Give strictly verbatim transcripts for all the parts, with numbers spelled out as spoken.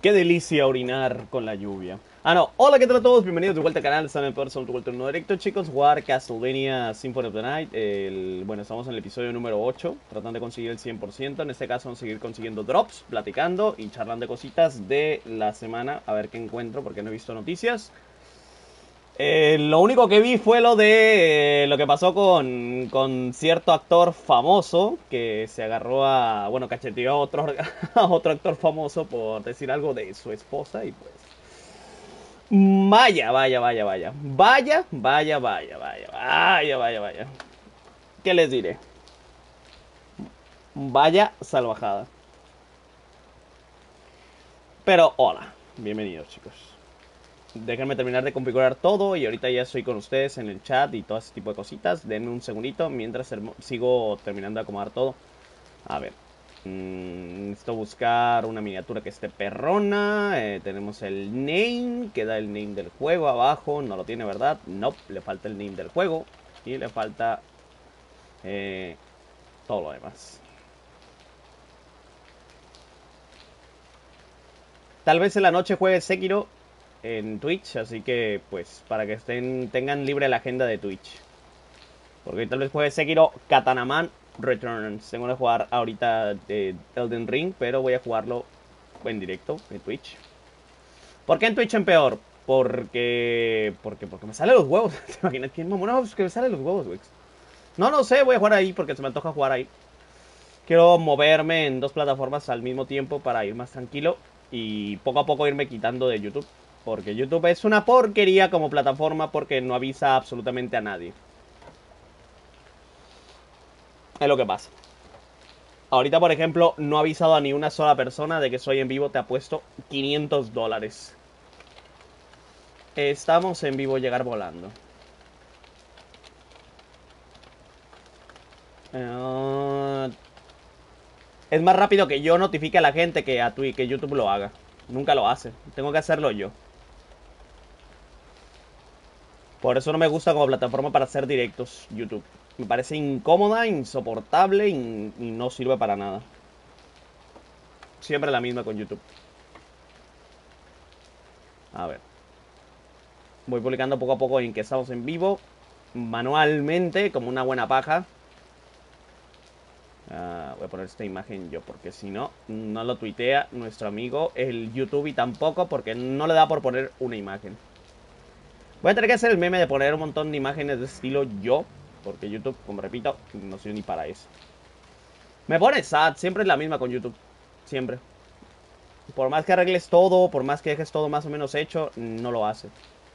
Qué delicia orinar con la lluvia. Ah, no. Hola, ¿qué tal a todos? Bienvenidos de vuelta al canal. Saben por de vuelta en un nuevo directo, chicos. Jugar Castlevania Symphony of the Night. El... Bueno, estamos en el episodio número ocho. Tratando de conseguir el cien por ciento. En este caso vamos a seguir consiguiendo drops, platicando y charlando de cositas de la semana. A ver qué encuentro, porque no he visto noticias. Eh, lo único que vi fue lo de eh, lo que pasó con, con cierto actor famoso que se agarró a, bueno, cacheteó a otro, a otro actor famoso por decir algo de su esposa y pues... Vaya, vaya, vaya, vaya. Vaya, vaya, vaya, vaya, vaya, vaya, vaya. ¿Qué les diré? Vaya salvajada. Pero hola, bienvenidos chicos. Déjenme terminar de configurar todo y ahorita ya estoy con ustedes en el chat y todo ese tipo de cositas. Denme un segundito mientras sigo terminando de acomodar todo. A ver. Mmm, necesito buscar una miniatura que esté perrona. Eh, tenemos el name, que da el name del juego abajo. No lo tiene, ¿verdad? No, nope, le falta el name del juego. Y le falta eh, todo lo demás. Tal vez en la noche juegue Sekiro en Twitch, así que pues para que estén tengan libre la agenda de Twitch. Porque tal vez juegue Sekiro Katanaman Returns. Tengo que jugar ahorita de Elden Ring, pero voy a jugarlo en directo en Twitch. ¿Por qué en Twitch en peor? Porque. Porque, porque me salen los huevos. ¿Te imaginas quién mamón? No, que me salen los huevos, güey. No, no sé, voy a jugar ahí porque se me antoja jugar ahí. Quiero moverme en dos plataformas al mismo tiempo para ir más tranquilo y poco a poco irme quitando de YouTube. Porque YouTube es una porquería como plataforma porque no avisa absolutamente a nadie. Es lo que pasa. Ahorita, por ejemplo, no ha avisado a ni una sola persona de que soy en vivo. Te apuesto quinientos dólares. Estamos en vivo, llegar volando. Uh, es más rápido que yo notifique a la gente que a Twitch, que YouTube lo haga. Nunca lo hace. Tengo que hacerlo yo. Por eso no me gusta como plataforma para hacer directos YouTube. Me parece incómoda, insoportable y, y no sirve para nada. Siempre la misma con YouTube. A ver. Voy publicando poco a poco en que estamos en vivo. Manualmente, como una buena paja. Uh, voy a poner esta imagen yo, porque si no, no lo tuitea nuestro amigo el YouTube y tampoco porque no le da por poner una imagen. Voy a tener que hacer el meme de poner un montón de imágenes de estilo yo, porque YouTube, como repito, no sirve ni para eso. Me pone sad, siempre es la misma con YouTube. Siempre. Por más que arregles todo, por más que dejes todo más o menos hecho, no lo hace.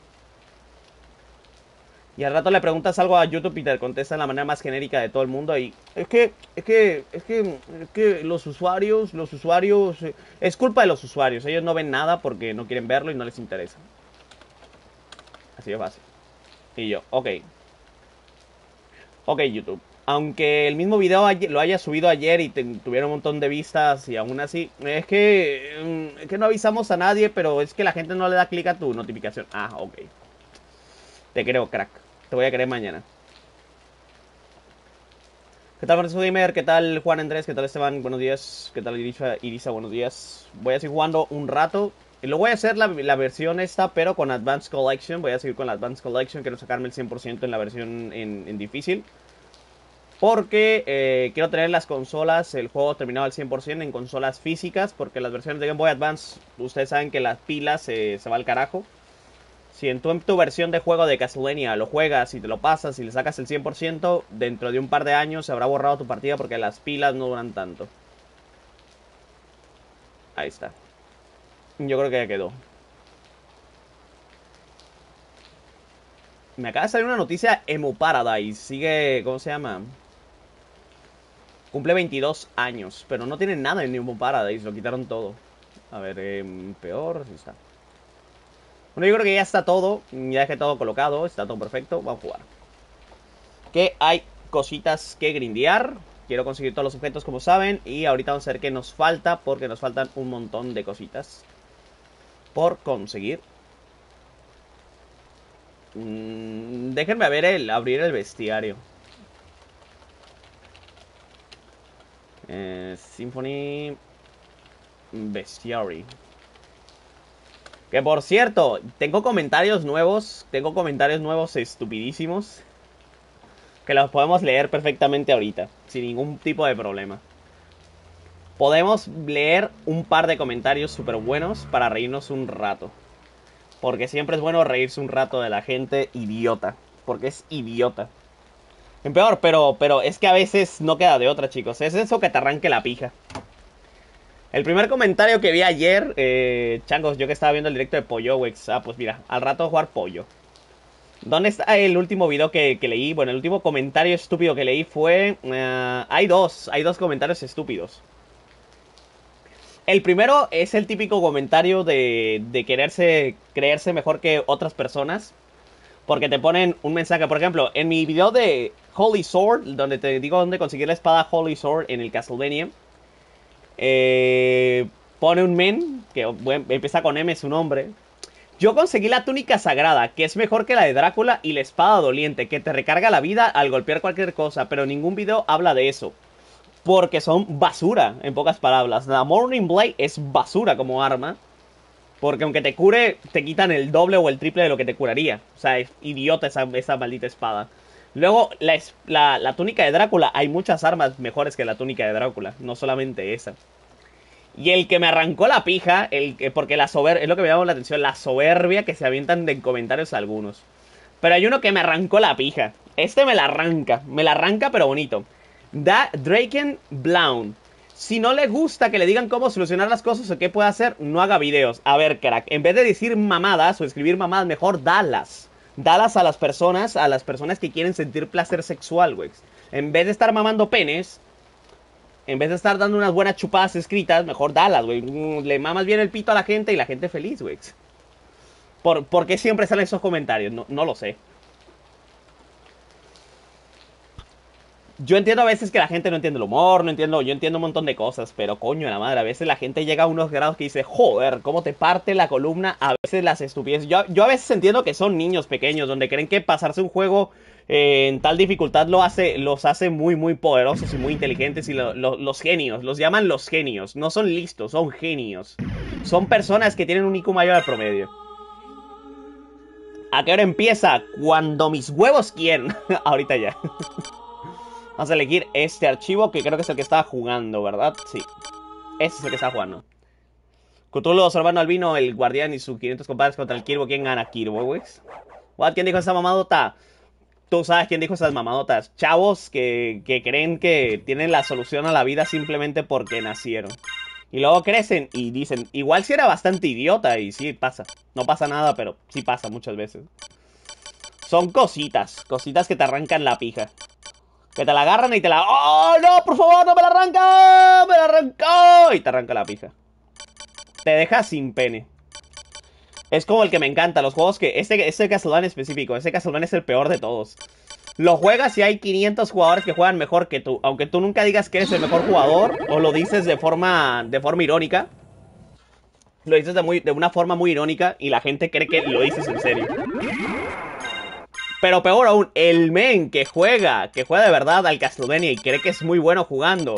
Y al rato le preguntas algo a YouTube y te contesta de la manera más genérica de todo el mundo. Y es que, es que, es que, es que los usuarios, los usuarios, es culpa de los usuarios. Ellos no ven nada porque no quieren verlo y no les interesa. Así de fácil. Y yo, ok. Ok, YouTube. Aunque el mismo video lo haya subido ayer y te, tuviera un montón de vistas y aún así, es que, es que no avisamos a nadie, pero es que la gente no le da clic a tu notificación. Ah, ok. Te creo, crack. Te voy a creer mañana. ¿Qué tal, Francisco Gamer? ¿Qué tal, Juan Andrés? ¿Qué tal, Esteban? Buenos días. ¿Qué tal, Irisa? Irisa, buenos días. Voy a seguir jugando un rato. Y luego voy a hacer la, la versión esta, pero con Advanced Collection. Voy a seguir con la Advanced Collection. Quiero sacarme el cien por ciento en la versión en, en difícil. Porque eh, quiero tener las consolas, el juego terminado al cien por ciento en consolas físicas. Porque las versiones de Game Boy Advance, ustedes saben que las pilas eh, se va al carajo. Si en tu, en tu versión de juego de Castlevania lo juegas y te lo pasas y le sacas el cien por ciento, dentro de un par de años se habrá borrado tu partida porque las pilas no duran tanto. Ahí está. Yo creo que ya quedó. Me acaba de salir una noticia. Emu Paradise sigue, ¿cómo se llama? Cumple veintidós años, pero no tiene nada en Emu Paradise, lo quitaron todo. A ver, eh, peor, sí está. Bueno, yo creo que ya está todo, ya dejé todo colocado, está todo perfecto, vamos a jugar. Que hay cositas que grindear. Quiero conseguir todos los objetos, como saben. Y ahorita vamos a ver qué nos falta, porque nos faltan un montón de cositas por conseguir. Mm, déjenme ver el abrir el bestiario. Eh, Symphony Bestiary. Que por cierto, tengo comentarios nuevos. Tengo comentarios nuevos estupidísimos. Que los podemos leer perfectamente ahorita. Sin ningún tipo de problema. Podemos leer un par de comentarios súper buenos para reírnos un rato. Porque siempre es bueno reírse un rato de la gente idiota. Porque es idiota. En peor, pero, pero es que a veces no queda de otra, chicos. Es eso que te arranque la pija. El primer comentario que vi ayer, eh, changos, yo que estaba viendo el directo de Pollo Wex. Ah, pues mira, al rato jugar Pollo. ¿Dónde está el último video que, que leí? Bueno, el último comentario estúpido que leí fue... Uh, hay dos, hay dos comentarios estúpidos. El primero es el típico comentario de, de quererse, creerse mejor que otras personas. Porque te ponen un mensaje, por ejemplo, en mi video de Holy Sword, donde te digo dónde conseguir la espada Holy Sword en el Castlevania. Eh, pone un men, que bueno, empieza con M su nombre. Yo conseguí la túnica sagrada, que es mejor que la de Drácula, y la espada doliente, que te recarga la vida al golpear cualquier cosa, pero ningún video habla de eso. Porque son basura, en pocas palabras. La Morning Blade es basura como arma. Porque aunque te cure, te quitan el doble o el triple de lo que te curaría. O sea, es idiota esa, esa maldita espada. Luego, la, la, la túnica de Drácula. Hay muchas armas mejores que la túnica de Drácula. No solamente esa. Y el que me arrancó la pija, el que, porque la soberbia, es lo que me llamó la atención, la soberbia que se avientan en comentarios algunos. Pero hay uno que me arrancó la pija. Este me la arranca, me la arranca pero bonito. Da Draken Blown. Si no le gusta que le digan cómo solucionar las cosas o qué puede hacer, no haga videos. A ver, crack, en vez de decir mamadas o escribir mamadas, mejor dalas. Dalas a las personas, a las personas que quieren sentir placer sexual, güey. En vez de estar mamando penes, en vez de estar dando unas buenas chupadas escritas, mejor dalas, güey. Le mamas bien el pito a la gente y la gente feliz, güey. ¿Por, ¿Por qué siempre salen esos comentarios? No, no lo sé. Yo entiendo a veces que la gente no entiende el humor, no entiendo, yo entiendo un montón de cosas, pero coño de la madre, a veces la gente llega a unos grados que dice, joder, cómo te parte la columna, a veces las estupideces. Yo, yo a veces entiendo que son niños pequeños, donde creen que pasarse un juego eh, en tal dificultad lo hace, los hace muy, muy poderosos y muy inteligentes, y lo, lo, los genios, los llaman los genios, no son listos, son genios. Son personas que tienen un I Q mayor al promedio. ¿A qué hora empieza? Cuando mis huevos quieren. Ahorita ya. Vamos a elegir este archivo, que creo que es el que estaba jugando, ¿verdad? Sí. Este es el que estaba jugando. Cthulhu, Sorbano Albino, el guardián y sus quinientos compadres contra el Kirbo. ¿Quién gana? Kirbo, güey. What? ¿Quién dijo esa mamadota? Tú sabes quién dijo esas mamadotas. Chavos que, que creen que tienen la solución a la vida simplemente porque nacieron. Y luego crecen y dicen, igual si era bastante idiota. Y sí, pasa. No pasa nada, pero sí pasa muchas veces. Son cositas. Cositas que te arrancan la pija. Que te la agarran y te la... ¡Oh, no! ¡Por favor, no me la arranca! ¡Me la arrancó! Y te arranca la pija. Te deja sin pene. Es como el que me encanta. Los juegos que... Este, este Castlevania específico. Este Castlevania es el peor de todos. Lo juegas y hay quinientos jugadores que juegan mejor que tú. Aunque tú nunca digas que eres el mejor jugador. O lo dices de forma... De forma irónica. Lo dices de, muy, de una forma muy irónica. Y la gente cree que lo dices en serio. Pero peor aún, el men que juega, que juega de verdad al Castlevania y cree que es muy bueno jugando.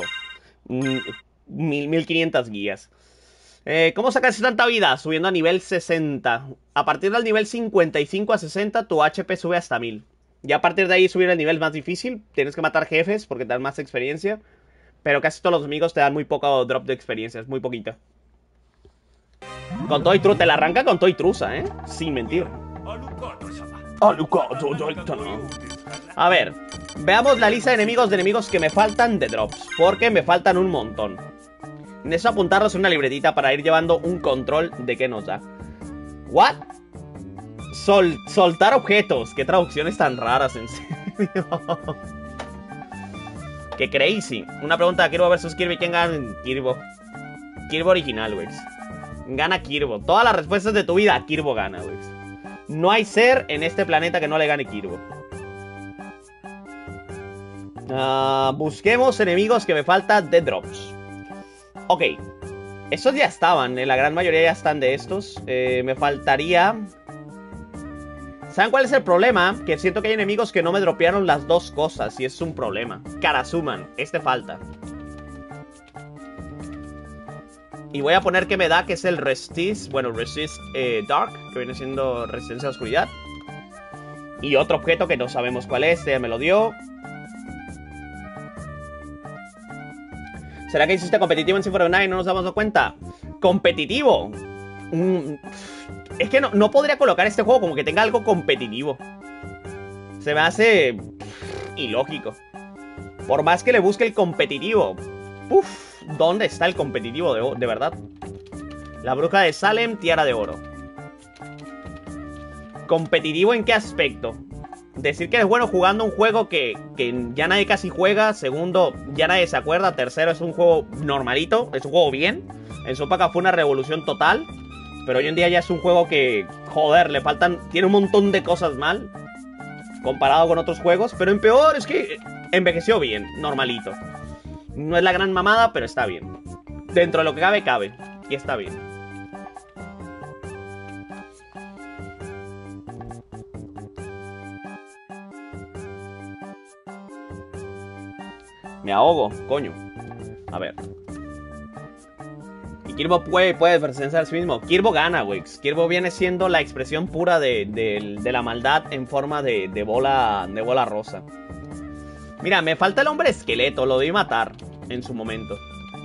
mil quinientas guías. Eh, ¿Cómo sacas tanta vida? Subiendo a nivel sesenta. A partir del nivel cincuenta y cinco a sesenta, tu H P sube hasta mil. Y a partir de ahí subir al nivel más difícil. Tienes que matar jefes porque te dan más experiencia. Pero casi todos los amigos te dan muy poco drop de experiencia, es muy poquito. Con todo y truza, te la arranca con todo y truza, ¿eh? Sin mentir. A ver, veamos la lista de enemigos de enemigos que me faltan de drops, porque me faltan un montón. Necesito apuntarlos en una libretita para ir llevando un control de qué nos da. ¿What? Sol, soltar objetos. Qué traducciones tan raras, en serio. Qué crazy. Una pregunta, Kirbo versus Kirby. ¿Quién gana? Kirbo. Kirbo original, güey. Gana Kirbo. Todas las respuestas de tu vida, Kirbo gana, güey. No hay ser en este planeta que no le gane Kirbo. Uh, busquemos enemigos que me faltan de drops. Ok. Estos ya estaban, eh, la gran mayoría ya están de estos. eh, Me faltaría... ¿Saben cuál es el problema? Que siento que hay enemigos que no me dropearon las dos cosas. Y es un problema. Karasuman, este falta. Y voy a poner que me da, que es el Resist. Bueno, Resist eh, Dark, que viene siendo resistencia a la oscuridad. Y otro objeto que no sabemos cuál es, ya me lo dio. ¿Será que hiciste competitivo en Symphony of the Night y no nos damos cuenta? ¿Competitivo? Mm, es que no, no podría colocar este juego como que tenga algo competitivo. Se me hace ilógico. Por más que le busque el competitivo. Uf, ¿dónde está el competitivo de, de verdad? La bruja de Salem, tiara de oro. ¿Competitivo en qué aspecto? Decir que eres bueno jugando un juego que, que ya nadie casi juega. Segundo, ya nadie se acuerda. Tercero, es un juego normalito. Es un juego bien. En su época fue una revolución total. Pero hoy en día ya es un juego que, joder, le faltan... Tiene un montón de cosas mal comparado con otros juegos. Pero en peor es que envejeció bien, normalito. No es la gran mamada, pero está bien. Dentro de lo que cabe, cabe. Y está bien. Me ahogo, coño. A ver. Y Kirbo puede, puede defenderse a sí mismo. Kirbo gana, güey. Kirbo viene siendo la expresión pura de, de, de la maldad en forma de, de, bola, de bola rosa. Mira, me falta el hombre esqueleto. Lo debí matar en su momento.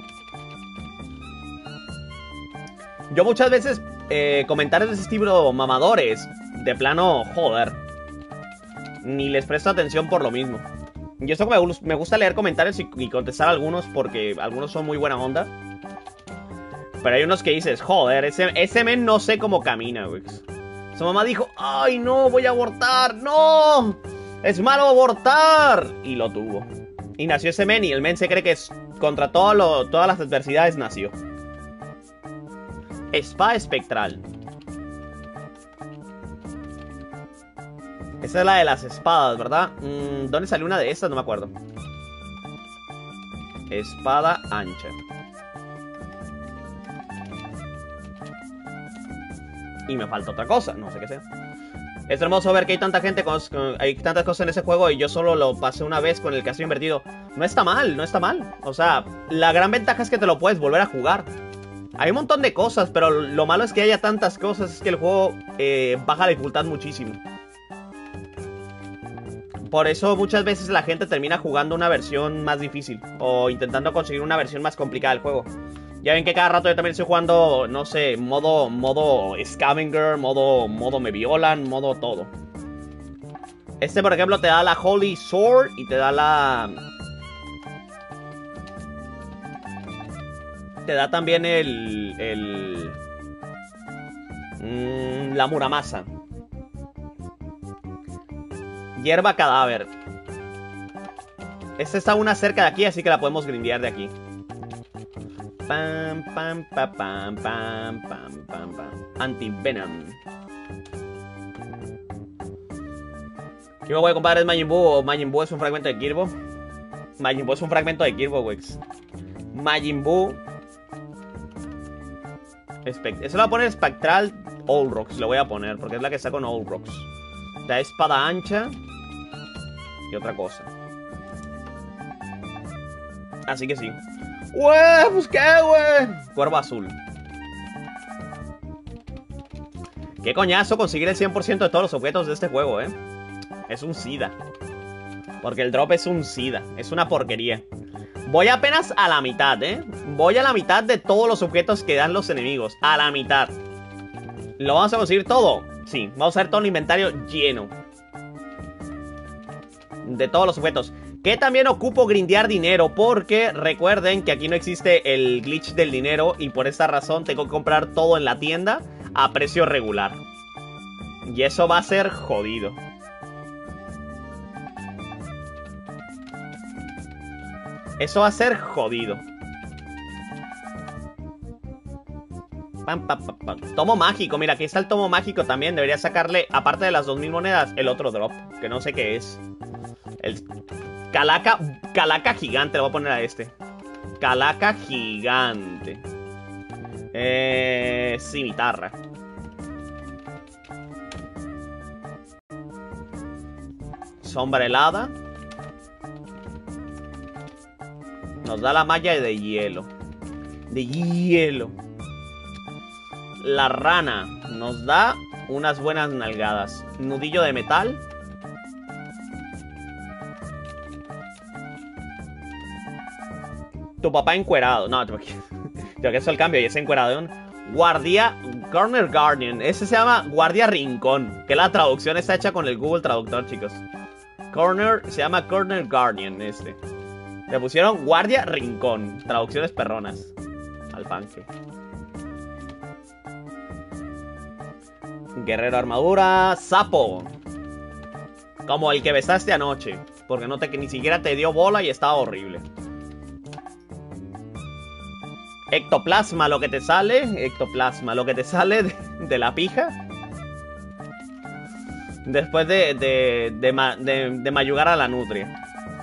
Yo muchas veces eh, comentarios de ese estilo mamadores. De plano, joder. Ni les presto atención por lo mismo. Y esto me, me gusta leer comentarios y, y contestar a algunos porque algunos son muy buena onda. Pero hay unos que dices, joder, ese, ese men no sé cómo camina, güey. Su mamá dijo, ay no, voy a abortar, no, es malo abortar. Y lo tuvo. Y nació ese men y el men se cree que es, contra todo lo, todas las adversidades nació. Espada espectral. Esa es la de las espadas, ¿verdad? Mm, ¿Dónde salió una de estas? No me acuerdo. Espada ancha. Y me falta otra cosa, no sé qué sea. Es hermoso ver que hay tanta gente, con, con, hay tantas cosas en ese juego y yo solo lo pasé una vez con el castillo invertido. No está mal, no está mal. O sea, la gran ventaja es que te lo puedes volver a jugar. Hay un montón de cosas, pero lo malo es que haya tantas cosas, es que el juego eh, baja la dificultad muchísimo. Por eso muchas veces la gente termina jugando una versión más difícil o intentando conseguir una versión más complicada del juego. Ya ven que cada rato yo también estoy jugando, no sé, modo modo scavenger, modo modo me violan, modo todo. Este, por ejemplo, te da la Holy Sword y te da la... Te da también el... el mmm, la Muramasa. Hierba cadáver. Esta está una cerca de aquí, así que la podemos grindear de aquí. Pam, pam, pam, pam, pam, pam, pam, pam. Anti-Venom. ¿Qué me voy a comprar? ¿Es Majin Buu o Majin Buu es un fragmento de Kirbo? Majin Buu es un fragmento de Kirbo, wex. Majin Buu. Espect Eso lo voy a poner espectral All Rocks. Lo voy a poner porque es la que está con All Rocks. La espada ancha. Y otra cosa. Así que sí. ¡Wey! Pues qué, wey. Cuervo azul. Qué coñazo conseguir el cien por ciento de todos los objetos de este juego, eh. Es un SIDA. Porque el drop es un SIDA. Es una porquería. Voy apenas a la mitad, eh. Voy a la mitad de todos los objetos que dan los enemigos. A la mitad. ¿Lo vamos a conseguir todo? Sí, vamos a ver todo el inventario lleno de todos los objetos. Que también ocupo grindear dinero, porque recuerden que aquí no existe el glitch del dinero y por esta razón tengo que comprar todo en la tienda a precio regular. Y eso va a ser jodido. Eso va a ser jodido. Pam, pam, pam, pam. Tomo mágico, mira, aquí está el tomo mágico también. Debería sacarle, aparte de las dos mil monedas, el otro drop, que no sé qué es. El calaca, calaca gigante, le voy a poner a este. Calaca gigante. Eh, cimitarra. Sombra helada. Nos da la malla de hielo. de hielo. La rana nos da unas buenas nalgadas. Nudillo de metal. Tu papá encuerado. No, creo que eso es el cambio. Y es encuerado. Guardia Corner Guardian. Ese se llama Guardia Rincón. Que la traducción está hecha con el Google Traductor, chicos. Corner, se llama Corner Guardian este. Le pusieron Guardia Rincón. Traducciones perronas. Al panque. Guerrero armadura. Sapo. Como el que besaste anoche. Porque no te, ni siquiera te dio bola y estaba horrible. Ectoplasma, lo que te sale. Ectoplasma, lo que te sale de, de la pija. Después de, de, de, de, de mayugar a la nutria.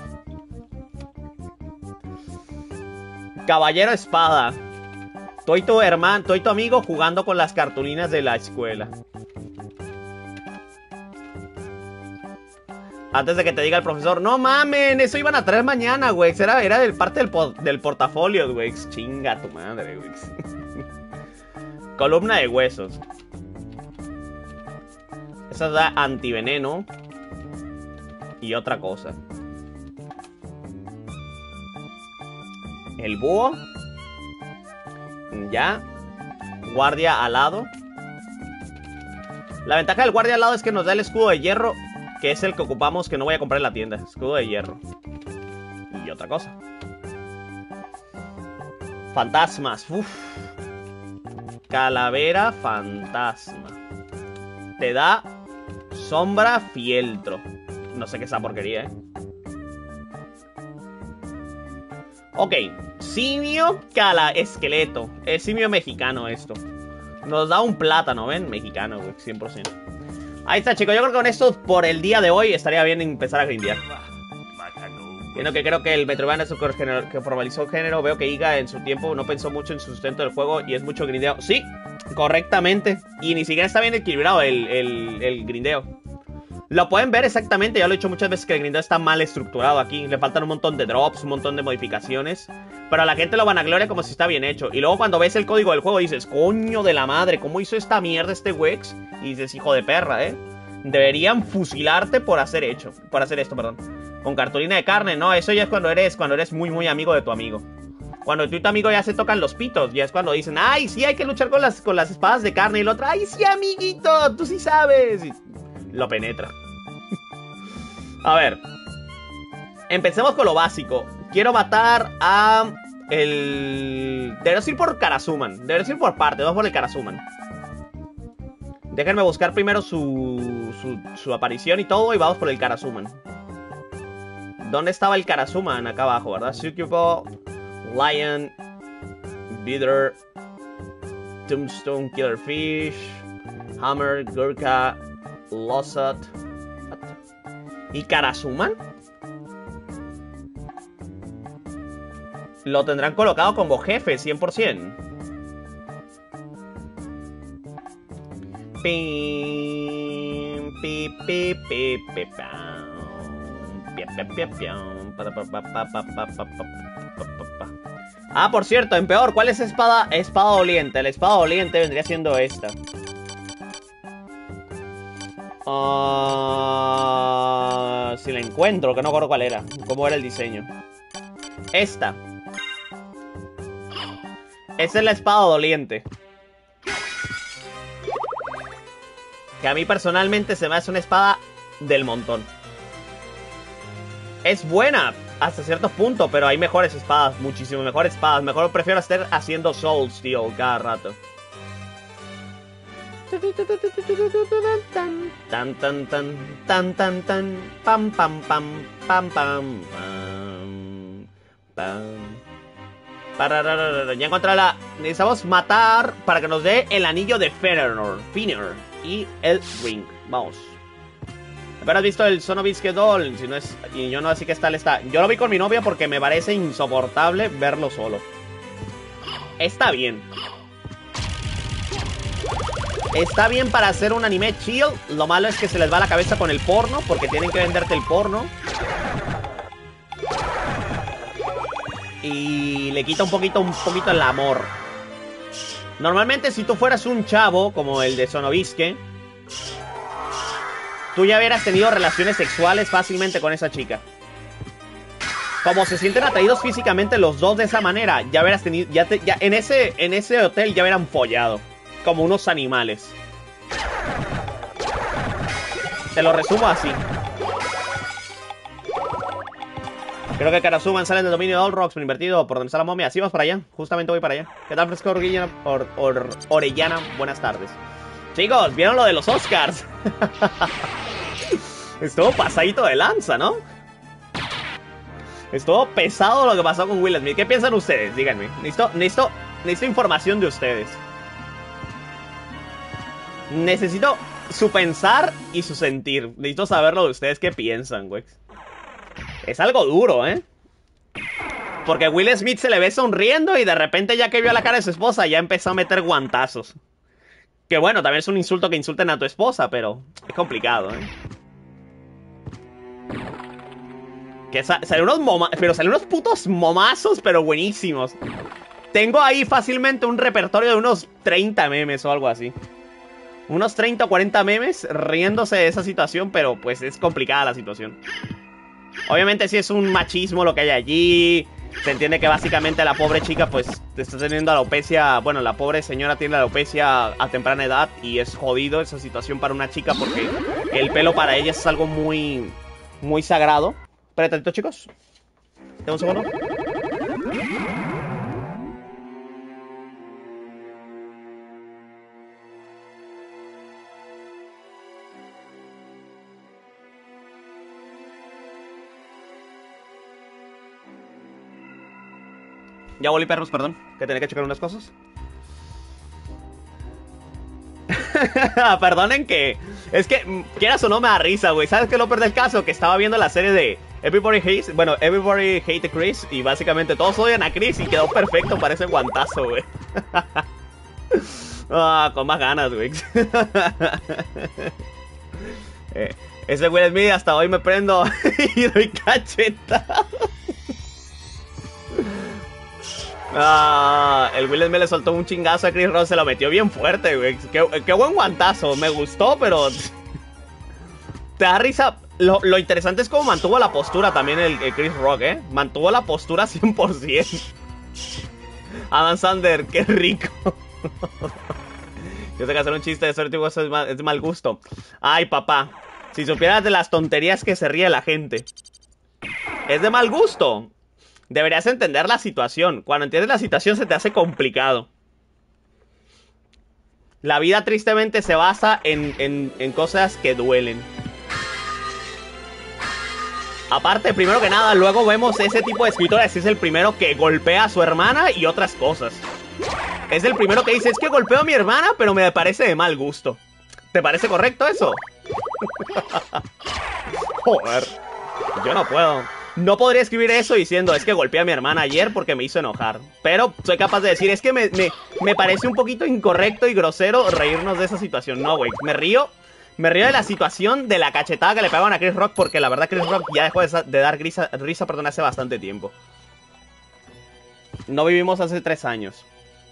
Caballero espada. Tú y tu hermano, tú y tu amigo jugando con las cartulinas de la escuela. Antes de que te diga el profesor, no mamen, eso iban a traer mañana, güey. Era, era del parte del, po del portafolio, güey. Chinga tu madre, güey. Columna de huesos. Esa da antiveneno. Y otra cosa. El búho. Ya. Guardia alado. La ventaja del guardia alado es que nos da el escudo de hierro, que es el que ocupamos, que no voy a comprar en la tienda. Escudo de hierro. Y otra cosa. Fantasmas. Uf. Calavera fantasma. Te da sombra fieltro. No sé qué es esa porquería, eh. Ok. Simio cala esqueleto. Es simio mexicano esto. Nos da un plátano, ¿ven? Mexicano, güey. cien por ciento. Ahí está, chicos. Yo creo que con esto, por el día de hoy, estaría bien empezar a grindear. Viendo que creo que el Metroidvania que formalizó el género, veo que Iga en su tiempo no pensó mucho en su sustento del juego y es mucho grindeo. Sí, correctamente. Y ni siquiera está bien equilibrado el, el, el grindeo. Lo pueden ver exactamente, ya lo he dicho muchas veces que el grindeo está mal estructurado aquí. Le faltan un montón de drops, un montón de modificaciones. Pero a la gente lo vanagloria como si está bien hecho. Y luego cuando ves el código del juego dices, coño de la madre, ¿cómo hizo esta mierda este Wex? Y dices, hijo de perra, ¿eh? Deberían fusilarte por hacer hecho, por hacer esto, perdón. Con cartulina de carne, no, eso ya es cuando eres, cuando eres muy muy amigo de tu amigo. Cuando tú y tu amigo ya se tocan los pitos, ya es cuando dicen, ay, sí, hay que luchar con las, con las espadas de carne. Y el otro, ay, sí, amiguito, tú sí sabes. Y lo penetra. A ver. Empecemos con lo básico. Quiero matar a el... Deberías ir por Karasuman. Deberías ir por parte, vamos por el Karasuman. Déjenme buscar primero su, su, su aparición y todo y vamos por el Karasuman. ¿Dónde estaba el Karasuman? Acá abajo, ¿verdad? Sukubo, Lion, Beater, Tombstone, Killerfish, Hammer, Gurkha, Lossat. ¿Y Karasuman? Lo tendrán colocado como jefe, cien por ciento. Pim, pi, pi, pi, pi, pam. Ah, por cierto, en peor, ¿cuál es espada? Espada doliente. La espada doliente vendría siendo esta. Uh, si la encuentro, que no recuerdo cuál era. Cómo era el diseño. Esta. Esta es la espada doliente. Que a mí personalmente se me hace una espada del montón. Es buena hasta cierto punto, pero hay mejores espadas, muchísimo mejores espadas. Mejor prefiero estar haciendo Soul Steel cada rato. Tan tan tan tan tan tan pam pam pam pam pam pam pam. Ya encontré la... Necesitamos matar para que nos dé el anillo de Fenrir, Fenrir y el ring. Vamos. Pero has visto el Sonobiske Doll, si no es... Y yo no, así que está, está. Yo lo vi con mi novia porque me parece insoportable verlo solo. Está bien. Está bien para hacer un anime chill. Lo malo es que se les va la cabeza con el porno, porque tienen que venderte el porno. y le quita un poquito, un poquito el amor. Normalmente si tú fueras un chavo como el de Sonobisque, tú ya hubieras tenido relaciones sexuales fácilmente con esa chica. Como se sienten atraídos físicamente los dos de esa manera, ya hubieras tenido, ya, te, ya en ese, en ese hotel ya hubieran follado, como unos animales. Te lo resumo así. Creo que Karazuman sale del dominio de All Rocks, invertido por donde está la momia. Así vamos para allá, justamente voy para allá. ¿Qué tal, Fresco Orellana? Or, Or, Orellana? Buenas tardes. Chicos, ¿vieron lo de los Oscars? Estuvo pasadito de lanza, ¿no? Estuvo pesado lo que pasó con Will Smith. ¿Qué piensan ustedes? Díganme. Necesito, necesito, necesito información de ustedes. Necesito su pensar y su sentir. Necesito saberlo de ustedes. ¿Qué piensan, güey? Es algo duro, ¿eh? Porque Will Smith se le ve sonriendo y de repente ya que vio la cara de su esposa ya empezó a meter guantazos. Que bueno, también es un insulto que insulten a tu esposa, pero es complicado, ¿eh? Que sa salen unos moma pero salen unos putos momazos, pero buenísimos. Tengo ahí fácilmente un repertorio de unos treinta memes o algo así. Unos treinta o cuarenta memes riéndose de esa situación, pero pues es complicada la situación. Obviamente sí es un machismo lo que hay allí. Se entiende que básicamente la pobre chica pues está teniendo alopecia. Bueno, la pobre señora tiene alopecia a temprana edad y es jodido esa situación para una chica porque el pelo para ella es algo muy, muy sagrado. Espérate tantito, chicos. Tengo un segundo. Ya volví, perros, perdón, que tenía que checar unas cosas. Perdonen que... Es que, quieras o no, me da risa, güey. ¿Sabes qué es lo peor del caso? Que estaba viendo la serie de Everybody Hates... Bueno, Everybody Hate Chris. Y básicamente todos odian a Chris y quedó perfecto para ese guantazo, güey. Ah, con más ganas, güey. eh, ese Will Smith hasta hoy me prendo y doy cacheta. Ah, el Will Smith le soltó un chingazo a Chris Rock, se lo metió bien fuerte, güey. Qué, qué buen guantazo, me gustó, pero... Te da risa. Lo, lo interesante es cómo mantuvo la postura también el, el Chris Rock, ¿eh? Mantuvo la postura cien por ciento. Adam Sandler, qué rico. Yo sé que hacer un chiste de eso es mal, es de mal gusto. Ay, papá, si supieras de las tonterías que se ríe la gente. Es de mal gusto. Deberías entender la situación. Cuando entiendes la situación se te hace complicado. La vida tristemente se basa en, en, en cosas que duelen. Aparte, primero que nada, luego vemos ese tipo de escritores. Es el primero que golpea a su hermana y otras cosas. Es el primero que dice, es que golpeo a mi hermana, pero me parece de mal gusto. ¿Te parece correcto eso? Joder, yo no puedo. No podría escribir eso diciendo, es que golpeé a mi hermana ayer porque me hizo enojar. Pero soy capaz de decir, es que me, me, me parece un poquito incorrecto y grosero reírnos de esa situación. No, güey, me río, me río de la situación de la cachetada que le pegaban a Chris Rock, porque la verdad Chris Rock ya dejó de, de dar risa, risa perdón, hace bastante tiempo. No vivimos hace tres años.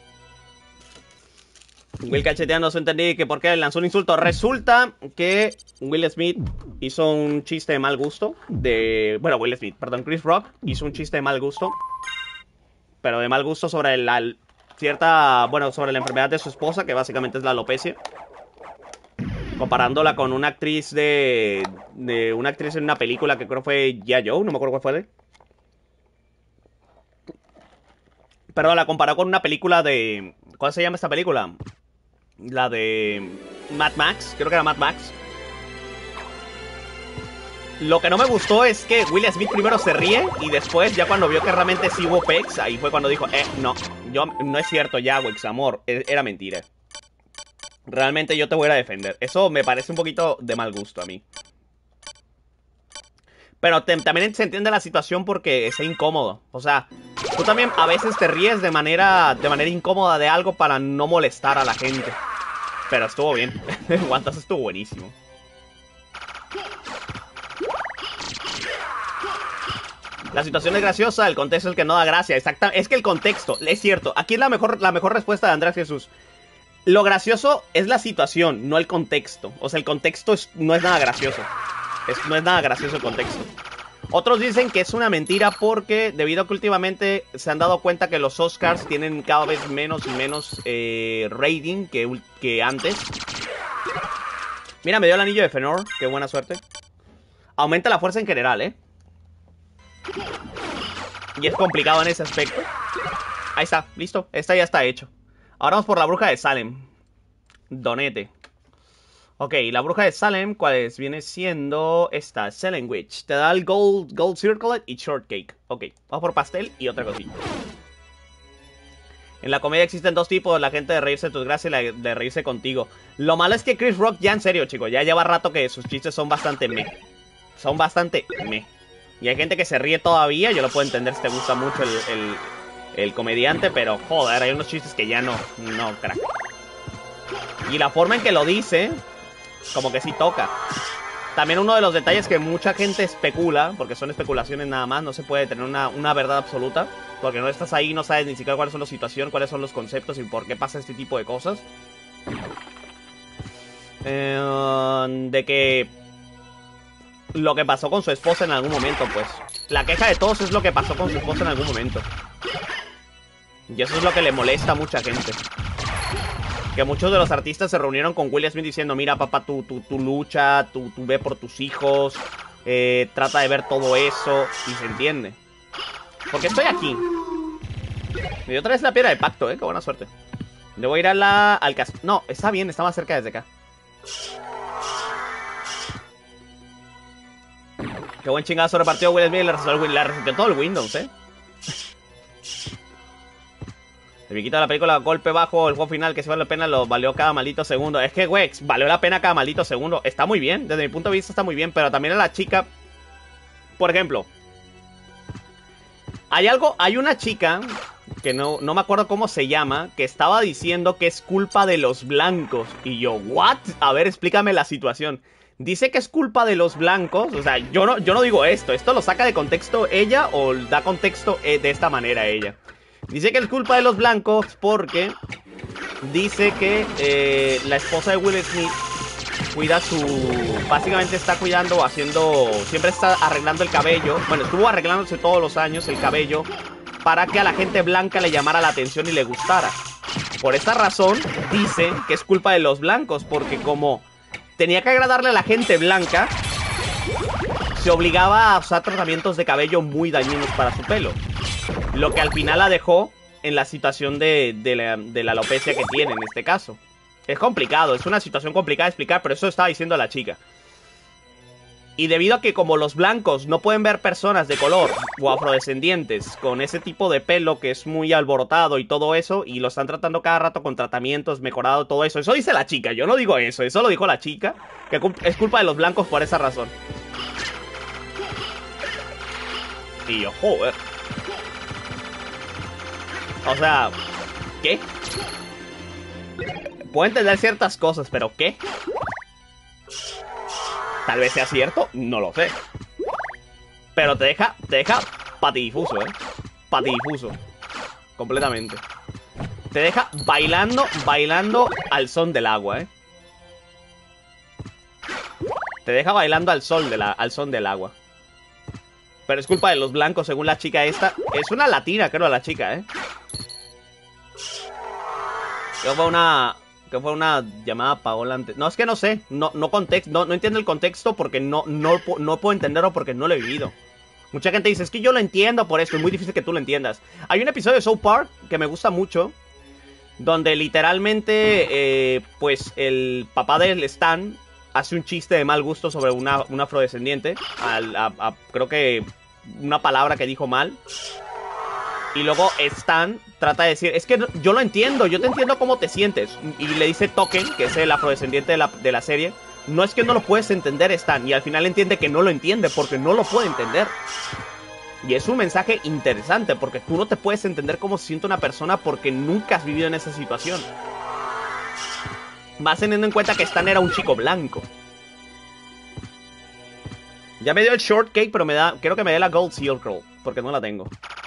Will cacheteando, no entendí que por qué lanzó un insulto. Resulta que Will Smith hizo un chiste de mal gusto. De. Bueno, Will Smith, perdón, Chris Rock hizo un chiste de mal gusto. Pero de mal gusto sobre la cierta. Bueno, sobre la enfermedad de su esposa, que básicamente es la alopecia. Comparándola con una actriz de. De una actriz en una película que creo fue G I Joe, no me acuerdo cuál fue de. Perdón, la comparó con una película de. ¿Cuál se llama esta película? La de Mad Max, creo que era Mad Max. Lo que no me gustó es que Will Smith primero se ríe y después, ya cuando vio que realmente sí hubo pecs, ahí fue cuando dijo, eh, no, yo, no es cierto ya, Wex, amor, era mentira. Realmente yo te voy a defender. Eso me parece un poquito de mal gusto a mí. Pero te, también se entiende la situación porque es incómodo. O sea, tú también a veces te ríes de manera, de manera incómoda de algo para no molestar a la gente. Pero estuvo bien. El guantazo estuvo buenísimo. La situación es graciosa, el contexto es el que no da gracia. Exacta, es que el contexto, es cierto. Aquí es la mejor, la mejor respuesta de Andrés Jesús. Lo gracioso es la situación, no el contexto. O sea, el contexto es, no es nada gracioso. Es, no es nada gracioso el contexto. Otros dicen que es una mentira porque debido a que últimamente se han dado cuenta que los Oscars tienen cada vez menos y menos eh, rating que, que antes. Mira, me dio el anillo de Fëanor, qué buena suerte. Aumenta la fuerza en general, ¿eh? Y es complicado en ese aspecto. Ahí está, listo, esta ya está hecho. Ahora vamos por la bruja de Salem. Donete. Ok, la bruja de Salem, ¿cuál es? Viene siendo esta, Salem Witch. Te da el Gold, gold Circlet y Shortcake. Ok, vamos por pastel y otra cosita. En la comedia existen dos tipos, la gente de reírse de tus gracias y la de reírse contigo. Lo malo es que Chris Rock, ya en serio, chicos, ya lleva rato que sus chistes son bastante meh. Son bastante meh. Y hay gente que se ríe todavía, yo lo puedo entender si te gusta mucho el, el, el comediante, pero joder, hay unos chistes que ya no, no, crack. Y la forma en que lo dice... como que sí toca. También uno de los detalles que mucha gente especula, porque son especulaciones nada más, no se puede tener una, una verdad absoluta, porque no estás ahí, no sabes ni siquiera cuáles son las situaciones, cuáles son los conceptos y por qué pasa este tipo de cosas. Eh, de que lo que pasó con su esposa en algún momento, pues. La queja de todos es lo que pasó con su esposa en algún momento. Y eso es lo que le molesta a mucha gente. Que muchos de los artistas se reunieron con Will Smith diciendo, mira papá, tu, tu, tu lucha, tu, tu ve por tus hijos, eh, trata de ver todo eso, y se entiende. Porque estoy aquí. Me dio otra vez la piedra de pacto, eh, qué buena suerte. Debo ir a la... al castillo. No, está bien, está más cerca desde acá. Qué buen chingazo repartió Will Smith, le reseteó todo el Windows, eh. El viquito de la película, golpe bajo, el juego final que si vale la pena, lo valió cada maldito segundo. Es que, güey, valió la pena cada maldito segundo. Está muy bien, desde mi punto de vista está muy bien, pero también a la chica... Por ejemplo, hay algo, hay una chica, que no, no me acuerdo cómo se llama, que estaba diciendo que es culpa de los blancos. Y yo, ¿what? A ver, explícame la situación. Dice que es culpa de los blancos, o sea, yo no, yo no digo esto. Esto lo saca de contexto ella o da contexto de esta manera ella. Dice que es culpa de los blancos porque dice que eh, la esposa de Will Smith cuida su... básicamente está cuidando o haciendo... siempre está arreglando el cabello. Bueno, estuvo arreglándose todos los años el cabello para que a la gente blanca le llamara la atención y le gustara. Por esta razón dice que es culpa de los blancos porque como tenía que agradarle a la gente blanca, se obligaba a usar tratamientos de cabello muy dañinos para su pelo. Lo que al final la dejó en la situación de, de, la, de la alopecia que tiene en este caso. Es complicado, es una situación complicada de explicar, pero eso estaba diciendo la chica. Y debido a que como los blancos no pueden ver personas de color o afrodescendientes con ese tipo de pelo que es muy alborotado y todo eso, y lo están tratando cada rato con tratamientos, mejorado todo eso. Eso dice la chica, yo no digo eso, eso lo dijo la chica, que es culpa de los blancos por esa razón. Y yo, joder. O sea, ¿qué? Puedo entender ciertas cosas, pero ¿qué? Tal vez sea cierto, no lo sé. Pero te deja, te deja patidifuso, ¿eh? Patidifuso. Completamente. Te deja bailando, bailando al son del agua, ¿eh? Te deja bailando al sol de la, al son del agua. Pero es culpa de los blancos, según la chica esta. Es una latina, creo, la chica, ¿eh? Creo que fue una... que fue una llamada Paola antes. No, es que no sé. No, no, context, no, no entiendo el contexto porque no, no, no puedo entenderlo porque no lo he vivido. Mucha gente dice, es que yo lo entiendo por esto. Es muy difícil que tú lo entiendas. Hay un episodio de South Park que me gusta mucho, donde literalmente, eh, pues, el papá del Stan hace un chiste de mal gusto sobre una, una afrodescendiente. Al, a, a, creo que una palabra que dijo mal. Y luego Stan trata de decir, es que yo lo entiendo, yo te entiendo cómo te sientes. Y le dice Token, que es el afrodescendiente de la, de la serie, no es que no lo puedes entender, Stan. Y al final entiende que no lo entiende porque no lo puede entender. Y es un mensaje interesante porque tú no te puedes entender cómo se siente una persona porque nunca has vivido en esa situación. Vas teniendo en cuenta que Stan era un chico blanco. Ya me dio el shortcake, pero me da, creo que me dé la Gold Circle. porque no la tengo.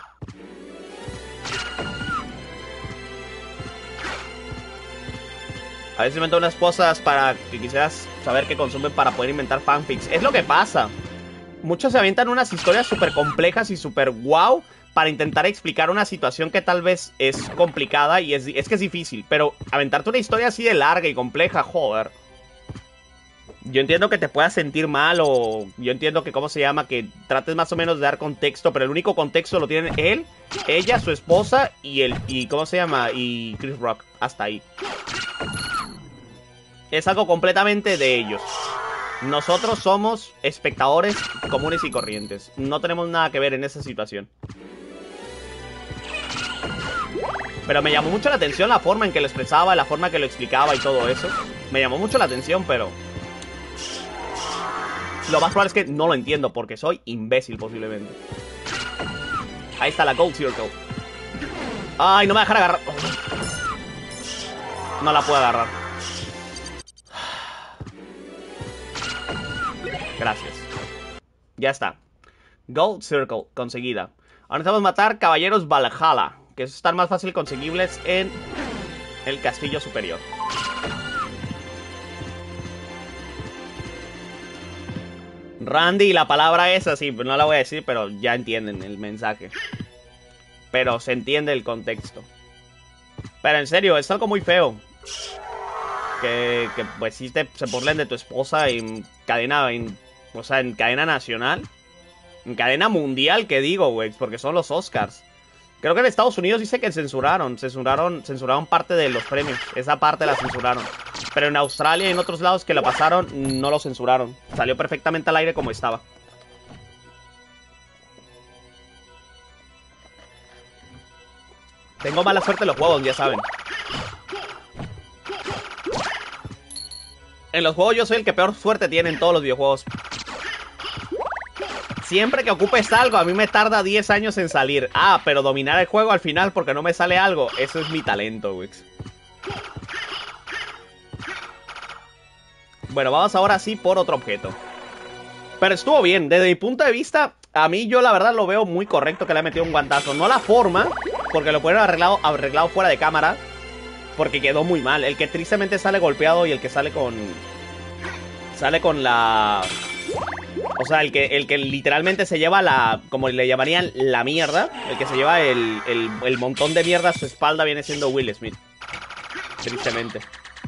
A ver si invento unas cosas para que quisieras saber qué consumen para poder inventar fanfics. Es lo que pasa. Muchos se avientan unas historias súper complejas y súper wow para intentar explicar una situación que tal vez es complicada y es, es que es difícil. Pero aventarte una historia así de larga y compleja, joder. Yo entiendo que te puedas sentir mal o yo entiendo que, ¿cómo se llama? Que trates más o menos de dar contexto, pero el único contexto lo tienen él, ella, su esposa y él, y ¿cómo se llama? Y Chris Rock, hasta ahí. Es algo completamente de ellos. Nosotros somos espectadores comunes y corrientes. No tenemos nada que ver en esa situación. Pero me llamó mucho la atención la forma en que lo expresaba, la forma en que lo explicaba y todo eso. Me llamó mucho la atención, pero... lo más probable es que no lo entiendo porque soy imbécil posiblemente. Ahí está la Gold Circle. Ay, no me va a dejar agarrar. No la puedo agarrar. Gracias. Ya está. Gold Circle conseguida. Ahora necesitamos matar caballeros Valhalla, que están más fácil conseguibles en el castillo superior. Randy, la palabra esa, sí, no la voy a decir, pero ya entienden el mensaje. Pero se entiende el contexto. Pero en serio, es algo muy feo. Que, que pues sí te, se burlen de tu esposa en cadena, en, o sea, en cadena nacional. En cadena mundial, que digo, güey, porque son los Oscars. Creo que en Estados Unidos dice que censuraron, censuraron, censuraron parte de los premios. Esa parte la censuraron. Pero en Australia y en otros lados que lo pasaron, no lo censuraron. Salió perfectamente al aire como estaba. Tengo mala suerte en los juegos, ya saben. En los juegos yo soy el que peor suerte tiene en todos los videojuegos. Siempre que ocupes algo, a mí me tarda diez años en salir. Ah, pero dominar el juego al final porque no me sale algo, eso es mi talento, Wix. Bueno, vamos ahora sí por otro objeto. Pero estuvo bien, desde mi punto de vista, a mí yo la verdad lo veo muy correcto que le haya metido un guantazo. No la forma, porque lo pueden haber arreglado, arreglado fuera de cámara, porque quedó muy mal. El que tristemente sale golpeado y el que sale con... Sale con la... O sea, el que, el que literalmente se lleva la... Como le llamarían, la mierda. El que se lleva el, el, el montón de mierda a su espalda viene siendo Will Smith. Tristemente.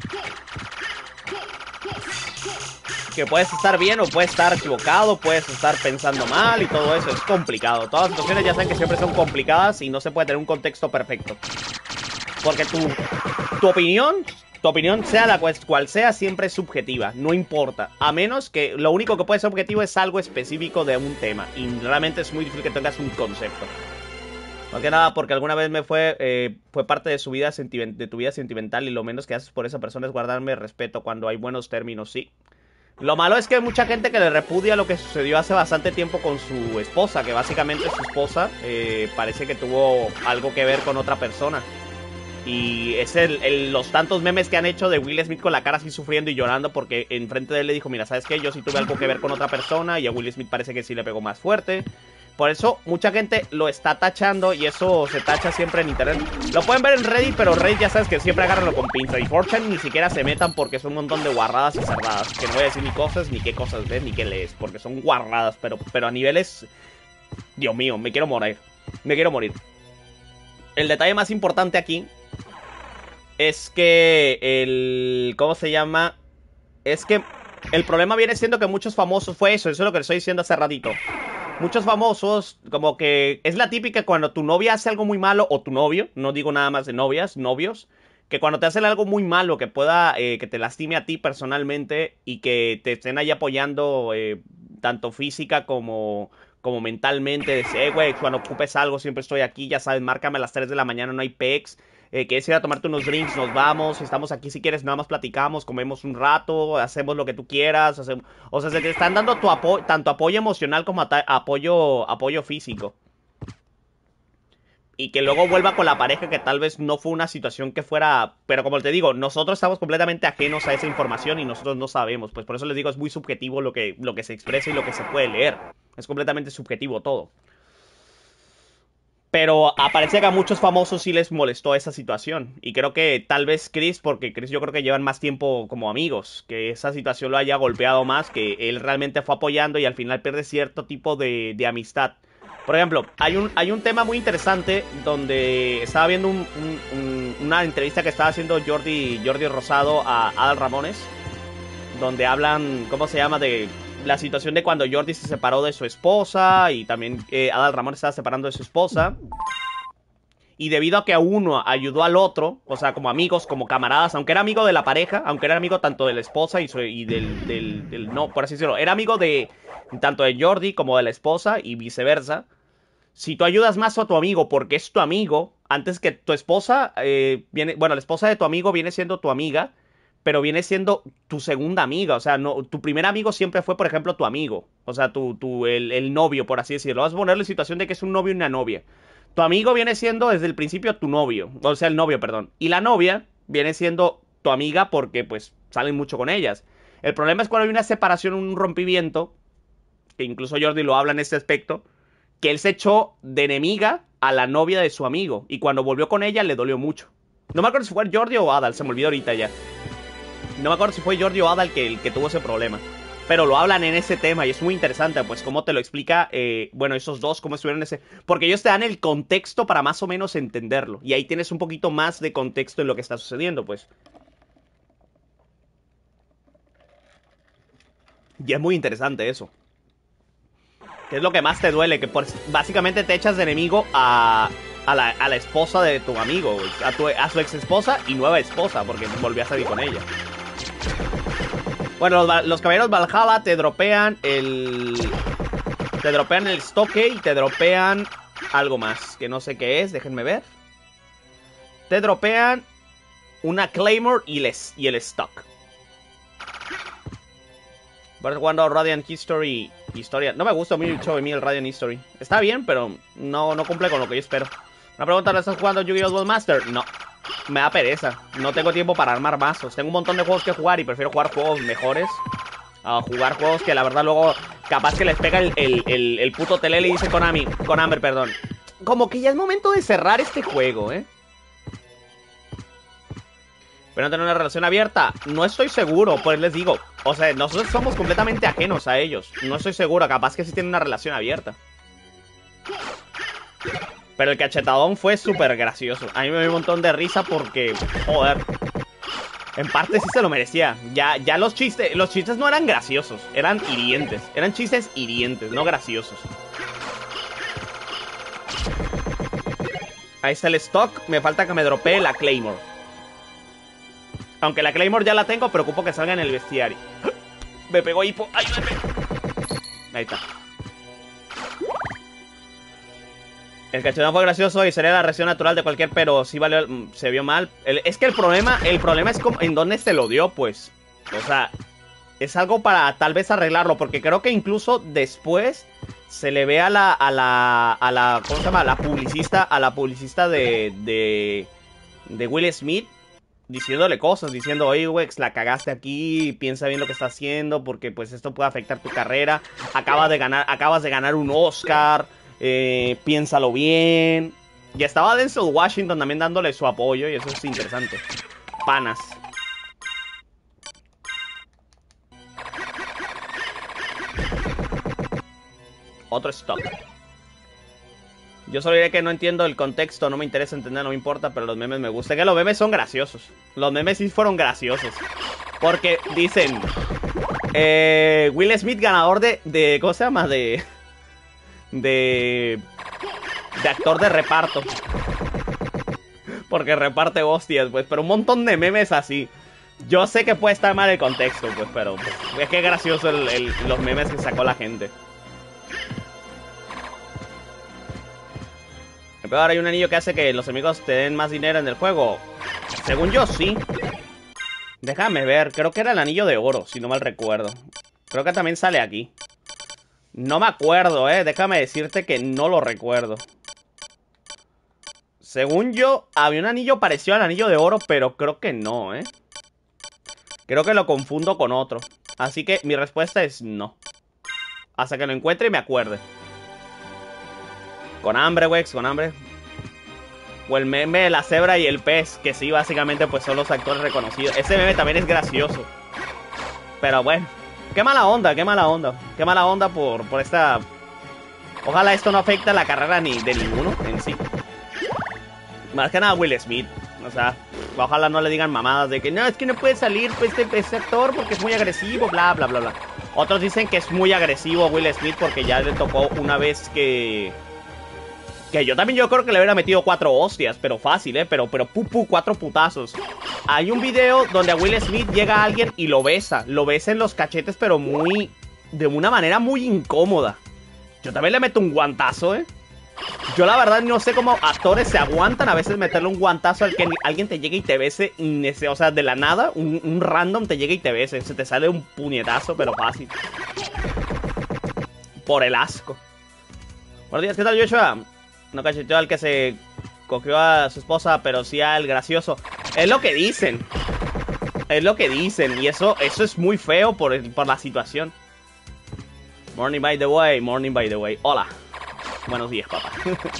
Que puedes estar bien o puedes estar equivocado, puedes estar pensando mal y todo eso. Es complicado. Todas las situaciones ya saben que siempre son complicadas y no se puede tener un contexto perfecto. Porque tu, tu opinión... Tu opinión, sea la cual, cual sea, siempre es subjetiva, no importa. A menos que lo único que puede ser objetivo es algo específico de un tema. Y realmente es muy difícil que tengas un concepto. Más que nada porque alguna vez me fue eh, fue parte de, su vida de tu vida sentimental y lo menos que haces por esa persona es guardarme respeto cuando hay buenos términos, sí. Lo malo es que hay mucha gente que le repudia lo que sucedió hace bastante tiempo con su esposa, que básicamente su esposa eh, parece que tuvo algo que ver con otra persona. Y es el, el, los tantos memes que han hecho de Will Smith con la cara así sufriendo y llorando porque enfrente de él le dijo, mira, ¿sabes qué? Yo sí tuve algo que ver con otra persona y a Will Smith parece que sí le pegó más fuerte. Por eso mucha gente lo está tachando y eso se tacha siempre en internet. Lo pueden ver en Reddit, pero Reddit ya sabes que siempre agárrenlo con pinza. Y cuatro chan ni siquiera se metan porque son un montón de guarradas y cerradas. Que no voy a decir ni cosas, ni qué cosas ves, ni qué lees, porque son guarradas, pero, pero a niveles... Dios mío, me quiero morir. Me quiero morir. El detalle más importante aquí... Es que el... ¿Cómo se llama? Es que el problema viene siendo que muchos famosos... Fue eso, eso es lo que les estoy diciendo hace ratito. Muchos famosos, como que... Es la típica cuando tu novia hace algo muy malo, o tu novio, no digo nada más de novias, novios, que cuando te hacen algo muy malo, que pueda... Eh, que te lastime a ti personalmente, y que te estén ahí apoyando, eh, tanto física como... Como mentalmente, decir, eh, güey, cuando ocupes algo siempre estoy aquí, ya sabes, márcame a las tres de la mañana, no hay pex. Eh, quieres ir a tomarte unos drinks, nos vamos, estamos aquí si quieres, nada más platicamos, comemos un rato, hacemos lo que tú quieras, hacemos... O sea, se te están dando tu apo tanto apoyo emocional como apoyo, apoyo físico. Y que luego vuelva con la pareja que tal vez no fue una situación que fuera... Pero como te digo, nosotros estamos completamente ajenos a esa información y nosotros no sabemos. Pues por eso les digo, es muy subjetivo lo que, lo que se expresa y lo que se puede leer. Es completamente subjetivo todo. Pero aparece que a muchos famosos sí les molestó esa situación. Y creo que tal vez Chris, porque Chris yo creo que llevan más tiempo como amigos, que esa situación lo haya golpeado más, que él realmente fue apoyando y al final pierde cierto tipo de, de amistad. Por ejemplo, hay un, hay un tema muy interesante donde estaba viendo un, un, un, una entrevista que estaba haciendo Jordi, Jordi Rosado a Adal Ramones, donde hablan, ¿cómo se llama? De la situación de cuando Jordi se separó de su esposa y también eh, Adal Ramón estaba separando de su esposa. Y debido a que a uno ayudó al otro, o sea, como amigos, como camaradas, aunque era amigo de la pareja, aunque era amigo tanto de la esposa y, su, y del, del, del, no, por así decirlo, era amigo de tanto de Jordi como de la esposa y viceversa. Si tú ayudas más a tu amigo porque es tu amigo, antes que tu esposa, eh, viene, bueno, la esposa de tu amigo viene siendo tu amiga, pero viene siendo tu segunda amiga. O sea, no, tu primer amigo siempre fue, por ejemplo, tu amigo. O sea, tu, tu, el, el novio, por así decirlo. Vas a ponerle situación de que es un novio y una novia. Tu amigo viene siendo desde el principio tu novio. O sea, el novio, perdón. Y la novia viene siendo tu amiga porque, pues, salen mucho con ellas. El problema es cuando hay una separación, un rompimiento, que incluso Jordi lo habla en este aspecto, que él se echó de enemiga a la novia de su amigo. Y cuando volvió con ella le dolió mucho. No me acuerdo si fue Jordi o Adal, se me olvidó ahorita ya. No me acuerdo si fue Jordi o Adal que, el que tuvo ese problema. Pero lo hablan en ese tema y es muy interesante, pues, cómo te lo explica, eh, bueno, esos dos, cómo estuvieron en ese... Porque ellos te dan el contexto para más o menos entenderlo. Y ahí tienes un poquito más de contexto en lo que está sucediendo, pues. Y es muy interesante eso. ¿Qué es lo que más te duele? Que pues, básicamente te echas de enemigo a, a, la, a la esposa de tu amigo, güey. A, tu, a su ex esposa y nueva esposa, porque volvió a salir con ella. Bueno, los, los caballeros Valhalla te dropean el... Te dropean el estoque y te dropean algo más, que no sé qué es, déjenme ver. Te dropean una Claymore y, les, y el stock. Vas jugando Radiant History. Historia. No me gusta mucho de mí el Radiant History. Está bien, pero no, no cumple con lo que yo espero. Una pregunta, ¿le estás jugando Yu-Gi-Oh! Duel Master? No. Me da pereza. No tengo tiempo para armar mazos. Tengo un montón de juegos que jugar y prefiero jugar juegos mejores a jugar juegos que la verdad luego capaz que les pega el, el, el, el puto tele y dice Konami. Con Amber, perdón. Como que ya es momento de cerrar este juego, ¿eh? Pero no tener una relación abierta, no estoy seguro, pues les digo. O sea, nosotros somos completamente ajenos a ellos. No estoy seguro, capaz que sí tienen una relación abierta. Pero el cachetadón fue súper gracioso. A mí me dio un montón de risa porque, joder, en parte sí se lo merecía. Ya, ya los chistes, los chistes no eran graciosos, eran hirientes. Eran chistes hirientes, no graciosos. Ahí está el stock, me falta que me dropee la Claymore. Aunque la Claymore ya la tengo, preocupo que salga en el bestiario. Me pegó hipo. ¡Ayúdame! Ahí está. El cachetón fue gracioso y sería la reacción natural de cualquier, pero sí valió, se vio mal. El, es que el problema, el problema es como, en dónde se lo dio, pues. O sea, es algo para tal vez arreglarlo, porque creo que incluso después se le ve a la, a la, a la, ¿cómo se llama? A la publicista, a la publicista de, de, de Will Smith. Diciéndole cosas, diciendo, oye, Wex, la cagaste aquí, piensa bien lo que está haciendo, porque pues esto puede afectar tu carrera. Acabas de ganar, acabas de ganar un Oscar, eh, piénsalo bien. Y estaba Denzel Washington también dándole su apoyo, y eso es interesante. Panas. Otro stock. Yo solo diré que no entiendo el contexto, no me interesa entender, no me importa, pero los memes me gustan. Que los memes son graciosos. Los memes sí fueron graciosos. Porque dicen... Eh, Will Smith ganador de, de... ¿Cómo se llama? De... De... De actor de reparto. Porque reparte hostias, pues. Pero un montón de memes así. Yo sé que puede estar mal el contexto, pues. Pero pues, es que es gracioso el, el, los memes que sacó la gente. Pero ahora hay un anillo que hace que los enemigos te den más dinero en el juego. Según yo, sí. Déjame ver, creo que era el anillo de oro, si no mal recuerdo. Creo que también sale aquí. No me acuerdo, eh, déjame decirte que no lo recuerdo. Según yo, había un anillo parecido al anillo de oro, pero creo que no, eh. Creo que lo confundo con otro. Así que mi respuesta es no. Hasta que lo encuentre y me acuerde. Con hambre, Wex, con hambre. O el meme de la cebra y el pez, que sí, básicamente pues son los actores reconocidos. Ese meme también es gracioso. Pero bueno, qué mala onda, qué mala onda. Qué mala onda por, por esta... Ojalá esto no afecte a la carrera ni de ninguno en sí. Más que nada Will Smith. O sea, ojalá no le digan mamadas de que no, es que no puede salir pues, este, este actor porque es muy agresivo, bla, bla, bla, bla. Otros dicen que es muy agresivo Will Smith porque ya le tocó una vez que... Que yo también yo creo que le hubiera metido cuatro hostias, pero fácil, ¿eh? Pero, pero, pu, pu, cuatro putazos. Hay un video donde a Will Smith llega alguien y lo besa. Lo besa en los cachetes, pero muy... De una manera muy incómoda. Yo también le meto un guantazo, ¿eh? Yo la verdad no sé cómo actores se aguantan a veces meterle un guantazo al que alguien te llegue y te bese. O sea, de la nada, un, un random te llega y te bese. Se te sale un puñetazo, pero fácil. Por el asco. Buenos días, ¿qué tal, Joshua? No cacheteó al que se cogió a su esposa, pero sí al gracioso. Es lo que dicen. Es lo que dicen. Y eso, eso es muy feo por, el, por la situación. Morning by the way, morning by the way. Hola. Buenos días, papá.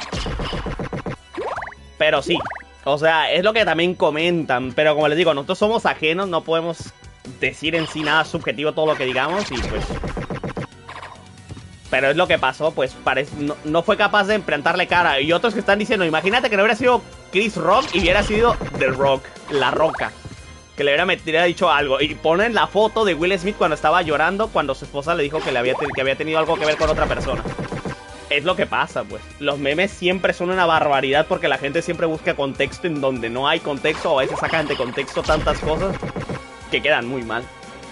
Pero sí. O sea, es lo que también comentan. Pero como les digo, nosotros somos ajenos. No podemos decir en sí nada subjetivo todo lo que digamos. Y pues... Pero es lo que pasó, pues parece, no, no fue capaz de plantarle cara. Y otros que están diciendo, imagínate que no hubiera sido Chris Rock y hubiera sido The Rock, La Roca. Que le hubiera, metido, hubiera dicho algo. Y ponen la foto de Will Smith cuando estaba llorando, cuando su esposa le dijo que, le había, que había tenido algo que ver con otra persona. Es lo que pasa, pues. Los memes siempre son una barbaridad porque la gente siempre busca contexto en donde no hay contexto. O a veces sacan de contexto tantas cosas que quedan muy mal.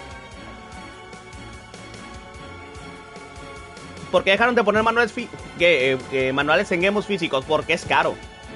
¿Por qué dejaron de poner manuales, que, eh, eh, manuales en gemos físicos? Porque es caro.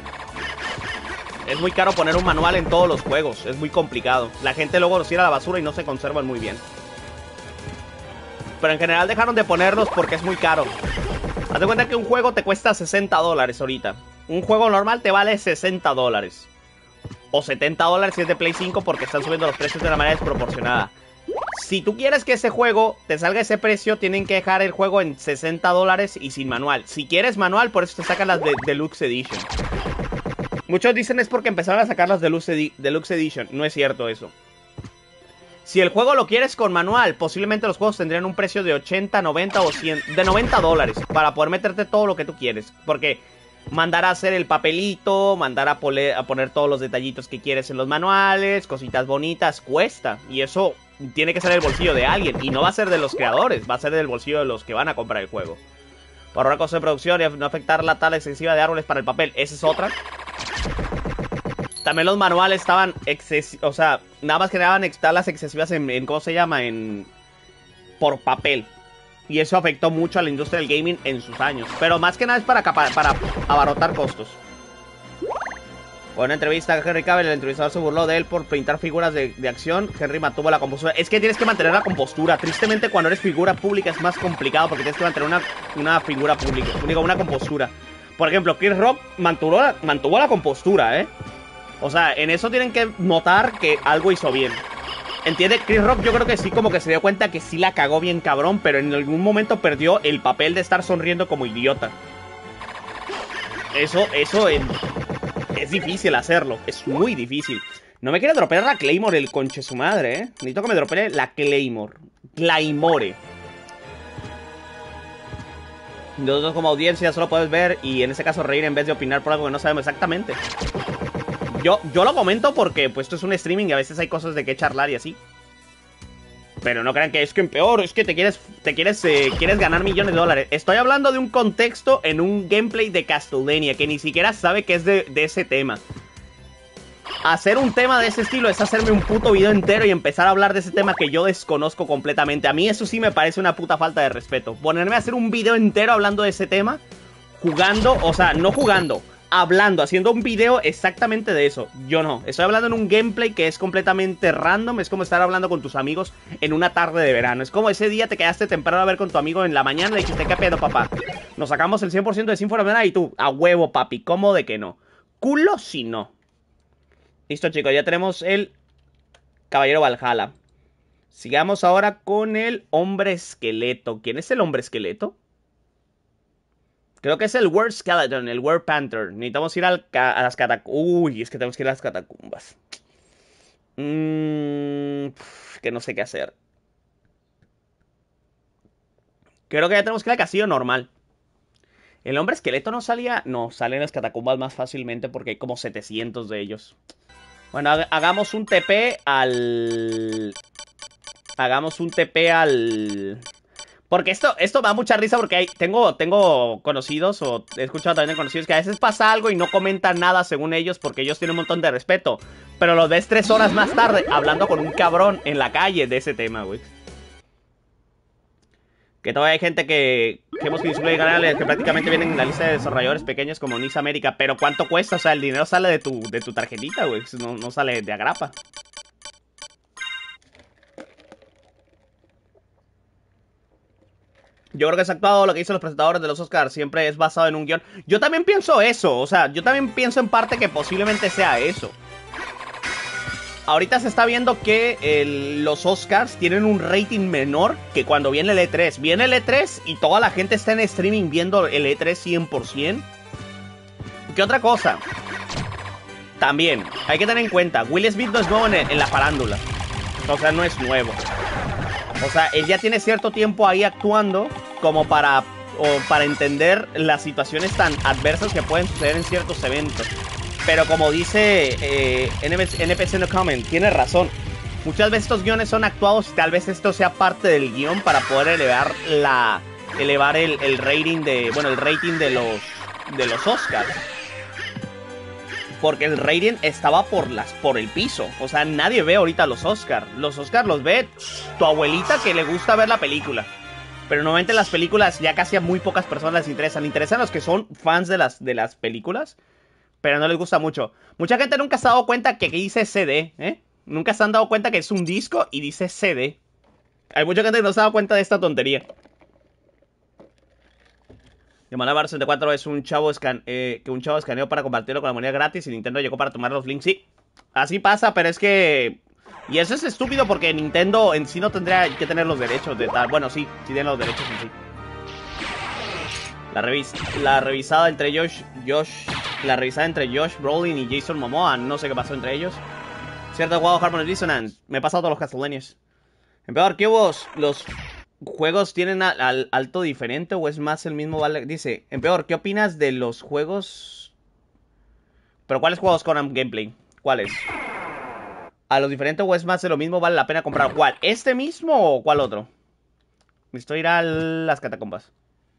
Es muy caro poner un manual en todos los juegos. Es muy complicado. La gente luego los tira a la basura y no se conservan muy bien. Pero en general dejaron de ponerlos porque es muy caro. Haz de cuenta que un juego te cuesta sesenta dólares ahorita. Un juego normal te vale sesenta dólares. O setenta dólares si es de Play cinco porque están subiendo los precios de una manera desproporcionada. Si tú quieres que ese juego te salga ese precio, tienen que dejar el juego en sesenta dólares y sin manual. Si quieres manual, por eso te sacan las de Deluxe Edition. Muchos dicen es porque empezaron a sacar las Deluxe, Edi Deluxe Edition. No es cierto eso. Si el juego lo quieres con manual, posiblemente los juegos tendrían un precio de ochenta, noventa o cien, de noventa dólares para poder meterte todo lo que tú quieres. Porque mandar a hacer el papelito, mandar a, a poner todos los detallitos que quieres en los manuales, cositas bonitas, cuesta. Y eso tiene que ser el bolsillo de alguien. Y no va a ser de los creadores, va a ser del bolsillo de los que van a comprar el juego. Para ahorrar costos de producción y no afectar la tala excesiva de árboles para el papel. Esa es otra. También los manuales estaban excesivos, o sea, nada más generaban talas excesivas en, en, ¿cómo se llama? En... Por papel. Y eso afectó mucho a la industria del gaming en sus años. Pero más que nada es para, para abarrotar costos. Con una entrevista a Henry Cavill, el entrevistador se burló de él por pintar figuras de, de acción. Henry mantuvo la compostura. Es que tienes que mantener la compostura. Tristemente, cuando eres figura pública es más complicado porque tienes que mantener una, una figura pública. Digo, una compostura. Por ejemplo, Chris Rock mantuvo, mantuvo la compostura, ¿eh? O sea, en eso tienen que notar que algo hizo bien. ¿Entiende? Chris Rock yo creo que sí como que se dio cuenta que sí la cagó bien cabrón, pero en algún momento perdió el papel de estar sonriendo como idiota. Eso, eso es, es difícil hacerlo, es muy difícil. No me quiere dropear la Claymore el conche su madre, ¿eh? Necesito que me dropee la Claymore. Claymore. Nosotros como audiencia solo puedes ver y en ese caso reír en vez de opinar por algo que no sabemos exactamente. Yo, yo lo comento porque pues esto es un streaming y a veces hay cosas de qué charlar y así. Pero no crean que es que peor, es que te quieres, te quieres, eh, quieres ganar millones de dólares. Estoy hablando de un contexto en un gameplay de Castlevania que ni siquiera sabe que es de, de ese tema. Hacer un tema de ese estilo es hacerme un puto video entero y empezar a hablar de ese tema que yo desconozco completamente. A mí eso sí me parece una puta falta de respeto. Ponerme a hacer un video entero hablando de ese tema, jugando, o sea, no jugando, hablando, haciendo un video exactamente de eso. Yo no, estoy hablando en un gameplay que es completamente random. Es como estar hablando con tus amigos en una tarde de verano. Es como ese día te quedaste temprano a ver con tu amigo en la mañana. Le dijiste, ¿qué pedo, papá? Nos sacamos el cien por ciento de Sinfonía y tú, a huevo, papi, ¿cómo de que no? Culo si no. Listo, chicos, ya tenemos el Caballero Valhalla. Sigamos ahora con el Hombre Esqueleto. ¿Quién es el Hombre Esqueleto? Creo que es el Were Skeleton, el Were Panther. Necesitamos ir al a las catacumbas. Uy, es que tenemos que ir a las catacumbas. Mm, que no sé qué hacer. Creo que ya tenemos que ir al castillo normal. El hombre esqueleto no salía... No, sale en las catacumbas más fácilmente porque hay como setecientos de ellos. Bueno, hagamos un T P al... Hagamos un T P al... Porque esto, esto me da mucha risa porque hay, tengo, tengo conocidos, o he escuchado también de conocidos, que a veces pasa algo y no comentan nada según ellos porque ellos tienen un montón de respeto. Pero lo ves tres horas más tarde hablando con un cabrón en la calle de ese tema, güey. Que todavía hay gente que, que hemos visto canales que prácticamente vienen en la lista de desarrolladores pequeños como Nis América. Pero ¿cuánto cuesta? O sea, el dinero sale de tu, de tu tarjetita, güey. No, no sale de agrapa. Yo creo que es actuado lo que dicen los presentadores de los Oscars. Siempre es basado en un guión. Yo también pienso eso. O sea, yo también pienso en parte que posiblemente sea eso. Ahorita se está viendo que el, los Oscars tienen un rating menor que cuando viene el E tres. Viene el E tres y toda la gente está en streaming viendo el E tres cien por ciento. ¿Qué otra cosa? También, hay que tener en cuenta, Will Smith no es nuevo en, en la farándula. O sea, no es nuevo. O sea, él ya tiene cierto tiempo ahí actuando como para, o para entender las situaciones tan adversas que pueden suceder en ciertos eventos. Pero como dice eh, N P C No Comment, tiene razón. Muchas veces estos guiones son actuados y tal vez esto sea parte del guión para poder elevar la elevar el, el rating de bueno el rating de los de los Oscars. Porque el rating estaba por las por el piso. O sea, nadie ve ahorita los Oscars. Los Oscars los ve tu abuelita que le gusta ver la película. Pero normalmente las películas ya casi a muy pocas personas les interesan. Le interesan los que son fans de las, de las películas, pero no les gusta mucho. Mucha gente nunca se ha dado cuenta que dice C D, ¿eh? Nunca se han dado cuenta que es un disco y dice C D. Hay mucha gente que no se ha dado cuenta de esta tontería. Yamanabar sesenta y cuatro es un chavo escan eh, que un chavo escaneó para compartirlo con la moneda gratis y Nintendo llegó para tomar los links. Sí, así pasa, pero es que... Y eso es estúpido porque Nintendo en sí no tendría que tener los derechos de tal... Bueno, sí, sí tiene los derechos en sí. La, revis la revisada entre Josh... Josh... La revisada entre Josh Brolin y Jason Momoa. No sé qué pasó entre ellos. Cierto juego Harmony Dissonance. Me he pasado todos los Castlevanias. Emperador, ¿qué hubo? Los... ¿Juegos tienen al, al alto diferente o es más el mismo vale? Dice, Empeor, ¿qué opinas de los juegos? ¿Pero cuáles juegos con gameplay? ¿Cuáles? ¿A los diferentes o es más de lo mismo vale la pena comprar? ¿Cuál? ¿Este mismo o cuál otro? Necesito ir a las catacumbas.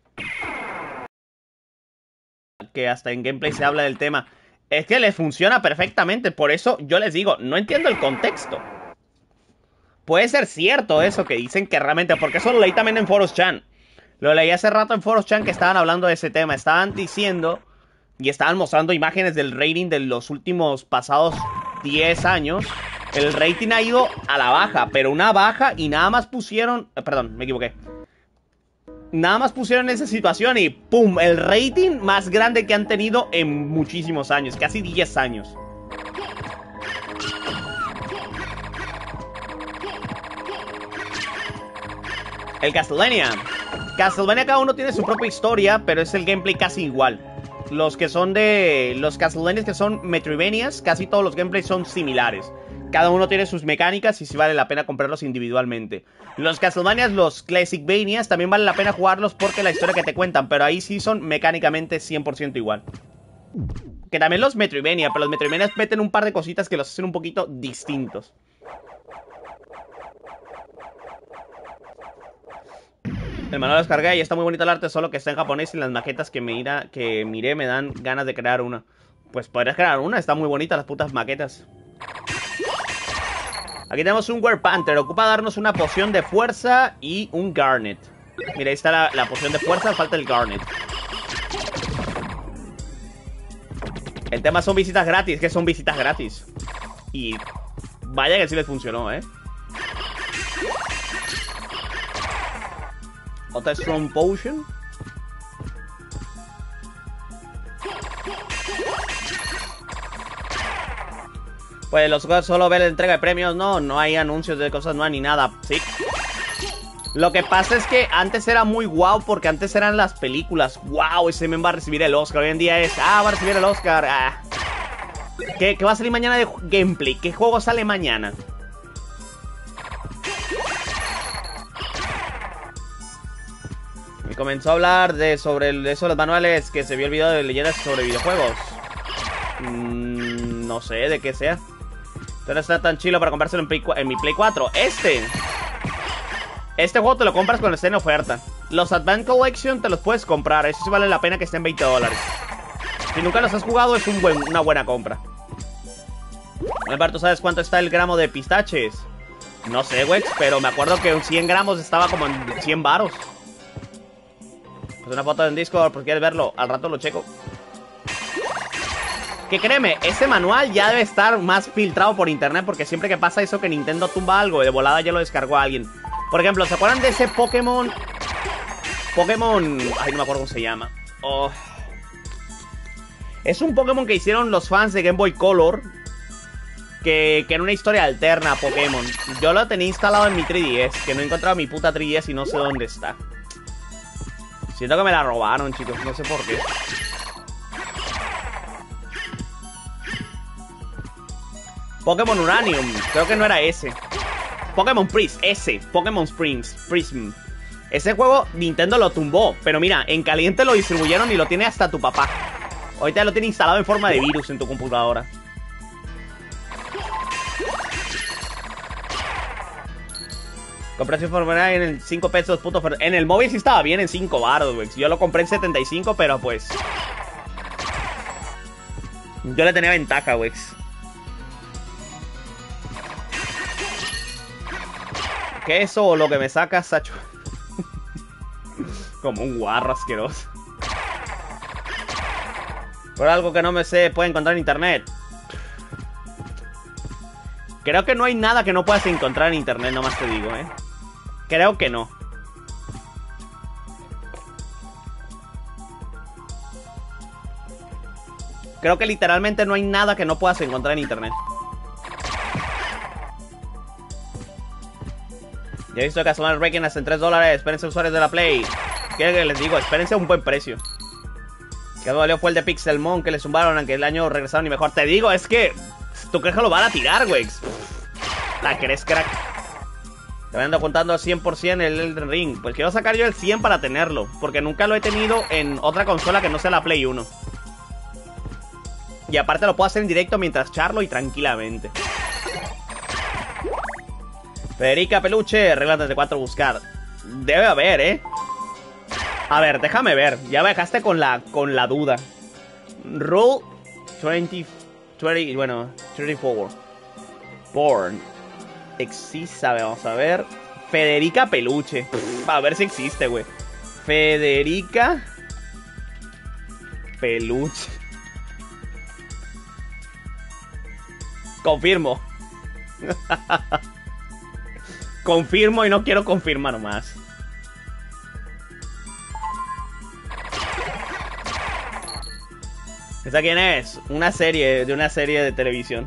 Que hasta en gameplay se habla del tema. Es que les funciona perfectamente. Por eso yo les digo, no entiendo el contexto. Puede ser cierto eso que dicen que realmente... Porque eso lo leí también en Foros Chan. Lo leí hace rato en Foros Chan que estaban hablando de ese tema. Estaban diciendo y estaban mostrando imágenes del rating de los últimos pasados diez años. El rating ha ido a la baja, pero una baja y nada más pusieron... Eh, perdón, me equivoqué. Nada más pusieron esa situación y ¡pum! El rating más grande que han tenido en muchísimos años. Casi diez años. El Castlevania. Castlevania cada uno tiene su propia historia, pero es el gameplay casi igual. Los que son de... Los Castlevanias que son Metroidvanias, casi todos los gameplays son similares. Cada uno tiene sus mecánicas y sí vale la pena comprarlos individualmente. Los Castlevanias, los Classicvanias, también vale la pena jugarlos porque la historia que te cuentan, pero ahí sí son mecánicamente cien por ciento igual. Que también los Metroidvania, pero los Metroidvanias meten un par de cositas que los hacen un poquito distintos. El manual lo descargué y está muy bonito el arte, solo que está en japonés y las maquetas que, me ira, que miré me dan ganas de crear una. Pues podrías crear una, está muy bonita las putas maquetas. Aquí tenemos un Were Panther, ocupa darnos una poción de fuerza y un Garnet. Mira, ahí está la, la poción de fuerza, falta el Garnet. El tema son visitas gratis, que son visitas gratis. Y vaya que sí les funcionó, ¿eh? Otra Strong Potion. Pues los juegos solo ver la entrega de premios. No, no hay anuncios de cosas nuevas ni nada. Sí. Lo que pasa es que antes era muy guau porque antes eran las películas. Wow, ese men va a recibir el Oscar. Hoy en día es, ah, va a recibir el Oscar. Ah. ¿Qué, ¿Qué va a salir mañana de gameplay? ¿Qué juego sale mañana? Y comenzó a hablar de sobre el, eso de los manuales que se vio el video de leyendas sobre videojuegos. Mm, no sé de qué sea. Pero está tan chilo para comprárselo en, Play, en mi Play cuatro. Este. Este juego te lo compras cuando esté en oferta. Los Advanced Collection te los puedes comprar. Eso sí vale la pena que estén veinte dólares. Si nunca los has jugado es un buen, una buena compra. Alberto, ¿sabes cuánto está el gramo de pistaches? No sé, Wex, pero me acuerdo que un cien gramos estaba como en cien varos. Pues una foto en Discord, por si quieres verlo. Al rato lo checo. Que créeme, este manual ya debe estar más filtrado por internet, porque siempre que pasa eso que Nintendo tumba algo, de volada ya lo descargó a alguien. Por ejemplo, ¿se acuerdan de ese Pokémon? Pokémon... Ay, no me acuerdo cómo se llama. Oh. Es un Pokémon que hicieron los fans de Game Boy Color, que, que era una historia alterna a Pokémon. Yo lo tenía instalado en mi tres D S, que no he encontrado mi puta tres D S y no sé dónde está. Siento que me la robaron, chicos, no sé por qué. Pokémon Uranium, creo que no era ese. Pokémon Prism, ese, Pokémon Springs, Prism. Ese juego Nintendo lo tumbó, pero mira, en caliente lo distribuyeron y lo tiene hasta tu papá. Ahorita lo tiene instalado en forma de virus en tu computadora. Compré su formulario en cinco pesos, puto. En el móvil sí estaba bien en cinco baros, güey. Yo lo compré en setenta y cinco, pero pues... Yo le tenía ventaja, güey. ¿Qué es eso o lo que me saca, Sacho? Como un guarro asqueroso. Por algo que no me sé, puede encontrar en internet. Creo que no hay nada que no puedas encontrar en internet, nomás te digo, eh. Creo que no. Creo que literalmente no hay nada que no puedas encontrar en internet. Ya he visto que Casual Breaking hasta en tres dólares. Espérense, usuarios de la Play. ¿Qué les digo? Espérense a un buen precio. Que valió fue el de Pixelmon, que le zumbaron, aunque el año regresaron y mejor. Te digo, es que... ¿Tú crees que lo van a tirar, güey? La crees, crack. Te ando contando al cien por ciento el Elden Ring. Pues quiero sacar yo el cien para tenerlo, porque nunca lo he tenido en otra consola que no sea la Play uno. Y aparte lo puedo hacer en directo mientras charlo y tranquilamente. Federica Peluche, reglas de cuatro buscar. Debe haber, ¿eh? A ver, déjame ver. Ya me dejaste con la, con la duda. Rule veinte, veinte, bueno, treinta y cuatro. Born. Existe, vamos a ver. Federica Peluche. Pff, a ver si existe, güey. Federica Peluche. Confirmo. Confirmo y no quiero confirmar más. ¿Esta quién es? Una serie, de una serie de televisión.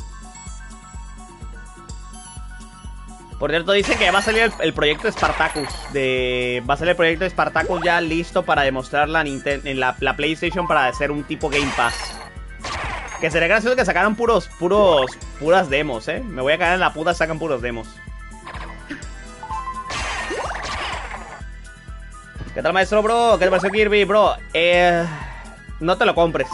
Por cierto, dicen que ya va a salir el, el proyecto Spartacus. De, va a salir el proyecto Spartacus ya listo para demostrarla en la, la PlayStation para hacer un tipo Game Pass. Que sería gracioso que sacaran puros, puros, puras demos, eh. Me voy a caer en la puta, sacan puros demos. ¿Qué tal, maestro, bro? ¿Qué te pareció Kirby, bro? Eh, no te lo compres.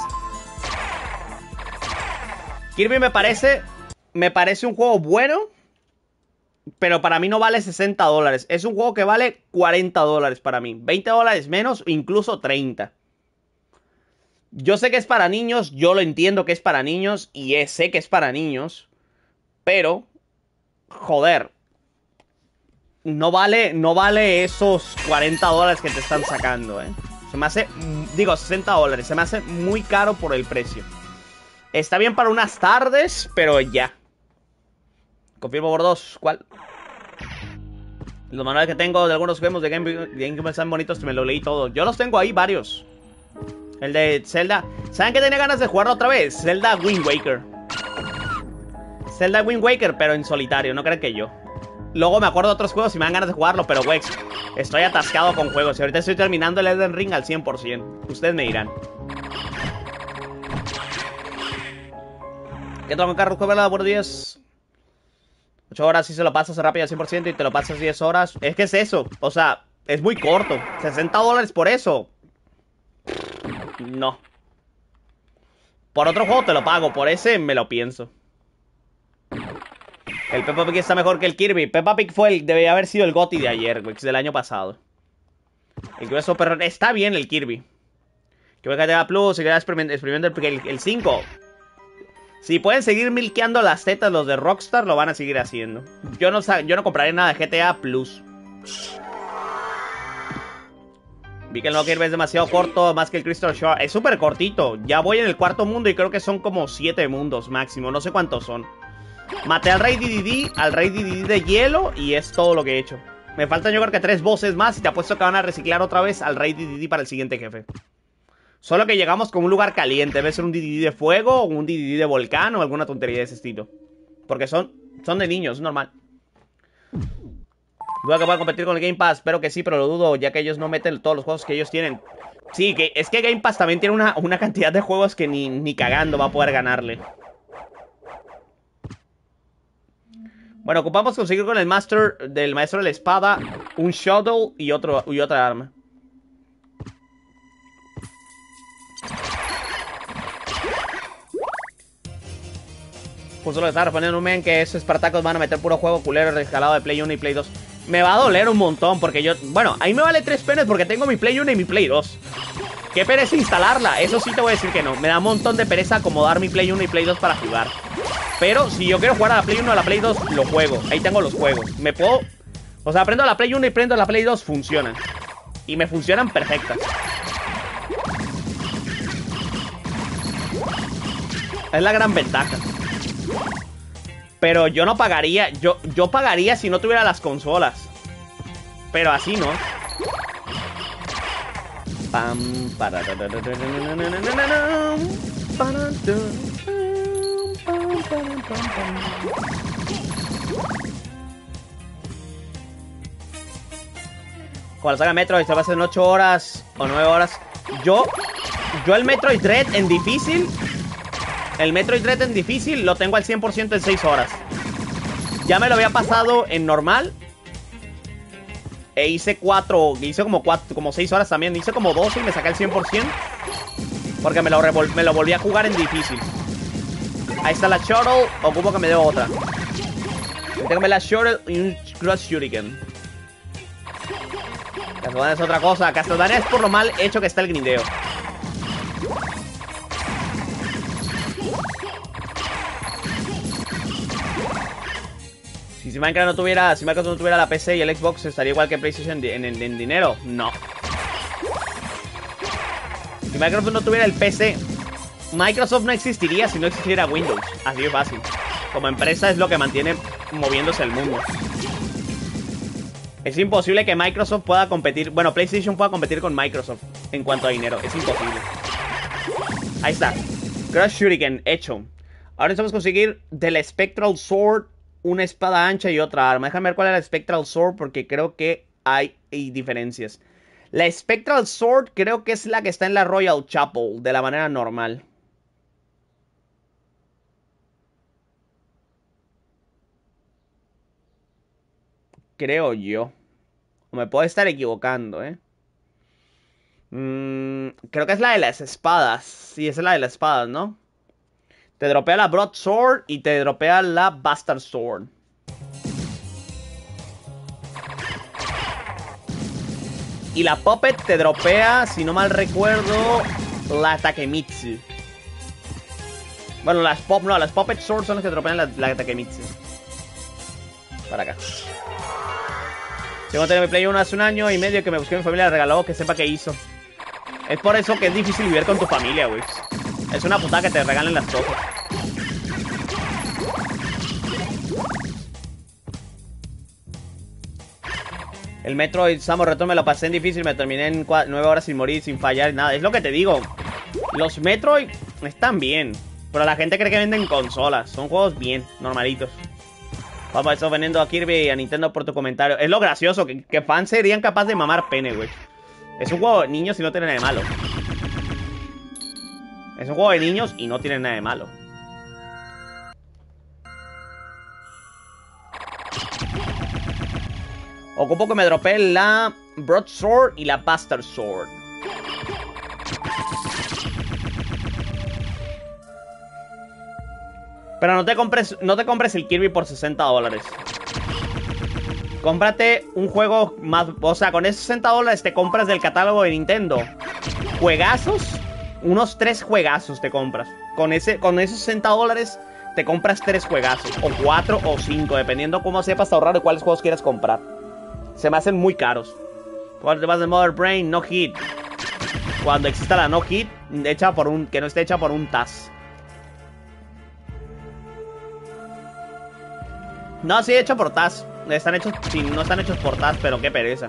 Kirby me parece, me parece un juego bueno, pero para mí no vale sesenta dólares. Es un juego que vale cuarenta dólares para mí. veinte dólares menos, incluso treinta. Yo sé que es para niños, yo lo entiendo que es para niños y sé que es para niños, pero, joder, no vale, no vale esos cuarenta dólares que te están sacando, eh. Se me hace, digo, sesenta dólares, se me hace muy caro por el precio. Está bien para unas tardes, pero ya. Confirmo por dos, ¿cuál? Los manuales que tengo de algunos juegos de Game Boy están bonitos, me lo leí todo. Yo los tengo ahí, varios. El de Zelda. ¿Saben que tenía ganas de jugarlo otra vez? Zelda Wind Waker. Zelda Wind Waker, pero en solitario, no creen que yo. luego me acuerdo de otros juegos y me dan ganas de jugarlo, pero güey, estoy atascado con juegos. Y ahorita estoy terminando el Elden Ring al cien por ciento. Ustedes me dirán. ¿Qué tal, Carlos Covela? Buenos días. ocho horas si se lo pasas rápido al cien por ciento y te lo pasas diez horas. Es que es eso. O sea, es muy corto. sesenta dólares por eso. No. Por otro juego te lo pago. Por ese me lo pienso. El Peppa Pig está mejor que el Kirby. Peppa Pig fue el... Debería haber sido el GOTY de ayer, güey. Del año pasado. El que eso, pero está bien el Kirby. Que voy a G T A Plus. Y que experimento el, el, el cinco. Si pueden seguir milkeando las tetas los de Rockstar, lo van a seguir haciendo. Yo no, yo no compraré nada de G T A Plus. Vi que el no Kirby es demasiado corto, más que el Crystal Shore. Es súper cortito. Ya voy en el cuarto mundo y creo que son como siete mundos máximo. No sé cuántos son. Maté al Rey D D D, al Rey D D D de hielo y es todo lo que he hecho. Me faltan yo creo que tres bosses más y te apuesto que van a reciclar otra vez al Rey D D D para el siguiente jefe. Solo que llegamos con un lugar caliente. Debe ser un D D D de fuego o un D D D de volcán o alguna tontería de ese estilo. Porque son, son de niños, es normal. Duda que pueda competir con el Game Pass. Espero que sí, pero lo dudo, ya que ellos no meten todos los juegos que ellos tienen. Sí, que es que Game Pass también tiene una, una cantidad de juegos que ni, ni cagando va a poder ganarle. Bueno, ocupamos conseguir con el Master del Maestro de la Espada un Shuttle y, otro, y otra arma. Justo lo que estaba respondiendo un men que esos Espartacos van a meter puro juego culero rescalado de Play uno y Play dos. Me va a doler un montón porque yo... Bueno, ahí me vale tres penes porque tengo mi Play uno y mi Play dos. Qué pereza instalarla, eso sí te voy a decir que no. Me da un montón de pereza acomodar mi Play uno y Play dos para jugar. Pero si yo quiero jugar a la Play uno o a la Play dos, lo juego. Ahí tengo los juegos. Me puedo... O sea, prendo la Play uno y prendo la Play dos, funcionan. Y me funcionan perfectas. Es la gran ventaja. Pero yo no pagaría... Yo, yo pagaría si no tuviera las consolas. Pero así no. Pam, para, Cuando salga Metroid se va a hacer en ocho horas o nueve horas. Yo, yo el Metroid Dread en difícil, el Metroid Dread en difícil lo tengo al cien por ciento en seis horas. Ya me lo había pasado en normal. E hice cuatro, hice como cuatro, como seis horas también. Hice como doce y me saqué el cien por ciento. Porque me lo, me lo volví a jugar en difícil. Ahí está la Shuttle. Ocupo que me dé otra. Tengo la Shuttle y un Cross Shuriken. Castlevania es otra cosa. Castlevania es por lo mal hecho que está el grindeo. Si Minecraft no tuviera, si Minecraft no tuviera la P C y el Xbox, estaría igual que PlayStation en, en, en dinero. No. Si Microsoft no tuviera el P C, Microsoft no existiría si no existiera Windows. Así de fácil. Como empresa es lo que mantiene moviéndose el mundo. Es imposible que Microsoft pueda competir. Bueno, PlayStation pueda competir con Microsoft en cuanto a dinero. Es imposible. Ahí está. Crush Shuriken, hecho. Ahora necesitamos conseguir del Spectral Sword una espada ancha y otra arma. Déjame ver cuál es la Spectral Sword porque creo que hay, hay diferencias. La Spectral Sword creo que es la que está en la Royal Chapel de la manera normal. Creo yo. O me puedo estar equivocando, ¿eh? Mm, creo que es la de las espadas. Sí, esa es la de las espadas, ¿no? Te dropea la Broadsword y te dropea la Bastard Sword. Y la Puppet te dropea, si no mal recuerdo, la Takemitsu. Bueno, las pop, no, las Puppet Swords son las que dropean la, la Takemitsu. Para acá. Tengo que tener mi Play uno hace un año y medio que me busqué mi familia, le regaló, que sepa qué hizo. Es por eso que es difícil vivir con tu familia, güey. Es una putada que te regalen las cosas. El Metroid Samus Return me lo pasé en difícil, me terminé en nueve horas sin morir, sin fallar, nada. Es lo que te digo. Los Metroid están bien, pero la gente cree que venden consolas. Son juegos bien, normalitos. Vamos, eso vendiendo a Kirby y a Nintendo por tu comentario. Es lo gracioso, que, que fans serían capaces de mamar pene, güey. Es un juego de niños y no tiene nada de malo. Es un juego de niños y no tiene nada de malo. Ocupo que me dropee la Broadsword y la Bastard Sword. Pero no te compres, no te compres el Kirby por sesenta dólares. Cómprate un juego más... O sea, con esos sesenta dólares te compras del catálogo de Nintendo juegazos. Unos tres juegazos te compras. Con, ese, con esos sesenta dólares te compras tres juegazos. O cuatro o cinco, dependiendo cómo sepas ahorrar y cuáles juegos quieras comprar. Se me hacen muy caros. Cuando te vas de Mother Brain, no hit. Cuando exista la no hit, hecha por un, que no esté hecha por un T A S. No, sí, hecho por T A S. Están hechos, sí, no están hechos por T A S, pero qué pereza.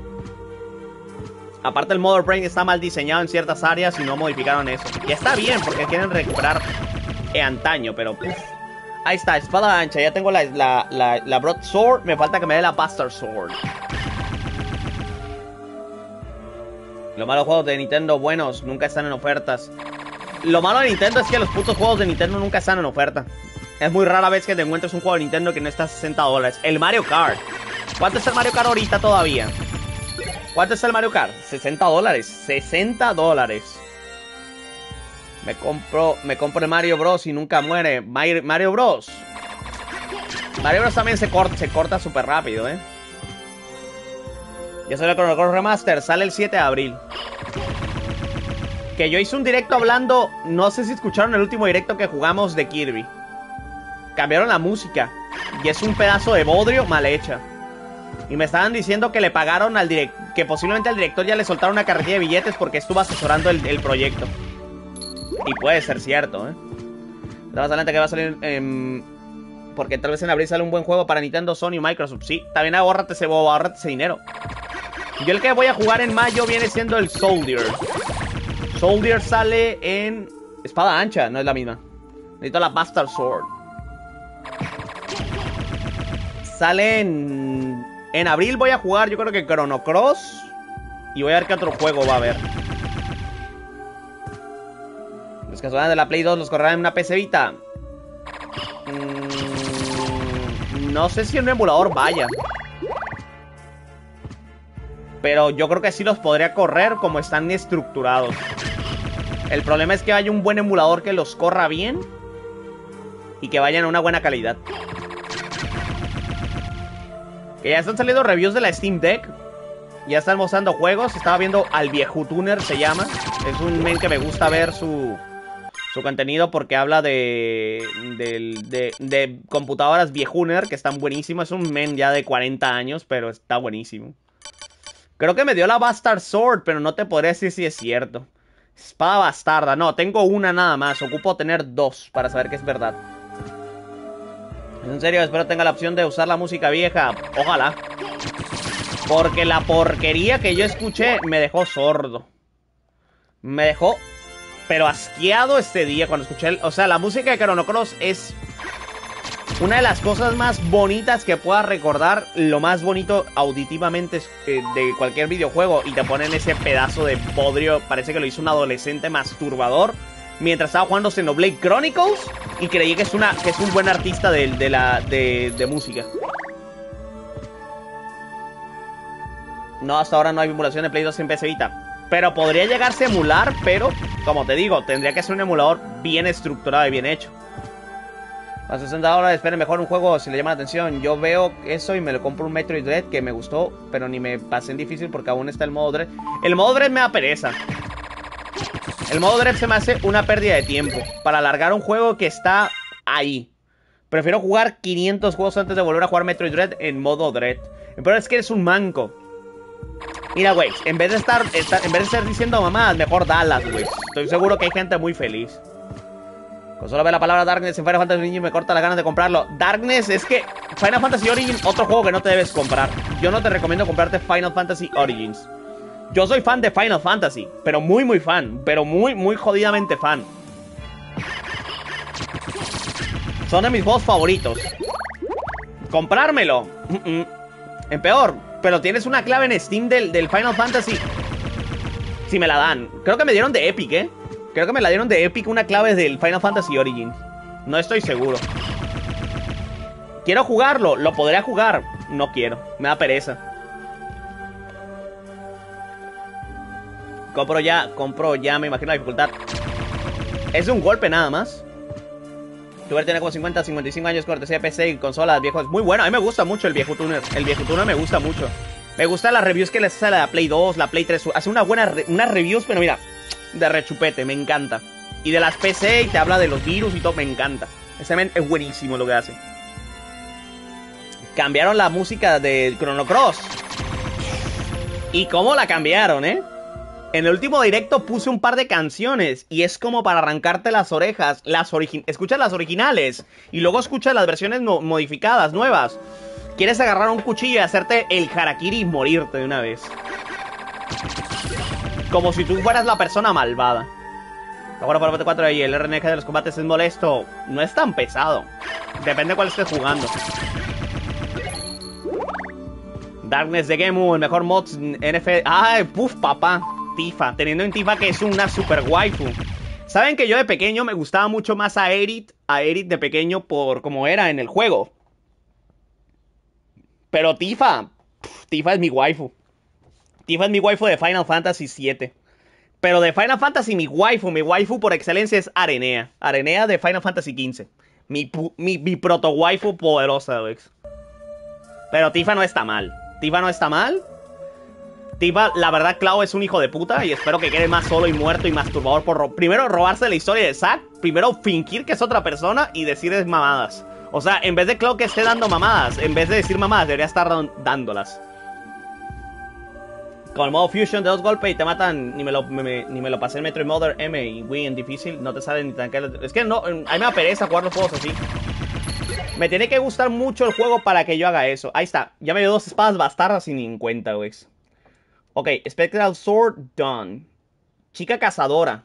Aparte el Mother Brain está mal diseñado en ciertas áreas y no modificaron eso. Y está bien, porque quieren recuperar eh, antaño, pero puf. Ahí está, espada ancha. Ya tengo la, la, la, la Broadsword. Me falta que me dé la Bastard Sword. Los malos juegos de Nintendo buenos nunca están en ofertas. Lo malo de Nintendo es que los putos juegos de Nintendo nunca están en oferta. Es muy rara vez que te encuentres un juego de Nintendo que no está a sesenta dólares. El Mario Kart. ¿Cuánto está el Mario Kart ahorita todavía? ¿Cuánto está el Mario Kart? sesenta dólares. sesenta dólares. Me compro, me compro el Mario Bros y nunca muere. Mario Bros. Mario Bros también se corta, se corta súper rápido, ¿eh? Ya salió el Chrono Cross Remaster. Sale el siete de abril. Que yo hice un directo hablando... No sé si escucharon el último directo que jugamos de Kirby. Cambiaron la música. Y es un pedazo de bodrio mal hecha. Y me estaban diciendo que le pagaron al director... Que posiblemente al director ya le soltaron una carretilla de billetes porque estuvo asesorando el, el proyecto. Y puede ser cierto, ¿eh? Más adelante que va a salir... Eh, porque tal vez en abril sale un buen juego para Nintendo, Sony y Microsoft. Sí, también ahórrate ese bobo, ahórrate ese dinero. Yo el que voy a jugar en mayo viene siendo el Soldier. Soldier sale en... Espada ancha, no es la misma. Necesito la Bastard Sword. Sale en... En abril voy a jugar, yo creo que Chrono Cross. Y voy a ver qué otro juego va a haber. Los que son de la Play dos los correrán en una P C Vita. Mm, no sé si en un emulador vaya. Pero yo creo que sí los podría correr como están estructurados. El problema es que haya un buen emulador que los corra bien. Y que vayan a una buena calidad. Que ya están saliendo reviews de la Steam Deck. Ya están mostrando juegos. Estaba viendo al Viejutuner, se llama. Es un men que me gusta ver su, su contenido porque habla de, de, de, de computadoras Viejuner que están buenísimas. Es un men ya de cuarenta años, pero está buenísimo. Creo que me dio la Bastard Sword, pero no te podría decir si es cierto. Espada bastarda. No, tengo una nada más. Ocupo tener dos para saber que es verdad. En serio, espero tenga la opción de usar la música vieja. Ojalá. Porque la porquería que yo escuché me dejó sordo. Me dejó, pero asqueado este día cuando escuché... El, o sea, la música de Chrono Cross es una de las cosas más bonitas que pueda recordar. Lo más bonito auditivamente eh, de cualquier videojuego. Y te ponen ese pedazo de bodrio. Parece que lo hizo un adolescente masturbador mientras estaba jugando Xenoblade Chronicles. Y creí que es, una, que es un buen artista de, de, la, de, de música. No, hasta ahora no hay emulación de Play dos en P C Vita. Pero podría llegarse a emular, pero, como te digo, tendría que ser un emulador bien estructurado y bien hecho. A sesenta dólares, esperen mejor un juego si le llama la atención. Yo veo eso y me lo compro un Metroid Dread que me gustó, pero ni me pasé en difícil porque aún está el modo Dread. El modo Dread me da pereza. El modo Dread se me hace una pérdida de tiempo para alargar un juego que está ahí. Prefiero jugar quinientos juegos antes de volver a jugar Metroid Dread en modo Dread. Pero es que eres un manco. Mira, güey, en vez de estar, estar en vez de estar diciendo mamadas, mejor dalas, güey. Estoy seguro que hay gente muy feliz. Con solo ver la palabra Darkness en Final Fantasy Origins me corta las ganas de comprarlo. Darkness es que Final Fantasy Origins, otro juego que no te debes comprar. Yo no te recomiendo comprarte Final Fantasy Origins. Yo soy fan de Final Fantasy, pero muy muy fan, pero muy muy jodidamente fan. Son de mis juegos favoritos. comprármelo. Mm -mm. En peor, pero tienes una clave en Steam del, del Final Fantasy. Si me la dan. Creo que me dieron de Epic, ¿eh? Creo que me la dieron de Epic una clave del Final Fantasy Origins. No estoy seguro. ¿Quiero jugarlo? Lo podría jugar. No quiero. Me da pereza. Compro ya, compro ya, me imagino la dificultad. Es de un golpe nada más. Tuber tiene como cincuenta, cincuenta y cinco años, cortesía de P C y consolas viejos. Muy bueno, a mí me gusta mucho el viejo tuner. El viejo tuner me gusta mucho. Me gustan las reviews que les hace la Play dos, la Play tres. Hace una buena re unas reviews, pero mira, de rechupete, me encanta. Y de las P C, y te habla de los virus y todo, me encanta. Ese men es buenísimo lo que hace. Cambiaron la música de Chrono Cross. ¿Y cómo la cambiaron, eh? En el último directo puse un par de canciones y es como para arrancarte las orejas. Las origi escuchas las originales y luego escuchas las versiones no modificadas, nuevas. Quieres agarrar un cuchillo y hacerte el harakiri y morirte de una vez. Como si tú fueras la persona malvada. Ahora para cuatro y el R N G de los combates es molesto. No es tan pesado. Depende de cuál estés jugando. Darkness de Gemu, el mejor mods N F... ¡Ay, puf, papá! Tifa, teniendo en Tifa que es una super waifu. Saben que yo de pequeño me gustaba mucho más a Aerith, a Aerith de pequeño por como era en el juego. Pero Tifa, pff, Tifa es mi waifu. Tifa es mi waifu de Final Fantasy siete. Pero de Final Fantasy mi waifu, mi waifu por excelencia es Arenea. Arenea de Final Fantasy quince. Mi, mi, mi proto waifu poderosa, Wex. Pero Tifa no está mal. Tifa no está mal. Tifa, la verdad, Cloud es un hijo de puta y espero que quede más solo y muerto y masturbador por ro primero robarse la historia de Zack, primero fingir que es otra persona y decir mamadas. O sea, en vez de Cloud que esté dando mamadas, en vez de decir mamadas, debería estar dándolas. Con el modo Fusion de dos golpes y te matan, ni me lo, me, ni me lo pasé en Metroid Mother M y Wii en difícil, no te sale ni tan caro. Es que no, a mí me da pereza jugar los juegos así. Me tiene que gustar mucho el juego para que yo haga eso. Ahí está, ya me dio dos espadas bastardas y ni en cuenta, güey. Ok, Spectral Sword, done. Chica cazadora.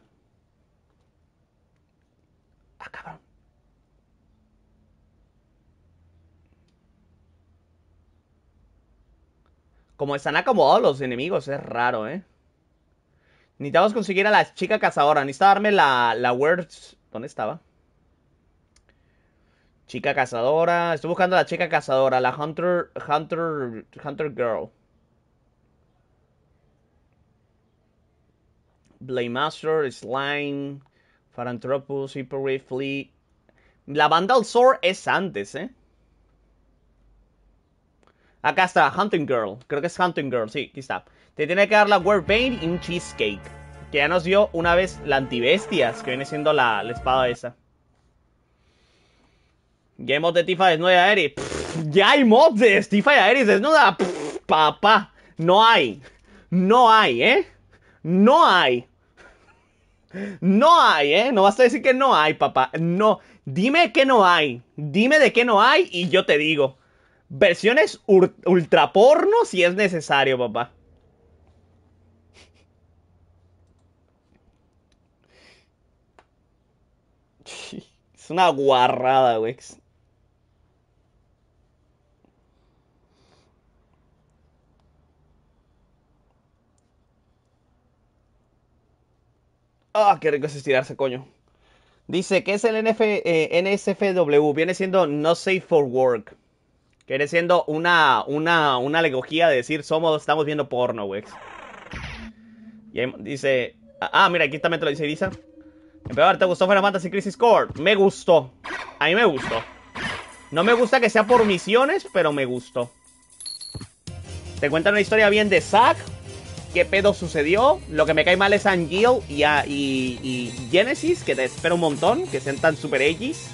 Ah, cabrón. Como están acomodados los enemigos, es raro, ¿eh? Necesitamos conseguir a la chica cazadora. Necesito darme la, la words... ¿Dónde estaba? Chica cazadora. Estoy buscando a la chica cazadora. La Hunter... Hunter... Hunter Girl. Blademaster, Slime, Pharanthropus, Hyperwave, Flea. La Vandal Sword es antes, ¿eh? Acá está, Hunting Girl. Creo que es Hunting Girl, sí, aquí está. Te tiene que dar la Warbane y un Cheesecake. Que ya nos dio una vez la Antibestias, que viene siendo la, la espada esa. Ya hay mods de Tifa desnuda y Aerith. Pff, ya hay mods de Tifa y Aerith desnuda. Pff, papá, no hay. No hay, ¿eh? No hay. No hay, ¿eh? No vas a decir que no hay, papá. No. Dime que no hay. Dime de qué no hay y yo te digo. Versiones ultra porno si es necesario, papá. Es una guarrada, güey. Ah, oh, qué rico es estirarse, coño. Dice, ¿qué es el N F, eh, N S F W? Viene siendo No Safe for Work. Viene siendo una, una, una alegoría de decir, somos, estamos viendo porno, güey. Y ahí dice, ah, mira, aquí también te lo dice Elisa. Emperador, ¿te gustó Final Fantasy Crisis Core? Me gustó. A mí me gustó. No me gusta que sea por misiones, pero me gustó. Te cuentan una historia bien de Zack. ¿Qué pedo sucedió? Lo que me cae mal es Angeal y, y, y Genesis, que te espero un montón, que sean tan super X.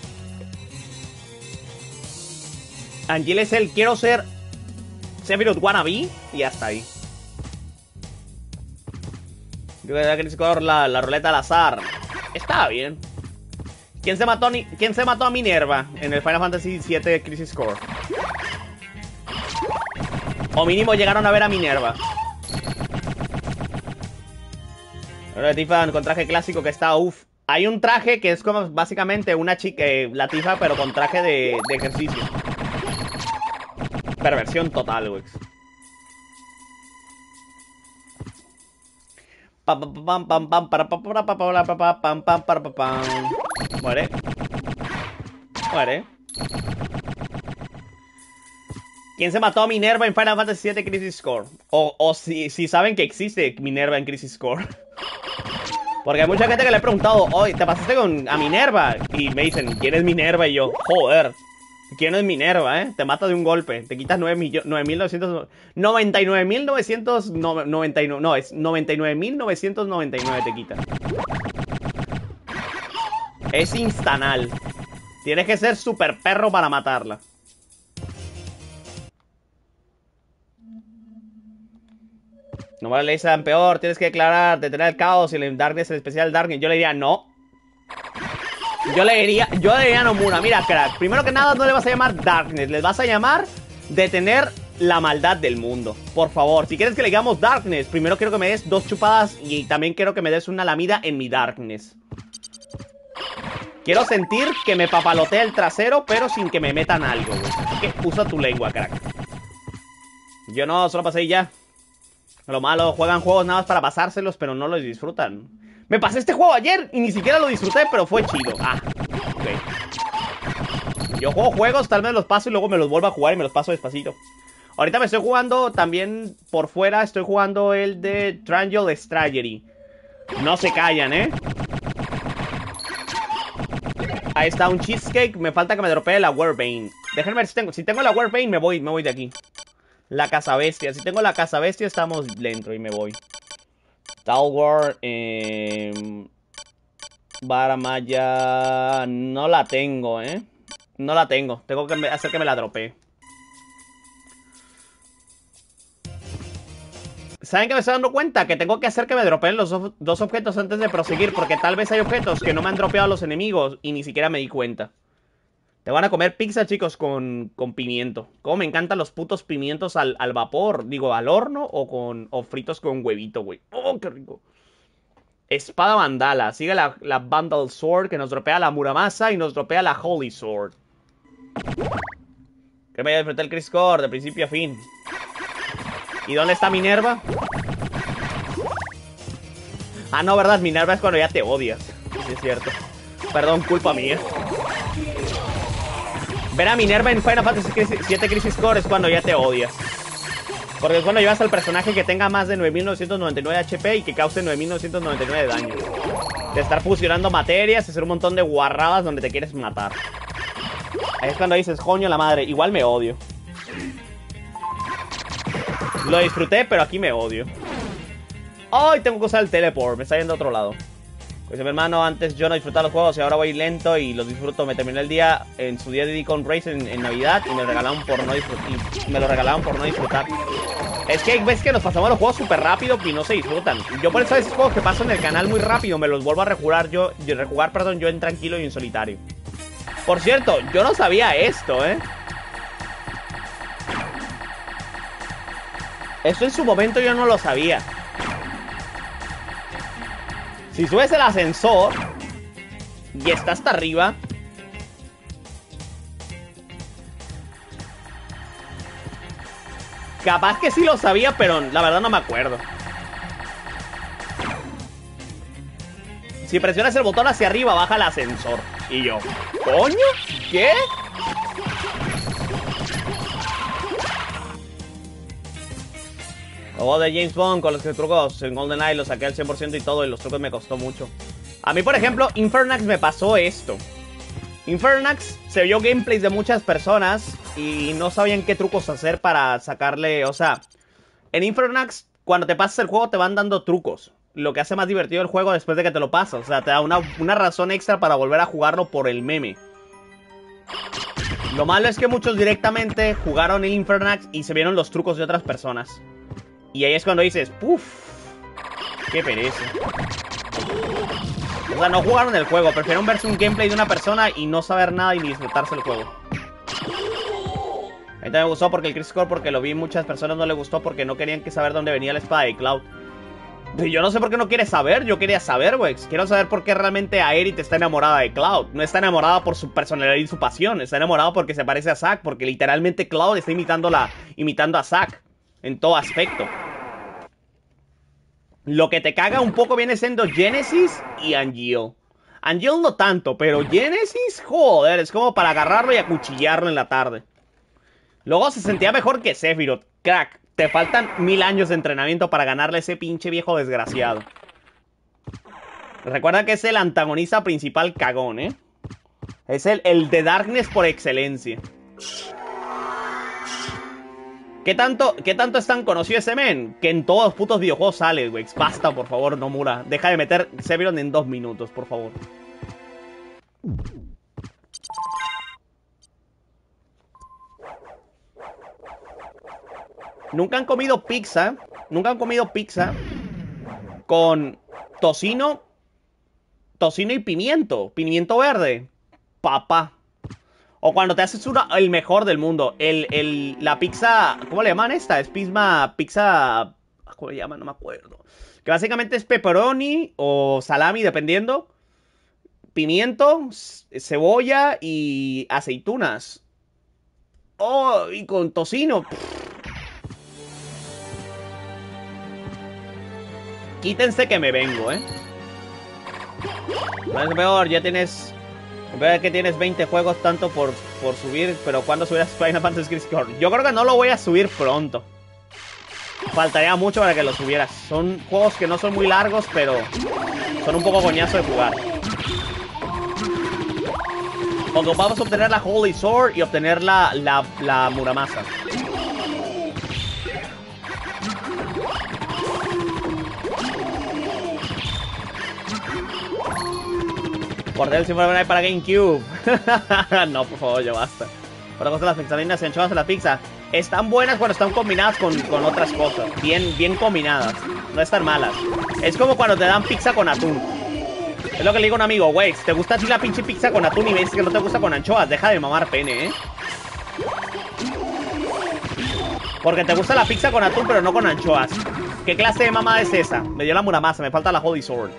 Angeal es el quiero ser Sephiroth wannabe y hasta ahí. La, la ruleta al azar. Estaba bien. ¿Quién se mató a, ¿Quién se mató a Minerva en el Final Fantasy siete Crisis Core? O mínimo llegaron a ver a Minerva. Ahora Tifa con traje clásico que está uff. Hay un traje que es como básicamente una chica, eh, la Tifa, pero con traje de, de ejercicio. perversión total, güey. Pam pam pam pam para pam para pam para pam pam para pam. Muere. Muere. ¿Quién se mató a Minerva en Final Fantasy siete Crisis Core? O, o si, si saben que existe Minerva en Crisis Core. Porque hay mucha gente que le he preguntado, oye, ¿te pasaste con a Minerva? Y me dicen, ¿quién es Minerva? Y yo, joder, ¿quién es Minerva, eh? Te mata de un golpe, te quitas nueve mil novecientos noventa y nueve mil novecientos noventa y nueve, no, es noventa y nueve mil novecientos noventa y nueve te quita. Es instanal. Tienes que ser super perro para matarla. No vale, le dicen peor, tienes que declarar, detener el caos y el darkness, el especial darkness. Yo le diría no. Yo le diría, yo le diría a Nomura, mira crack, primero que nada no le vas a llamar darkness, les vas a llamar detener la maldad del mundo. Por favor, si quieres que le digamos darkness, primero quiero que me des dos chupadas y también quiero que me des una lamida en mi darkness. Quiero sentir que me papalotea el trasero, pero sin que me metan algo, güey. Así que usa tu lengua, crack. Yo no, solo pasé y ya. Lo malo, juegan juegos nada más para pasárselos, pero no los disfrutan. Me pasé este juego ayer y ni siquiera lo disfruté, pero fue chido. Ah, ok. Yo juego juegos, tal vez los paso y luego me los vuelvo a jugar y me los paso despacito. Ahorita me estoy jugando también por fuera, estoy jugando el de Triangle Strategy. No se callan, ¿eh? Ahí está un cheesecake, me falta que me dropee la Warbane. Déjenme ver si tengo, si tengo la Warbane me voy, me voy de aquí. La casa bestia. Si tengo la casa bestia, estamos dentro y me voy. Talwar. Eh, Baramaya. No la tengo, ¿eh? No la tengo. Tengo que hacer que me la dropee. ¿Saben que me estoy dando cuenta? Que tengo que hacer que me dropeen los dos objetos antes de proseguir. Porque tal vez hay objetos que no me han dropeado los enemigos y ni siquiera me di cuenta. Te van a comer pizza, chicos, con, con pimiento. Como me encantan los putos pimientos al, al vapor. Digo, al horno o con o fritos con huevito, güey. ¡Oh, qué rico! Espada Vandala. Sigue la, la Vandal Sword que nos dropea la Muramasa y nos dropea la Holy Sword. Que me haya disfrutado el Crisis Core de principio a fin. ¿Y dónde está Minerva? Ah, no, ¿verdad? Minerva es cuando ya te odias. Sí, es cierto. Perdón, culpa mía. Ver a Minerva en Final Fantasy siete Crisis Core es cuando ya te odias. Porque es cuando llevas al personaje que tenga más de nueve mil novecientos noventa y nueve de H P y que cause nueve mil novecientos noventa y nueve de daño. De estar fusionando materias, hacer un montón de guarradas donde te quieres matar. Ahí es cuando dices, coño la madre, igual me odio. Lo disfruté, pero aquí me odio. ¡Ay! Tengo que usar el teleport, me está yendo a otro lado. Pues mi hermano, antes yo no disfrutaba los juegos y ahora voy lento y los disfruto. Me terminé el día, en su día de Deacon Race en, en Navidad y me lo regalaban por no disfrutar. Me lo regalaban por no disfrutar. Es que ves que nos pasamos los juegos súper rápido y no se disfrutan. Yo por eso esos juegos que paso en el canal muy rápido me los vuelvo a rejugar yo, yo rejugar, perdón, yo en tranquilo y en solitario. Por cierto, yo no sabía esto, ¿eh? Esto en su momento yo no lo sabía. Si subes el ascensor y está hasta arriba, capaz que sí lo sabía, pero la verdad no me acuerdo. Si presionas el botón hacia arriba, baja el ascensor. Y yo, ¿coño? ¿Qué? Juego de James Bond con los trucos en GoldenEye los saqué al cien por ciento y todo, y los trucos me costó mucho. A mí, por ejemplo, Infernax me pasó esto. Infernax se vio gameplays de muchas personas y no sabían qué trucos hacer para sacarle, o sea, en Infernax cuando te pasas el juego te van dando trucos, lo que hace más divertido el juego después de que te lo pasas, o sea, te da una, una razón extra para volver a jugarlo por el meme. Lo malo es que muchos directamente jugaron el Infernax y se vieron los trucos de otras personas. Y ahí es cuando dices, puff, qué pereza. O sea, no jugaron el juego, prefieren verse un gameplay de una persona y no saber nada y ni disfrutarse el juego. A mí también me gustó porque el Crisis Core, porque lo vi muchas personas no le gustó porque no querían que saber dónde venía la espada de Cloud. Yo no sé por qué no quieres saber. Yo quería saber, güey. Quiero saber por qué realmente Aerith está enamorada de Cloud. No está enamorada por su personalidad y su pasión. Está enamorada porque se parece a Zack. Porque literalmente Cloud está imitando, la, imitando a Zack en todo aspecto. Lo que te caga un poco viene siendo Genesis y Angeal. Angeal no tanto, pero Genesis, joder, es como para agarrarlo y acuchillarlo en la tarde. Luego se sentía mejor que Sephiroth. Crack, te faltan mil años de entrenamiento para ganarle a ese pinche viejo desgraciado. Recuerda que es el antagonista principal cagón, ¿eh? Es el, el de Darkness por excelencia. ¿Qué tanto, ¿Qué tanto es tan conocido ese men? Que en todos los putos videojuegos sale, güey. Basta, por favor, Nomura. Deja de meter Sephiroth en dos minutos, por favor. Nunca han comido pizza. Nunca han comido pizza con tocino. Tocino y pimiento. Pimiento verde. Papá. O cuando te haces una, el mejor del mundo. El, el, la pizza... ¿Cómo le llaman esta? Es pizza... Pizza... ¿Cómo le llaman? No me acuerdo. Que básicamente es pepperoni o salami, dependiendo. Pimiento, cebolla y aceitunas. Oh, y con tocino. Quítense que me vengo, ¿eh? No es peor, ya tienes... Veo que tienes veinte juegos tanto por, por subir, pero ¿cuándo subirás Final Fantasy Crisis Core? Yo creo que no lo voy a subir pronto. Faltaría mucho para que lo subieras. Son juegos que no son muy largos, pero son un poco coñazo de jugar. Cuando vamos a obtener la Holy Sword y obtener la, la, la Muramasa. Bordel si fuera para GameCube. No, por favor, ya basta. Por cosa las pizzalinas y anchoas en la pizza están buenas cuando están combinadas con, con otras cosas. Bien, bien combinadas. No están malas. Es como cuando te dan pizza con atún. Es lo que le digo a un amigo, güey, si te gusta así la pinche pizza con atún y ves que no te gusta con anchoas, deja de mamar pene, ¿eh? Porque te gusta la pizza con atún pero no con anchoas. ¿Qué clase de mamada es esa? Me dio la Muramasa, me falta la Holy Sword.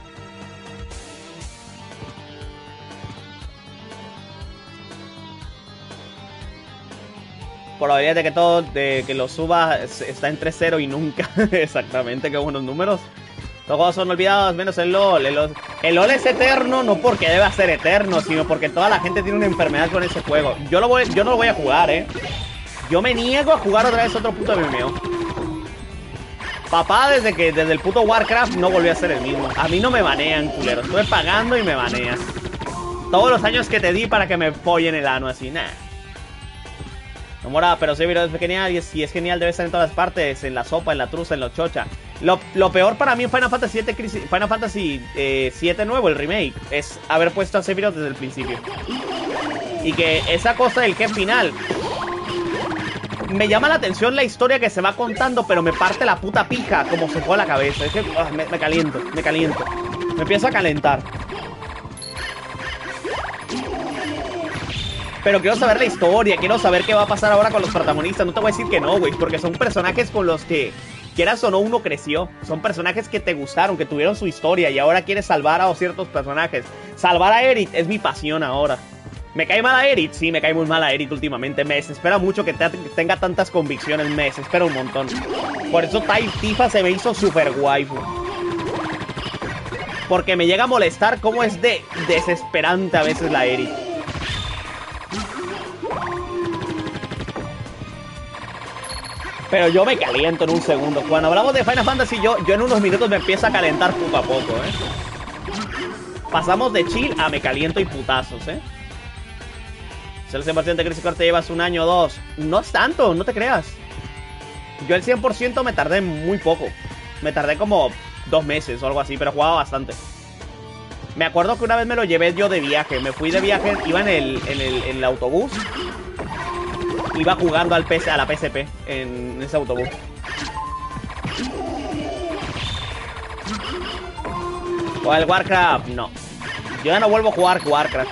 Probabilidad de que todo, de que lo suba está entre cero y nunca. Exactamente, qué buenos números. Los juegos son olvidados, menos el LOL. El LOL. El LOL es eterno, no porque deba ser eterno, sino porque toda la gente tiene una enfermedad con ese juego. Yo, lo voy, yo no lo voy a jugar, eh. Yo me niego a jugar otra vez otro puto M M O. Papá, desde que desde el puto Warcraft no volvió a ser el mismo. A mí no me banean, culero. Estuve pagando y me baneas. Todos los años que te di para que me follen el ano así, nah. No mora, pero Sephiroth es genial y si es genial debe estar en todas partes, en la sopa, en la truza, en la chocha. Lo, lo peor para mí en Final Fantasy siete, Final Fantasy eh, siete nuevo, el remake, es haber puesto a Sephiroth desde el principio. Y que esa cosa del jefe final... Me llama la atención la historia que se va contando, pero me parte la puta pija como se fue a la cabeza. Es que uh, me, me caliento, me caliento. Me empiezo a calentar. Pero quiero saber la historia, quiero saber qué va a pasar ahora con los protagonistas. No te voy a decir que no, güey, porque son personajes con los que, quieras o no, uno creció. Son personajes que te gustaron, que tuvieron su historia y ahora quieres salvar a ciertos personajes. Salvar a Aerith es mi pasión ahora. ¿Me cae mal a Aerith? Sí, me cae muy mal a Aerith últimamente. Me desespera mucho que te tenga tantas convicciones, me desespera un montón. Por eso Tifa se me hizo super waifu. Porque me llega a molestar cómo es de desesperante a veces la Aerith. Pero yo me caliento en un segundo. Cuando hablamos de Final Fantasy, yo, yo en unos minutos me empiezo a calentar poco a poco, ¿eh? Pasamos de chill a me caliento y putazos, ¿eh? Si el cien por ciento de Crisis Core te llevas un año o dos. No es tanto, no te creas. Yo el cien por ciento me tardé muy poco. Me tardé como dos meses o algo así, pero jugaba bastante. Me acuerdo que una vez me lo llevé yo de viaje. Me fui de viaje, iba en el, en el, en el autobús. Iba jugando al P C, a la P S P en ese autobús. O el Warcraft, no. Yo ya no vuelvo a jugar Warcraft.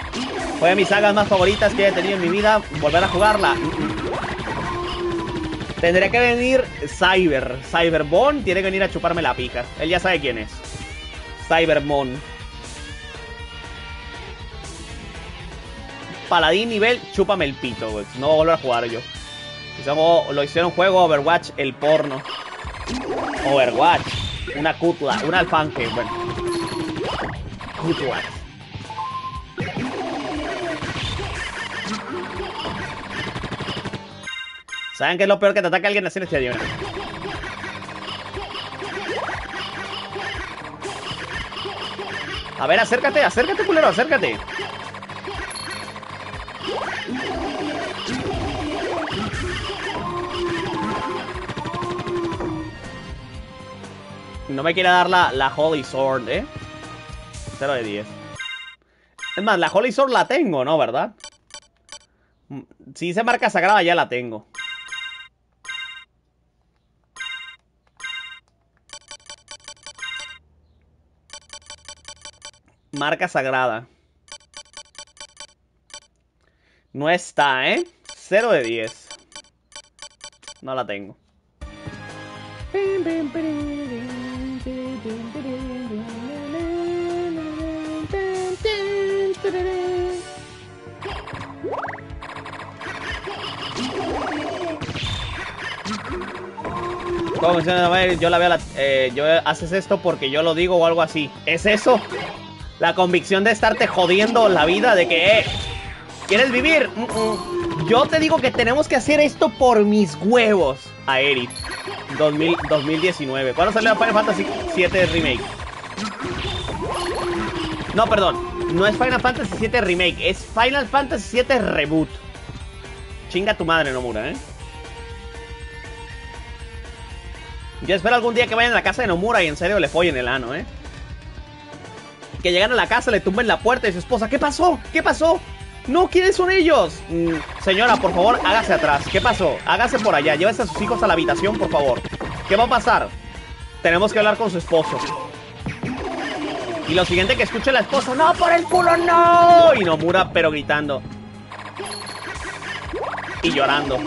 Fue de mis sagas más favoritas que he tenido en mi vida. Volver a jugarla. Tendría que venir Cyber. Cyberbon tiene que venir a chuparme la pija. Él ya sabe quién es. Cybermon. Paladín nivel, chúpame el pito, güey. No voy a volver a jugar yo. Hicimos, lo hicieron juego Overwatch, el porno. Overwatch. Una cutla, una alfanque, bueno. Cutla. ¿Saben qué es lo peor? Que te ataque alguien así en este avión? A ver, acércate, acércate, culero, acércate. No me quiere dar la, la Holy Sword, ¿eh? cero de diez. Es más, la Holy Sword la tengo, ¿no? ¿Verdad? Si dice marca sagrada, ya la tengo. Marca sagrada. No está, ¿eh? cero de diez. No la tengo. ¿Cómo funciona? Yo la veo la, eh, yo haces esto porque yo lo digo o algo así. ¿Es eso? La convicción de estarte jodiendo la vida de que, eh, ¿quieres vivir? Mm -mm. Yo te digo que tenemos que hacer esto por mis huevos. A Eric. dos mil, dos mil diecinueve. ¿Cuándo salió Final Fantasy siete Remake? No, perdón. No es Final Fantasy siete Remake. Es Final Fantasy siete Reboot. Chinga tu madre, Nomura, ¿eh? Yo espero algún día que vayan a la casa de Nomura y en serio le follen el ano, ¿eh? Que llegan a la casa, le tumben la puerta y su esposa, ¿qué pasó? ¿Qué pasó? No, ¿quiénes son ellos? Mm, señora, por favor, hágase atrás. ¿Qué pasó? Hágase por allá, llévese a sus hijos a la habitación, por favor. ¿Qué va a pasar? Tenemos que hablar con su esposo. Y lo siguiente que escuche la esposa, ¡no, por el culo, no! Y Nomura, pero gritando. Y llorando.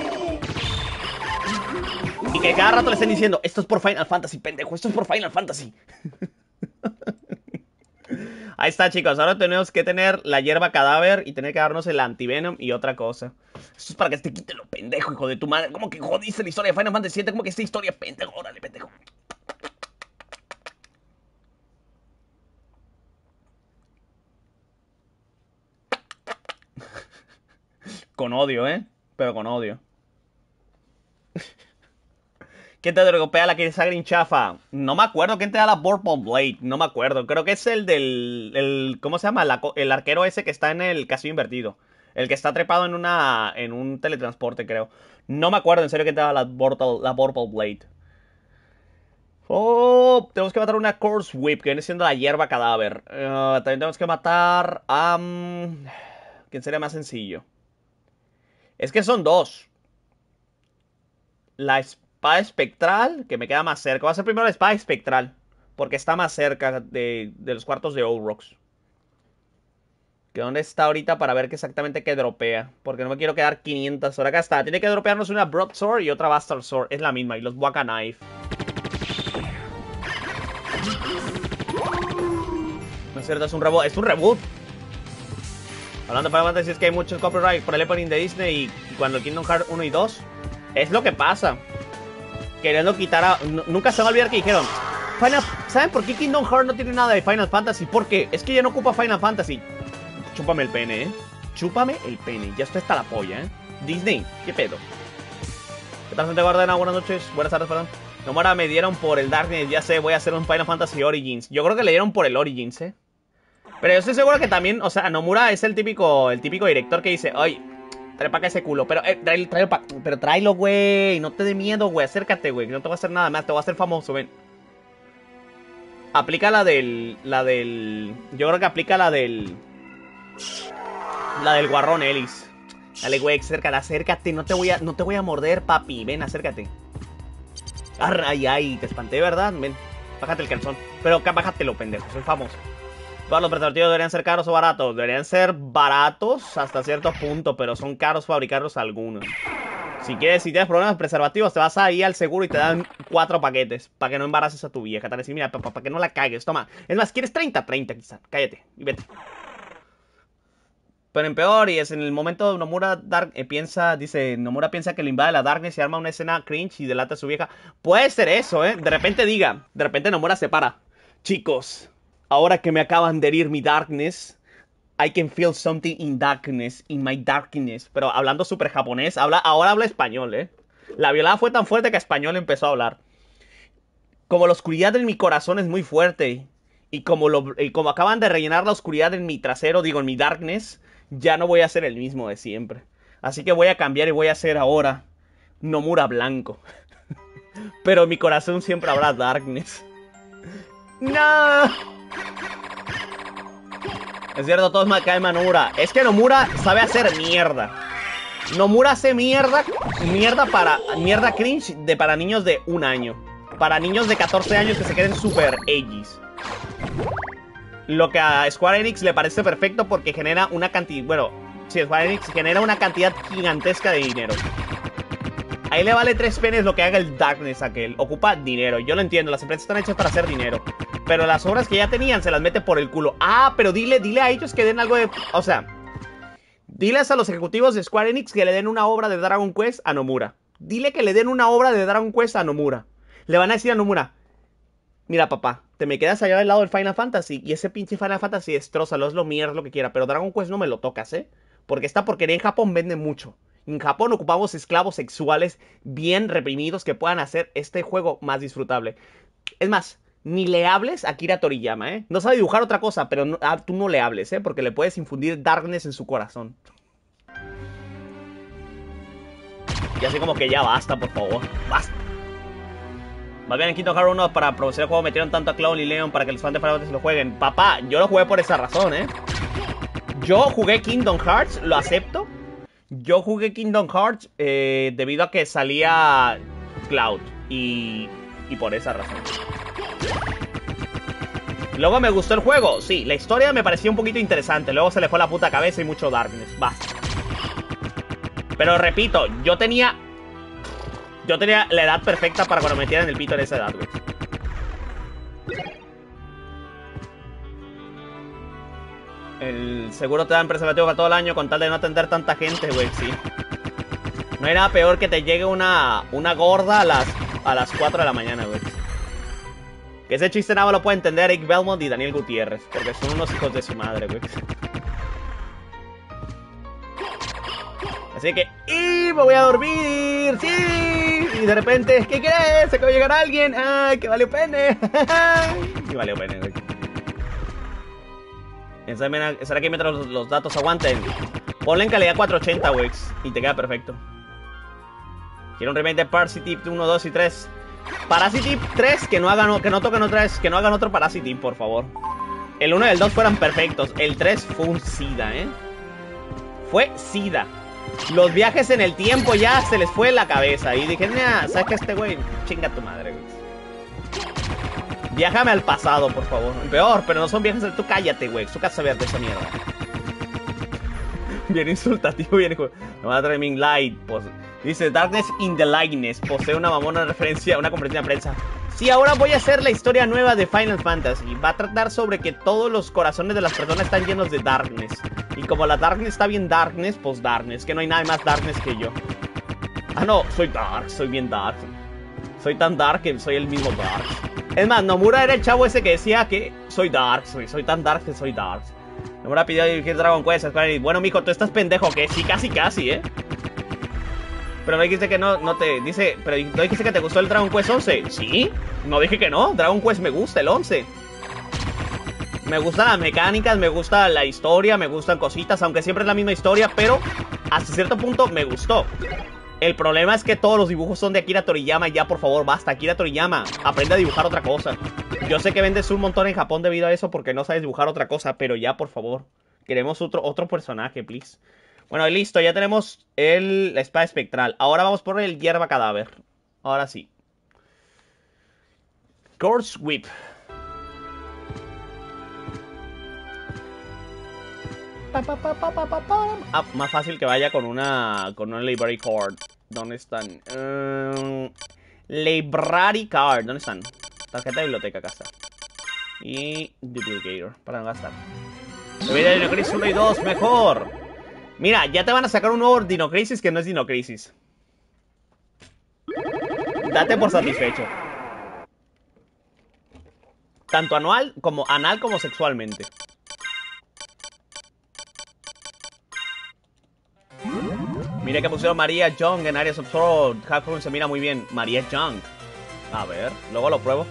Y que cada rato le estén diciendo, esto es por Final Fantasy, pendejo, esto es por Final Fantasy. Ahí está, chicos, ahora tenemos que tener la hierba cadáver y tener que darnos el antivenom y otra cosa. Esto es para que te quite lo pendejo, hijo de tu madre. ¿Cómo que jodiste la historia de Final Fantasy siete? ¿Cómo que esta historia pendejo? Órale, pendejo. Con odio, ¿eh? Pero con odio. ¿Quién te dropea la que es Green Chafa? No me acuerdo quién te da la Purple Blade. No me acuerdo. Creo que es el del... El, ¿cómo se llama? La, el arquero ese que está en el castillo invertido. El que está trepado en una en un teletransporte, creo. No me acuerdo en serio quién te da la Purple, la Purple Blade. Oh, tenemos que matar una Course Whip, que viene siendo la hierba cadáver. Uh, también tenemos que matar a... Um, ¿quién sería más sencillo? Es que son dos. La espada espectral, que me queda más cerca. Voy a hacer primero la espada espectral, porque está más cerca de, de los cuartos de Ourox. ¿Que dónde está ahorita para ver qué exactamente qué dropea? Porque no me quiero quedar quinientas horas. Acá está. Tiene que dropearnos una Broadsword y otra Bastard Sword. Es la misma. Y los Waka Knife. No es cierto, es un reboot. Es un reboot. Hablando de Final Fantasy, es que hay muchos copyright por el opening de Disney. Y cuando el Kingdom Hearts uno y dos. Es lo que pasa. Queriendo quitar a... Nunca se va a olvidar que dijeron... Final... ¿Saben por qué Kingdom Hearts no tiene nada de Final Fantasy? Porque es que ya no ocupa Final Fantasy. Chúpame el pene, ¿eh? Chúpame el pene. Ya está hasta la polla, ¿eh? Disney, ¿qué pedo? ¿Qué tal, gente guardana? Buenas noches. Buenas tardes, perdón. Nomura me dieron por el Darkness. Ya sé, voy a hacer un Final Fantasy Origins. Yo creo que le dieron por el Origins, ¿eh? Pero yo estoy seguro que también... O sea, Nomura es el típico... El típico director que dice... Oye, trae para acá ese culo. Pero, eh, tráelo, tráelo pa... Pero tráelo, güey. No te dé miedo, güey. Acércate, güey. No te va a hacer nada más. Te va a hacer famoso, ven. Aplica la del... La del... Yo creo que aplica la del... La del guarrón Ellis. Dale, güey, acércate, acércate. No te voy a, no te voy a morder, papi. Ven, acércate. Ay, ay, te espanté, ¿verdad? Ven, bájate el calzón. Pero bájatelo, pendejo, soy famoso. Todos los preservativos deberían ser caros o baratos. Deberían ser baratos hasta cierto punto, pero son caros fabricarlos algunos. Si quieres, si tienes problemas preservativos, te vas ahí al seguro y te dan cuatro paquetes para que no embaraces a tu vieja. Te van a decir, mira, para que no la cagues, toma. Es más, ¿quieres treinta? treinta quizá. Cállate y vete. Pero en peor, y es en el momento Nomura Dark, eh, piensa, dice, Nomura piensa que le invade la Darkness y arma una escena cringe y delata a su vieja. Puede ser eso, ¿eh? De repente diga, de repente Nomura se para. Chicos, ahora que me acaban de herir mi Darkness, I can feel something in darkness, in my darkness. Pero hablando súper japonés, habla, ahora habla español, ¿eh? La violada fue tan fuerte que español empezó a hablar. Como la oscuridad en mi corazón es muy fuerte, y como, lo, y como acaban de rellenar la oscuridad en mi trasero, digo, en mi darkness, ya no voy a ser el mismo de siempre. Así que voy a cambiar y voy a ser ahora Nomura blanco. Pero en mi corazón siempre habrá darkness. ¡No! Es cierto, todos me caen a Nomura. Es que Nomura sabe hacer mierda. Nomura hace mierda, mierda para, mierda cringe de para niños de un año. Para niños de catorce años que se queden super edgys. Lo que a Square Enix le parece perfecto porque genera una cantidad... Bueno, sí, Square Enix genera una cantidad gigantesca de dinero. Ahí le vale tres penes lo que haga el Darkness aquel. Ocupa dinero. Yo lo entiendo, las empresas están hechas para hacer dinero. Pero las obras que ya tenían se las mete por el culo. Ah, pero dile, dile a ellos que den algo de... O sea, diles a los ejecutivos de Square Enix que le den una obra de Dragon Quest a Nomura. Dile que le den una obra de Dragon Quest a Nomura. Le van a decir a Nomura, mira papá, te me quedas allá del lado del Final Fantasy y ese pinche Final Fantasy destrózalo, es lo mierda, lo que quiera, pero Dragon Quest no me lo tocas, ¿eh? Porque esta porquería en Japón vende mucho. En Japón ocupamos esclavos sexuales bien reprimidos que puedan hacer este juego más disfrutable. Es más, ni le hables a Akira Toriyama, ¿eh? No sabe dibujar otra cosa, pero no, ah, tú no le hables, ¿eh? Porque le puedes infundir darkness en su corazón. Y así como que ya basta, por favor, basta. Más bien en Kingdom Hearts uno para producir el juego metieron tanto a Cloud y Leon para que los fans de Final Fantasy lo jueguen. Papá, yo lo jugué por esa razón, ¿eh? Yo jugué Kingdom Hearts, lo acepto. Yo jugué Kingdom Hearts eh, debido a que salía Cloud. Y, y por esa razón. Luego me gustó el juego, sí. La historia me pareció un poquito interesante. Luego se le fue la puta cabeza y mucho darkness. Basta. Pero repito, yo tenía... Yo tenía la edad perfecta para cuando me metieran el pito en esa edad, güey. El seguro te dan preservativo para todo el año con tal de no atender tanta gente, güey, sí. No hay nada peor que te llegue una, una gorda a las, a las cuatro de la mañana, güey. Que ese chiste nada lo puede entender Eric Belmont y Daniel Gutiérrez, porque son unos hijos de su madre, güey. Así que, ¡y me voy a dormir! ¡Sí! Y de repente, ¿qué crees? Se acaba de llegar alguien. ¡Ay, que valió pene! Y valió pene, güey. ¿Será que mientras los, los datos aguanten? Ponle en calidad cuatrocientos ochenta, güey. Y te queda perfecto. Quiero un remake de Parasite uno, dos y tres. Parasite tres, que no hagan, que no toquen otra vez, que no hagan otro Parasite, por favor. El uno y el dos fueran perfectos. El tres fue un SIDA, ¿eh? Fue SIDA. Los viajes en el tiempo ya se les fue la cabeza. Y dije, nah, ¿sabes qué? Este güey, chinga tu madre, güey. Viájame al pasado, por favor. Peor, pero no son viajes del... Tú cállate, güey. Tú casa ver de esa mierda. Bien insultativo, bien... No va a Dreaming Light. Pues, dice, Darkness in the Lightness. Posee una mamona referencia, una conferencia de prensa. Sí, ahora voy a hacer la historia nueva de Final Fantasy. Va a tratar sobre que todos los corazones de las personas están llenos de Darkness. Y como la Darkness está bien Darkness, pues Darkness. Que no hay nada más Darkness que yo. Ah, no, soy Dark, soy bien Dark. Soy tan Dark que soy el mismo Dark. Es más, Nomura era el chavo ese que decía que soy Dark, soy, soy tan Dark que soy Dark. Nomura pidió dirigir Dragon Quest. Bueno, mijo, tú estás pendejo, que sí, casi, casi, ¿eh? Pero no dijiste que no, no te... Dice, pero no dijiste que te gustó el Dragon Quest once. ¿Sí? No dije que no, Dragon Quest me gusta, el once. Me gustan las mecánicas, me gusta la historia, me gustan cositas, aunque siempre es la misma historia, pero hasta cierto punto me gustó. El problema es que todos los dibujos son de Akira Toriyama. Ya, por favor, basta, Akira Toriyama, aprende a dibujar otra cosa. Yo sé que vendes un montón en Japón debido a eso porque no sabes dibujar otra cosa, pero ya, por favor, queremos otro, otro personaje, please. Bueno, y listo, ya tenemos el, la espada espectral. Ahora vamos por el hierba cadáver. Ahora sí. Course Whip. Ah, más fácil que vaya con una con una Library Cord. ¿Dónde están? Um, Library Card. ¿Dónde están? Tarjeta de biblioteca, acá está. Y Duplicator, para no gastar. Subida Dino Crisis uno y dos, mejor. Mira, ya te van a sacar un nuevo Dino Crisis que no es Dino Crisis. Date por satisfecho. Tanto anual como anal como sexualmente. Mira que pusieron María Young en Areas of Sorrow. Hackroom se mira muy bien. María Young. A ver, luego lo pruebo.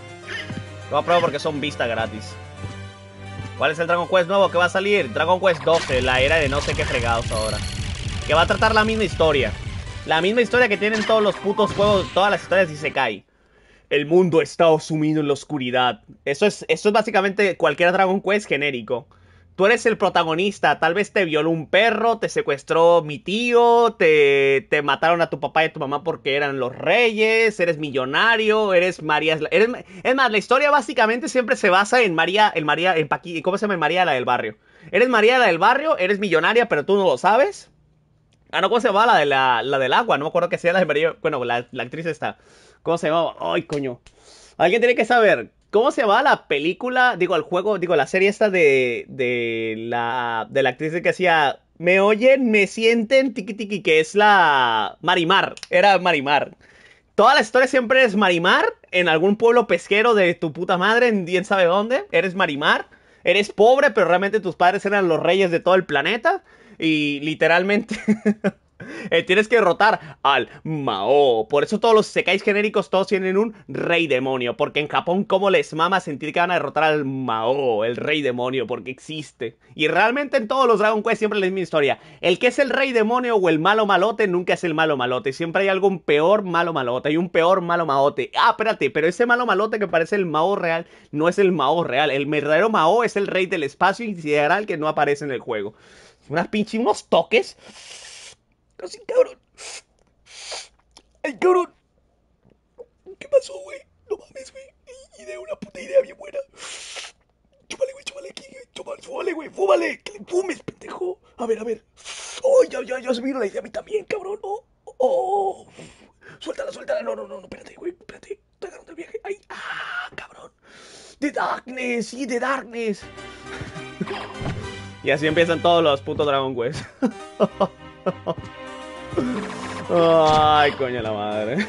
Lo pruebo porque son vista gratis. ¿Cuál es el Dragon Quest nuevo que va a salir? Dragon Quest doce, la era de no sé qué fregados ahora. Que va a tratar la misma historia. La misma historia que tienen todos los putos juegos, todas las historias de Isekai. El mundo está sumido en la oscuridad. Eso es, eso es básicamente cualquier Dragon Quest genérico. Tú eres el protagonista, tal vez te violó un perro, te secuestró mi tío, te, te mataron a tu papá y a tu mamá porque eran los reyes, eres millonario, eres María... Eres, es más, la historia básicamente siempre se basa en María, en María, en Paqui, ¿cómo se llama? María la del barrio. Eres María la del barrio, eres millonaria, pero tú no lo sabes. Ah, no, ¿cómo se llama? La, de la, la del agua, no me acuerdo que sea la de María... Bueno, la, la actriz está... ¿Cómo se llamaba? Ay, coño. Alguien tiene que saber... ¿Cómo se llama la película? Digo, el juego, digo, la serie esta de, de la de la actriz que hacía Me oyen, me sienten, tiki tiki, que es la Marimar. Era Marimar. Toda la historia siempre es Marimar, en algún pueblo pesquero de tu puta madre, en quién sabe dónde. Eres Marimar, eres pobre, pero realmente tus padres eran los reyes de todo el planeta. Y literalmente... Eh, tienes que derrotar al Mao. Por eso todos los isekais genéricos todos tienen un rey demonio. Porque en Japón cómo les mama sentir que van a derrotar al Mao, el rey demonio, porque existe. Y realmente en todos los Dragon Quest siempre es la misma historia. El que es el rey demonio o el malo malote nunca es el malo malote. Siempre hay algún peor malo malote. Hay un peor malo malote. Ah, espérate, pero ese malo malote que parece el Mao real no es el Mao real. El verdadero Mao es el rey del espacio insideral que no aparece en el juego. Unas pinches, unos toques... Casi, cabrón. Ay, cabrón. ¿Qué pasó, güey? No mames, güey. Y de una puta idea bien buena. Chúpale, güey, chúpale aquí, güey. Chúpale, fúmale, güey, fúmale. Que le fumes, pendejo. A ver, a ver. Oh, ya, ya, ya se vino la idea a mí también, cabrón. Oh, oh. Suéltala, suéltala. No, no, no, no, espérate, güey, espérate. Estoy agarrando el viaje. Ay, ah, cabrón. The Darkness, sí, The Darkness. Y así empiezan todos los putos Dragon Quest. Ay, coño la madre.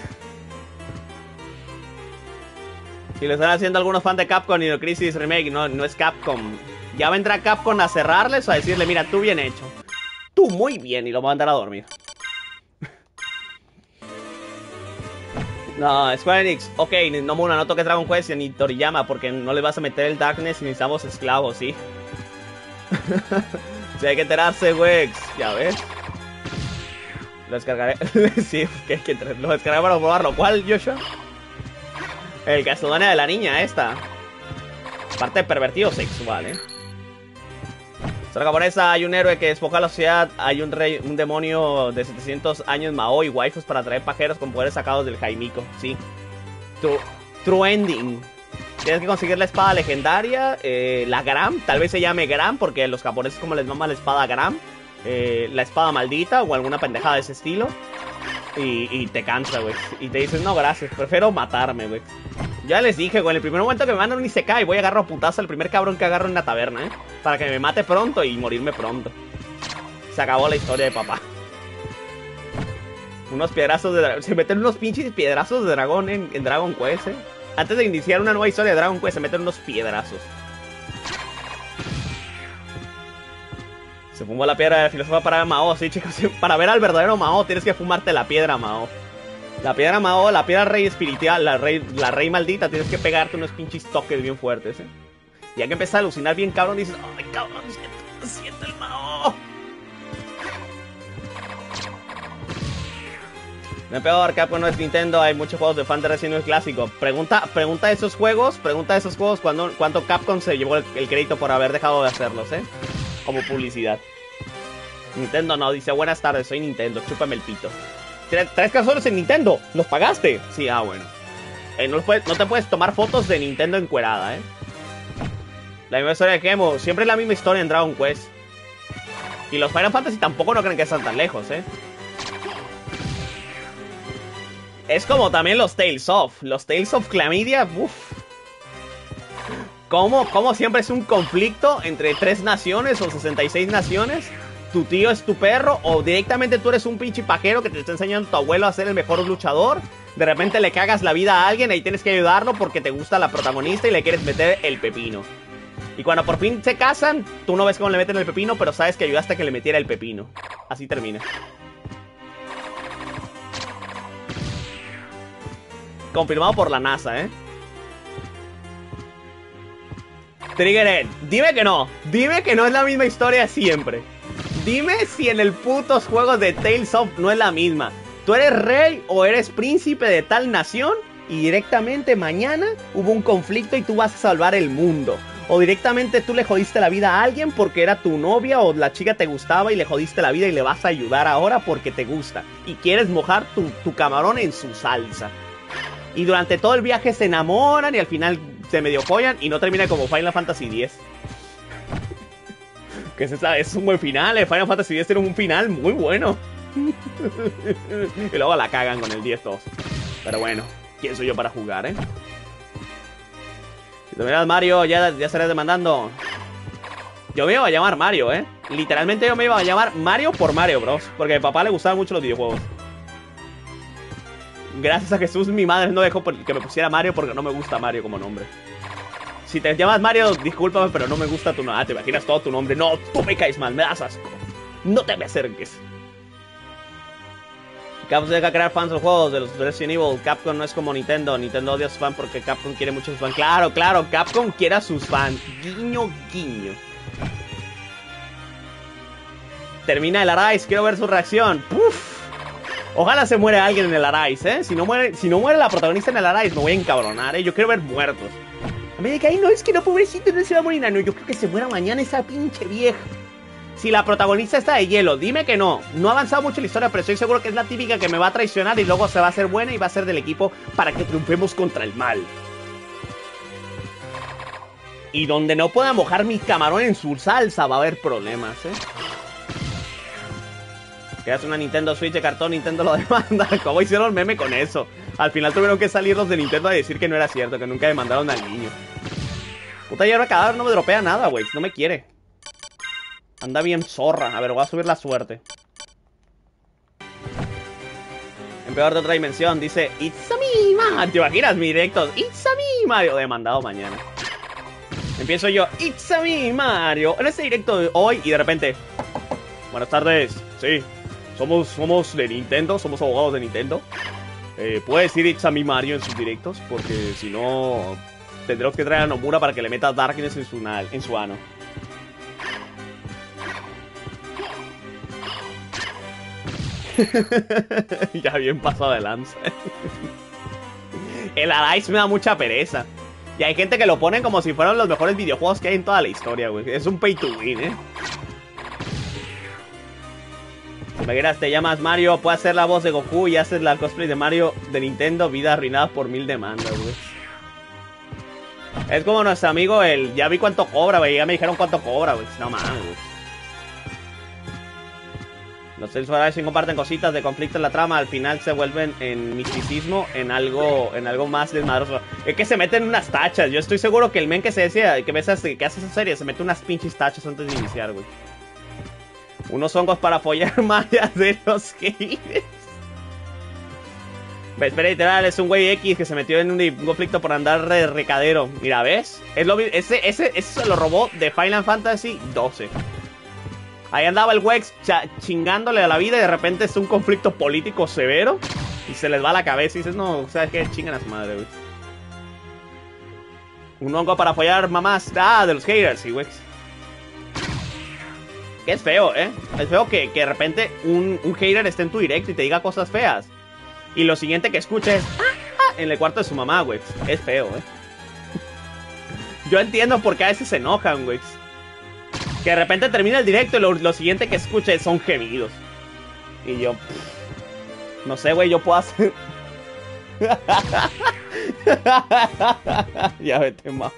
Si lo están haciendo algunos fans de Capcom y de Crisis Remake, no, no es Capcom. Ya vendrá Capcom a cerrarles o a decirle, mira, tú bien hecho. Tú muy bien, y lo va a mandar a dormir. No, Square Enix, ok, no Muna, no toques Dragon Quest ni Toriyama porque no le vas a meter el Darkness y necesitamos esclavos, ¿sí? Si hay que enterarse, Wex, ya ves. Lo descargaré. Sí, que, que lo descargaré para probarlo. ¿Cuál, Joshua? El Castlevania de la niña esta. Parte de pervertido sexual, eh. Historia japonesa, hay un héroe que despoja a la sociedad. Hay un rey, un demonio de setecientos años Mao y waifus para atraer pajeros con poderes sacados del Jaimico. Sí. True, true ending. Tienes que conseguir la espada legendaria, eh, la Gram, tal vez se llame Gram porque a los japoneses como les mama la espada Gram, eh, la espada maldita o alguna pendejada de ese estilo. Y, y te cansa, güey. Y te dices, no, gracias, prefiero matarme, güey. Ya les dije, güey, en el primer momento que me mandan un Isekai voy a agarrar a putazo al primer cabrón que agarro en la taberna, ¿eh? Para que me mate pronto y morirme pronto. Se acabó la historia de papá. Unos piedrazos de dragón. Se meten unos pinches piedrazos de dragón en, en Dragon Quest, ¿eh? Antes de iniciar una nueva historia de Dragon Quest se meten unos piedrazos. Se fumó la piedra de la filosofía para ver Mao, sí, chicos. Para ver al verdadero Mao tienes que fumarte la piedra Mao. La piedra Mao, la piedra rey espiritual, la rey, la rey maldita, tienes que pegarte unos pinches toques bien fuertes, ¿eh? Y hay que empezar a alucinar bien, cabrón, dices, ay, cabrón, siento, siento el Mao. No peor, Capcom no es Nintendo, hay muchos juegos de fan de Resident Evil clásico. Pregunta, pregunta de esos juegos, pregunta de esos juegos cuando, cuánto Capcom se llevó el, el crédito por haber dejado de hacerlos, ¿eh? Como publicidad. Nintendo no, dice, buenas tardes, soy Nintendo, chúpame el pito. ¿Traes calzones en Nintendo? ¿Los pagaste? Sí, ah, bueno. Eh, no, puedes, no te puedes tomar fotos de Nintendo encuerada, ¿eh? La misma historia de Gemo, siempre es la misma historia en Dragon Quest. Y los Final Fantasy tampoco no creen que están tan lejos, ¿eh? Es como también los Tales of. Los Tales of Chlamydia, uff. Como, como siempre es un conflicto entre tres naciones o sesenta y seis naciones. Tu tío es tu perro, o directamente tú eres un pinche pajero que te está enseñando a tu abuelo a ser el mejor luchador. De repente le cagas la vida a alguien, ahí tienes que ayudarlo porque te gusta la protagonista y le quieres meter el pepino. Y cuando por fin se casan, tú no ves cómo le meten el pepino, pero sabes que ayudaste a que le metiera el pepino. Así termina. Confirmado por la NASA, ¿eh? Triggered, dime que no. Dime que no es la misma historia siempre. Dime si en el putos juegos de Tales of no es la misma. Tú eres rey o eres príncipe de tal nación y directamente mañana hubo un conflicto y tú vas a salvar el mundo. O directamente tú le jodiste la vida a alguien porque era tu novia o la chica te gustaba y le jodiste la vida y le vas a ayudar ahora porque te gusta. Y quieres mojar tu, tu camarón en su salsa. Y durante todo el viaje se enamoran y al final se medio follan y no termina como Final Fantasy diez. Que es, esa, es un buen final, eh. Final Fantasy diez tiene un final muy bueno. Y luego la cagan con el diez dos. Pero bueno, ¿quién soy yo para jugar, eh? Si te miras Mario, ya, ya estarás demandando. Yo me iba a llamar Mario, eh. Literalmente yo me iba a llamar Mario por Mario Bros. Porque a mi papá le gustaban mucho los videojuegos. Gracias a Jesús mi madre no dejó que me pusiera Mario porque no me gusta Mario como nombre. Si te llamas Mario, discúlpame, pero no me gusta tu nombre. Ah, te imaginas todo tu nombre. No, tú me caes mal, me das asco. No te me acerques. Capcom se deja crear fans de los juegos de los Resident Evil. Capcom no es como Nintendo. Nintendo odia a sus fans porque Capcom quiere mucho a sus fans. Claro, claro, Capcom quiere a sus fans. Guiño, guiño. Termina el Arise, quiero ver su reacción. Puf. Ojalá se muere alguien en el Arise, ¿eh? Si no muere, si no muere la protagonista en el Arise, me voy a encabronar, ¿eh? Yo quiero ver muertos. A mí de que ahí no, es que no, pobrecito, no se va a morir. No, yo creo que se muera mañana esa pinche vieja. Si la protagonista está de hielo, dime que no. No ha avanzado mucho la historia, pero estoy seguro que es la típica que me va a traicionar y luego se va a hacer buena y va a ser del equipo para que triunfemos contra el mal. Y donde no pueda mojar mi camarón en su salsa va a haber problemas, ¿eh? Que hace una Nintendo Switch de cartón, Nintendo lo demanda. ¿Cómo hicieron meme con eso? Al final tuvieron que salir los de Nintendo a decir que no era cierto, que nunca demandaron al niño. Puta hierba cadáver no me dropea nada, güey. No me quiere. Anda bien zorra. A ver, voy a subir la suerte. Emperador de otra dimensión. Dice, It's a me, man. ¿Te imaginas mi directo? It's a me, Mario. Demandado mañana. Empiezo yo, It's a me, Mario. En este directo de hoy y de repente, buenas tardes. Sí, somos, somos de Nintendo. Somos abogados de Nintendo. Eh, Puede decir It's a me, Mario en sus directos. Porque si no, tendremos que traer a Nomura para que le meta Darkness en su, en su ano. Ya bien pasado de lanza. El Arise me da mucha pereza. Y hay gente que lo pone como si fueran los mejores videojuegos que hay en toda la historia, güey. Es un pay to win, eh. Si me quieras, te llamas Mario, puedes hacer la voz de Goku y haces la cosplay de Mario de Nintendo. Vida arruinada por mil demandas, güey. Es como nuestro amigo el... Ya vi cuánto cobra, güey. Ya me dijeron cuánto cobra, güey. No mames, güey. Los Tales of Arise comparten cositas de conflicto en la trama. Al final se vuelven en misticismo, en algo en algo más desmadroso. Es que se meten unas tachas. Yo estoy seguro que el men que se decía, que, ves, que hace esa serie, se mete unas pinches tachas antes de iniciar, güey. Unos hongos para follar mayas de los haters. Espera, literal, es un güey X que se metió en un, un conflicto por andar de recadero. Mira, ¿ves? Es lo, ese, ese, ese se lo robó de Final Fantasy doce. Ahí andaba el Wex chingándole a la vida y de repente es un conflicto político severo y se les va la cabeza y dices, no, ¿sabes qué? Chingan a su madre, Wex. Un hongo para follar mamás. Ah, de los haters, sí, Wex. Que es feo, ¿eh? Es feo que, que de repente un, un hater esté en tu directo y te diga cosas feas. Y lo siguiente que escuches ah, ah, en el cuarto de su mamá, Wex. Es feo, ¿eh? Yo entiendo por qué a veces se enojan, Wex. Que de repente termina el directo y lo, lo siguiente que escuche son gemidos. Y yo... Pff, no sé, güey, yo puedo hacer... Ya vete, mamá.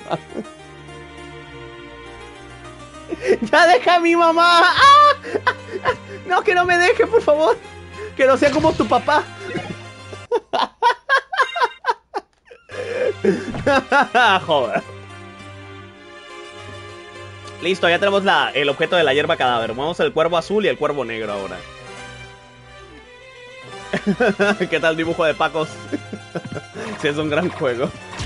¡Ya deja a mi mamá! ¡Ah! No, que no me deje, por favor. Que no sea como tu papá. Joder. Listo, ya tenemos la, el objeto de la hierba cadáver. Vamos el cuervo azul y el cuervo negro ahora. ¿Qué tal dibujo de Pacos? Sí, es un gran juego.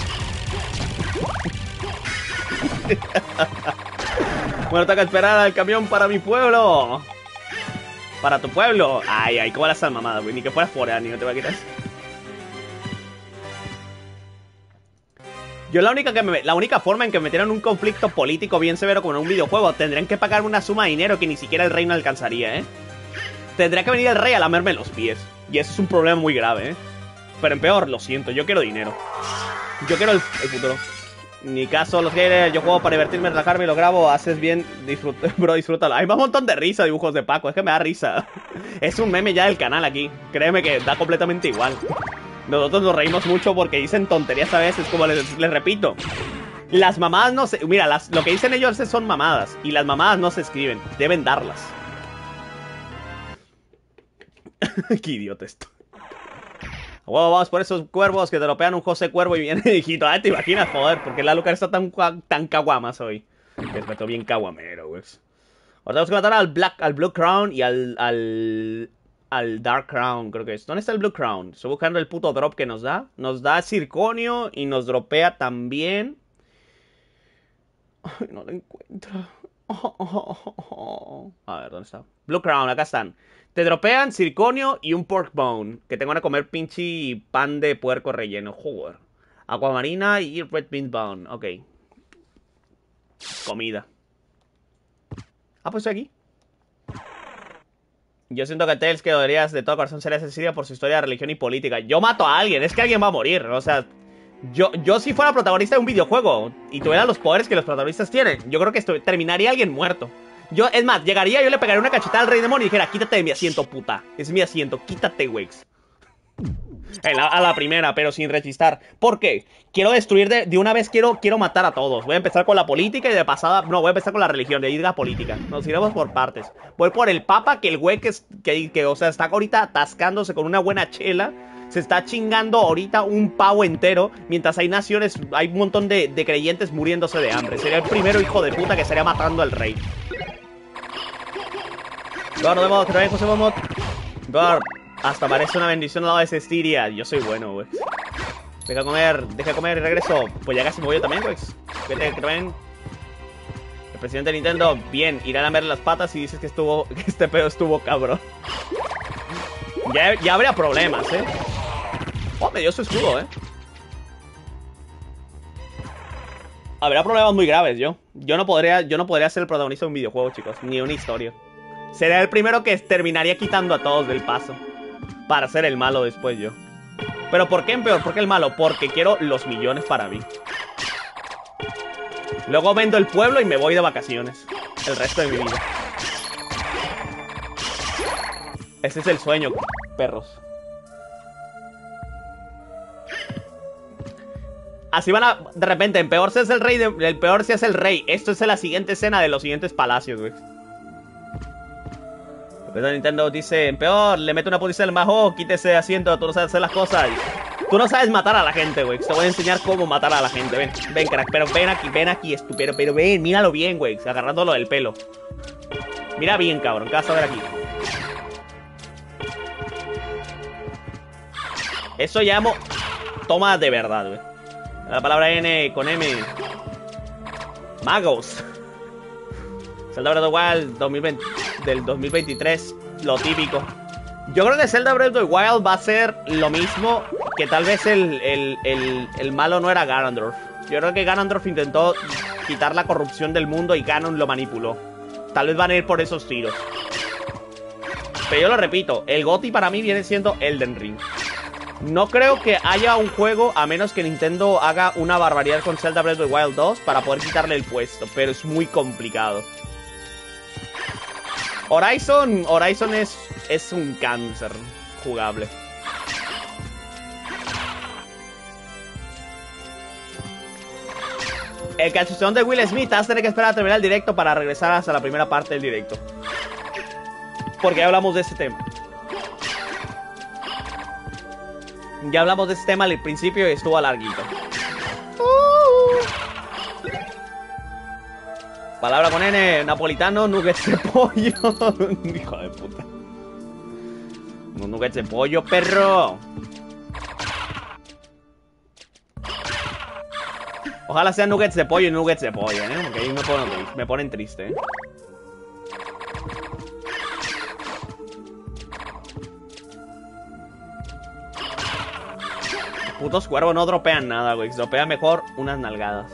Bueno, toca esperar al camión para mi pueblo. Para tu pueblo. Ay, ay, cómo la están mamadas, güey. Ni que fueras foráneo, no te va a quitar. Yo la única, que me, la única forma en que me metieran un conflicto político bien severo como en un videojuego, tendrían que pagarme una suma de dinero que ni siquiera el rey no alcanzaría, ¿eh? Tendría que venir el rey a lamerme los pies. Y eso es un problema muy grave, ¿eh? Pero en peor, lo siento, yo quiero dinero. Yo quiero el, el futuro. Ni caso, los haters, yo juego para divertirme, relajarme y lo grabo, haces bien, disfruta, bro, disfrútalo. Hay un montón de risa dibujos de Paco, es que me da risa. Es un meme ya del canal aquí, créeme que da completamente igual. Nosotros nos reímos mucho porque dicen tonterías a veces, como les, les repito. Las mamadas no se... Mira, las, lo que dicen ellos son mamadas, y las mamadas no se escriben, deben darlas. Qué idiota esto. Wow, vamos por esos cuervos que te lo pegan un José Cuervo y viene hijito. Ah, te imaginas, joder, porque la Lucar está tan, tan caguamas hoy. Es meto bien caguamero, güey. Ahora tenemos que matar al Black, al Blue Crown y al, al, al Dark Crown, creo que es. ¿Dónde está el Blue Crown? Estoy buscando el puto drop que nos da. Nos da circonio y nos dropea también. Ay, no lo encuentro. Oh, oh, oh, oh. A ver, ¿dónde está? Blue Crown, acá están. Te dropean circonio y un pork bone. Que te van a comer pinche pan de puerco relleno. Joder. Aguamarina y red bean bone. Ok. Comida. Ah, pues estoy aquí. Yo siento que Tails, que deberías de todo corazón ser asesino por su historia de religión y política. Yo mato a alguien. Es que alguien va a morir. O sea, yo, yo si fuera protagonista de un videojuego y tuviera los poderes que los protagonistas tienen, yo creo que esto, terminaría alguien muerto. Yo, es más, llegaría, yo le pegaría una cachetada al rey demonio y dijera, quítate de mi asiento, puta. Es mi asiento, quítate, Wex. A la primera, pero sin rechistar. ¿Por qué? Quiero destruir de, de una vez, quiero, quiero matar a todos. Voy a empezar con la política y de pasada... No, voy a empezar con la religión, de ahí la política. Nos iremos por partes. Voy por el papa, que el güey que, que, que, o sea, está ahorita atascándose con una buena chela. Se está chingando ahorita un pavo entero. Mientras hay naciones, hay un montón de, de creyentes muriéndose de hambre. Sería el primero hijo de puta que estaría matando al rey. Gord, nos vemos, que no hay José Momot. Gord, hasta parece una bendición al lado de Cestiria. Yo soy bueno, güey. Deja comer, deja comer y regreso. Pues ya casi me voy yo también, güey. Vete, que ven. El presidente de Nintendo, bien, irán a ver las patas y dices que estuvo, que este pedo estuvo cabrón. Ya, ya habría problemas, eh. Oh, me dio su escudo, eh. Habrá problemas muy graves, yo. Yo no podría, yo no podría ser el protagonista de un videojuego, chicos. Ni una historia. Sería el primero que terminaría quitando a todos del paso. Para ser el malo después yo. ¿Pero por qué en peor? ¿Por qué el malo? Porque quiero los millones para mí. Luego vendo el pueblo y me voy de vacaciones. El resto de mi vida. Ese es el sueño, perros. Así van a... De repente, en peor se es el rey, de, el peor se es el rey. Esto es la siguiente escena de los siguientes palacios, güey. Pero Nintendo dice, en peor, le mete una putiza al majo, quítese de asiento, tú no sabes hacer las cosas. Tú no sabes matar a la gente, güey. Te voy a enseñar cómo matar a la gente. Ven, ven, crack, pero ven aquí, ven aquí, estúpido. Pero ven, míralo bien, güey, agarrándolo del pelo. Mira bien, cabrón, ¿qué vas a ver aquí? Eso llamo toma de verdad, güey. La palabra N con M. Magos. Zelda Breath of the Wild dos mil veinte, del dos mil veintitrés, lo típico. Yo creo que Zelda Breath of the Wild va a ser lo mismo, que tal vez el, el, el, el malo no era Ganondorf. Yo creo que Ganondorf intentó quitar la corrupción del mundo y Ganon lo manipuló. Tal vez van a ir por esos tiros. Pero yo lo repito, el GOTY para mí viene siendo Elden Ring. No creo que haya un juego, a menos que Nintendo haga una barbaridad con Zelda Breath of the Wild dos, para poder quitarle el puesto, pero es muy complicado. Horizon, Horizon es, es un cáncer jugable. El cachuchón de Will Smith, vas a tener que esperar a terminar el directo para regresar hasta la primera parte del directo. Porque ya hablamos de este tema. Ya hablamos de este tema al principio y estuvo larguito. Palabra con N, napolitano, nuggets de pollo. Hijo de puta. Unos nuggets de pollo, perro. Ojalá sean nuggets de pollo y nuggets de pollo, ¿eh? Porque ahí me ponen, me ponen triste, ¿eh? Putos cuervos no dropean nada, güey. Dropean mejor unas nalgadas.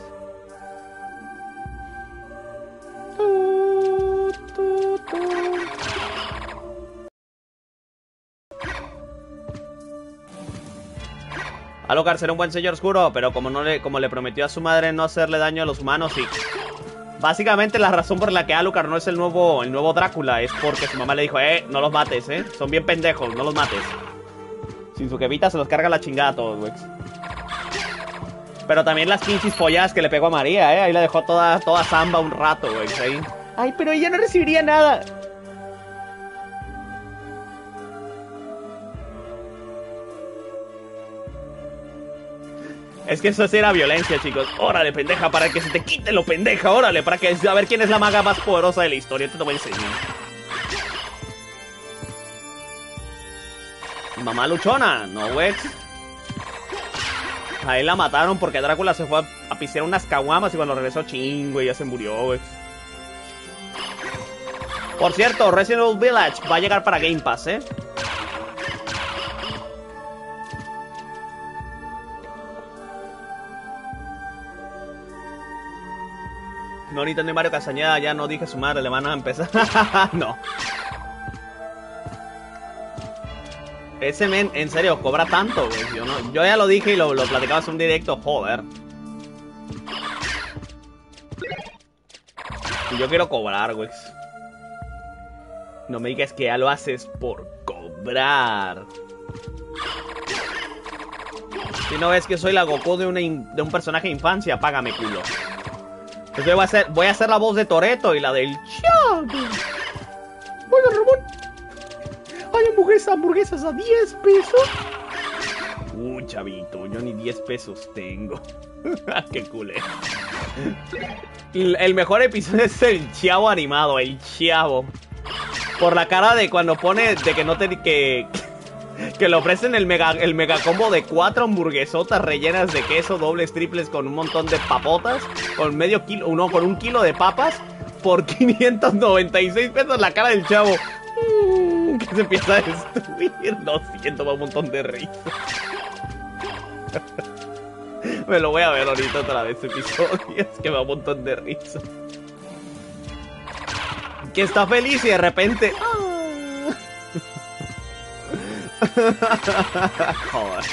Alucard será un buen señor oscuro, pero como no le, como le prometió a su madre no hacerle daño a los humanos, sí. Básicamente la razón por la que Alucard no es el nuevo, el nuevo Drácula es porque su mamá le dijo, eh, no los mates, eh. Son bien pendejos, no los mates. Sin su quevita se los carga la chingada a todos, güey. Pero también las pinches folladas que le pegó a María, eh. Ahí la dejó toda, toda zamba un rato, güey. Ahí. Ay, pero ella no recibiría nada. Es que eso sí era violencia, chicos. Órale, pendeja, para que se te quite lo pendeja. Órale, para que a ver quién es la maga más poderosa de la historia. Te lo voy a enseñar. Mamá luchona, no, güey. Ahí la mataron porque Drácula se fue a, a pisear unas caguamas y cuando regresó, ching, güey, ya se murió, güey. Por cierto, Resident Evil Village va a llegar para Game Pass, ¿eh? No, Nintendo y Mario Castañeda, ya no dije su madre, le van a empezar. No. Ese men, en serio, cobra tanto, güey. Yo, no, yo ya lo dije y lo, lo platicabas en un directo, joder. Y yo quiero cobrar, güey. No me digas que ya lo haces por cobrar. Si no ves que soy la Goku de, una de un personaje de infancia, págame, culo. Entonces yo voy a hacer, voy a hacer la voz de Toretto y la del Chavo. Hola, Ramón. Hay hamburguesas, hamburguesas a diez pesos. Uh, chavito, yo ni diez pesos tengo. Qué culé. El, el mejor episodio es el Chavo animado, el Chavo. Por la cara de cuando pone de que no te... que... que le ofrecen el mega, el mega combo de cuatro hamburguesotas rellenas de queso, dobles, triples, con un montón de papotas, con medio kilo, no, con un kilo de papas, por quinientos noventa y seis pesos. La cara del Chavo, mmm, que se empieza a destruir. Lo siento, va un montón de risa. Me lo voy a ver ahorita otra vez, episodio. Es que me da un montón de risa. Que está feliz y de repente... Joder.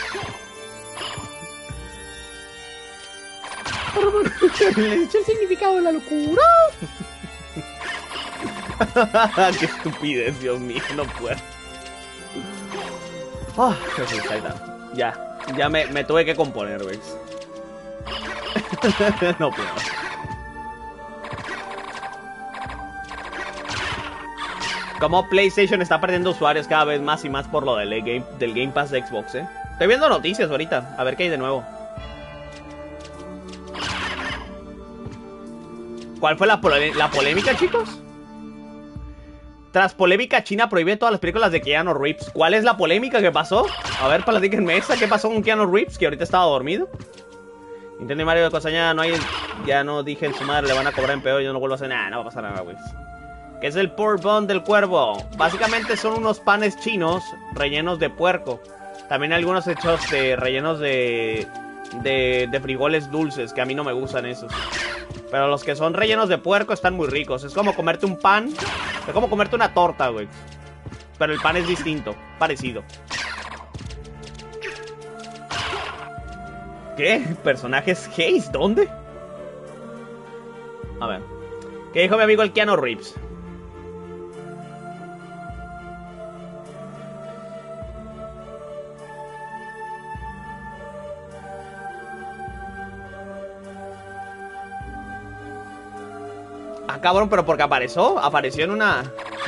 Le he dicho el significado de la locura. Qué estupidez, Dios mío, no puedo. Oh, Jesús, ahí está. Ya, ya me, me tuve que componer, güey. No puedo. Como PlayStation está perdiendo usuarios cada vez más y más por lo del Game, del Game Pass de Xbox, ¿eh? Estoy viendo noticias ahorita, a ver qué hay de nuevo. ¿Cuál fue la, pole la polémica, chicos? Tras polémica, China prohíbe todas las películas de Keanu Reeves. ¿Cuál es la polémica que pasó? A ver, platíquenme esa. ¿Qué pasó con Keanu Reeves? Que ahorita estaba dormido. Nintendo y Mario de Costaña, no hay... Ya no dije en su madre, le van a cobrar en peor. Yo no vuelvo a hacer nada, no va a pasar nada, güey. Que es el pork bun del cuervo. Básicamente son unos panes chinos rellenos de puerco. También algunos hechos de rellenos de, de de frijoles dulces, que a mí no me gustan esos. Pero los que son rellenos de puerco están muy ricos. Es como comerte un pan, es como comerte una torta, güey. Pero el pan es distinto, parecido. ¿Qué? ¿Personajes Haze? ¿Dónde? A ver. ¿Qué dijo mi amigo el Keanu Reeves? Ah, cabrón, pero porque apareció, apareció en una...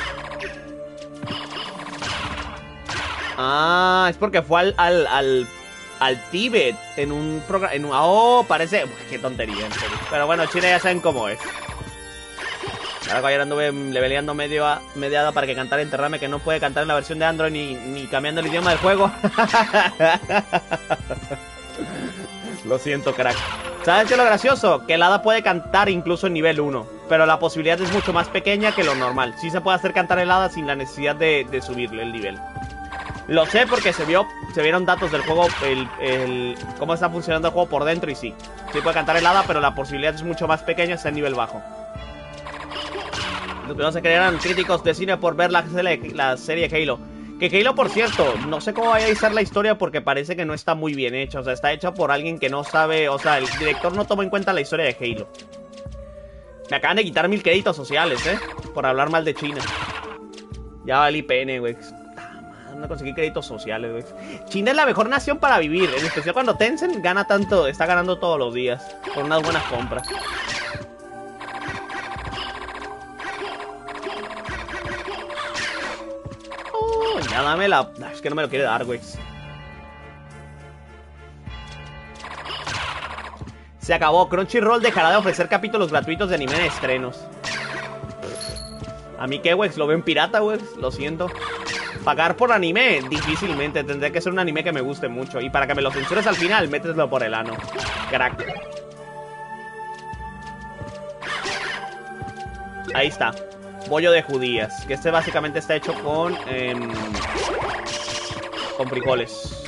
Ah, es porque fue al, al, al, al Tíbet en un programa... En un... Oh, parece... Uf, qué tontería, en serio. Pero bueno, China ya saben cómo es. Ahora ayer anduve leveleando medio a, mediada para que cantara Enterrame, que no puede cantar en la versión de Android ni, ni cambiando el idioma del juego. Lo siento, crack. ¿Sabes qué es lo gracioso? Que el hada puede cantar incluso en nivel uno, pero la posibilidad es mucho más pequeña que lo normal. Sí se puede hacer cantar el hada sin la necesidad de, de subirle el nivel. Lo sé porque se vio, se vieron datos del juego, el, el, cómo está funcionando el juego por dentro y sí. Sí puede cantar el hada, pero la posibilidad es mucho más pequeña, está en nivel bajo. Los primeros se crearon críticos de cine por ver la, la serie Halo. Que Halo, por cierto, no sé cómo vaya a ser la historia porque parece que no está muy bien hecha. O sea, está hecha por alguien que no sabe... O sea, el director no toma en cuenta la historia de Halo. Me acaban de quitar mil créditos sociales, ¿eh? Por hablar mal de China. Ya vale I P N, güey. No conseguí créditos sociales, güey. China es la mejor nación para vivir. En especial cuando Tencent gana tanto... Está ganando todos los días. Con unas buenas compras. Ya dame la... Es que no me lo quiere dar, güey. Se acabó. Crunchyroll dejará de ofrecer capítulos gratuitos de anime en estrenos. A mí qué, güey. Lo veo en pirata, güey. Lo siento. Pagar por anime, difícilmente. Tendría que ser un anime que me guste mucho. Y para que me lo censures al final, méteslo por el ano. Crack. Ahí está. Bollo de judías. Que este básicamente está hecho con... Eh, con frijoles.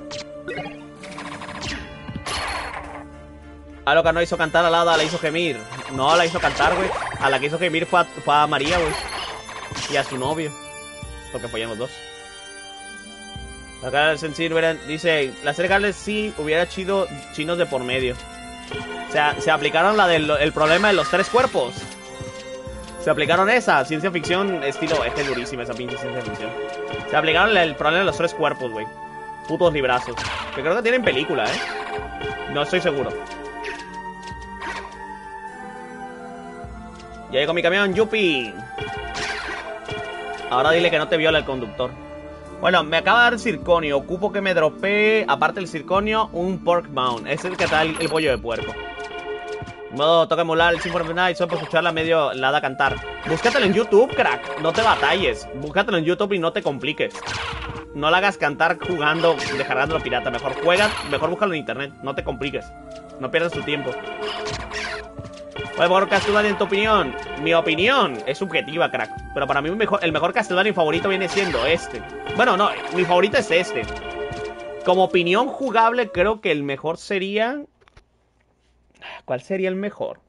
A lo que no hizo cantar a la hada, la hizo gemir. No, la hizo cantar, güey. A la que hizo gemir fue a, fue a María, güey. Y a su novio. Porque follan los dos. Acá el Sensir dice... La serie Garles sí hubiera chido chinos de por medio. O sea, se aplicaron la del el problema de los tres cuerpos. Se aplicaron esa, ciencia ficción, estilo... Es que es durísima esa pinche ciencia ficción. Se aplicaron el problema de los tres cuerpos, güey. Putos librazos. Que creo que tienen película, ¿eh? No estoy seguro. Ya llegó mi camión, yupi. Ahora dile que no te viola el conductor. Bueno, me acaba de dar circonio. Ocupo que me dropee, aparte del circonio, un pork mount. Es el que da el, el pollo de puerco. Modo, toca emular el Symphony of the Night solo por escucharla medio la da cantar. Búscatelo en YouTube, crack. No te batalles. Búscatelo en YouTube y no te compliques. No la hagas cantar jugando, descargándolo pirata. Mejor juega, mejor búscalo en internet. No te compliques. No pierdas tu tiempo. ¿Cuál es el mejor Castlevania en tu opinión? Mi opinión es subjetiva, crack. Pero para mí el mejor, el mejor Castlevania favorito viene siendo este. Bueno, no, mi favorito es este. Como opinión jugable, creo que el mejor sería... ¿Cuál sería el mejor?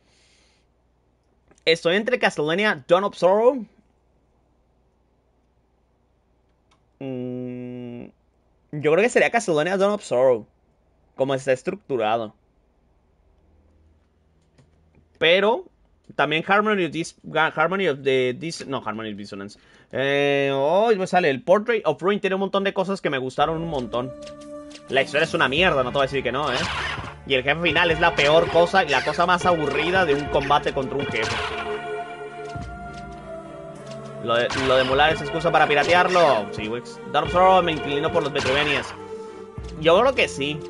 Estoy entre Castlevania Dawn of Sorrow. Mm, yo creo que sería Castlevania Dawn of Sorrow. Como está estructurado. Pero también Harmony of, Dis Harmony of the Dis no, Harmony of Dissonance. Eh, oh, me sale el Portrait of Ruin. Tiene un montón de cosas que me gustaron un montón. La historia es una mierda, no te voy a decir que no, ¿eh? Y el jefe final es la peor cosa y la cosa más aburrida de un combate contra un jefe. Lo de, lo de emular es excusa para piratearlo. Sí, Wix. Dark Souls me inclino por los Metroidvanias. Yo creo que sí.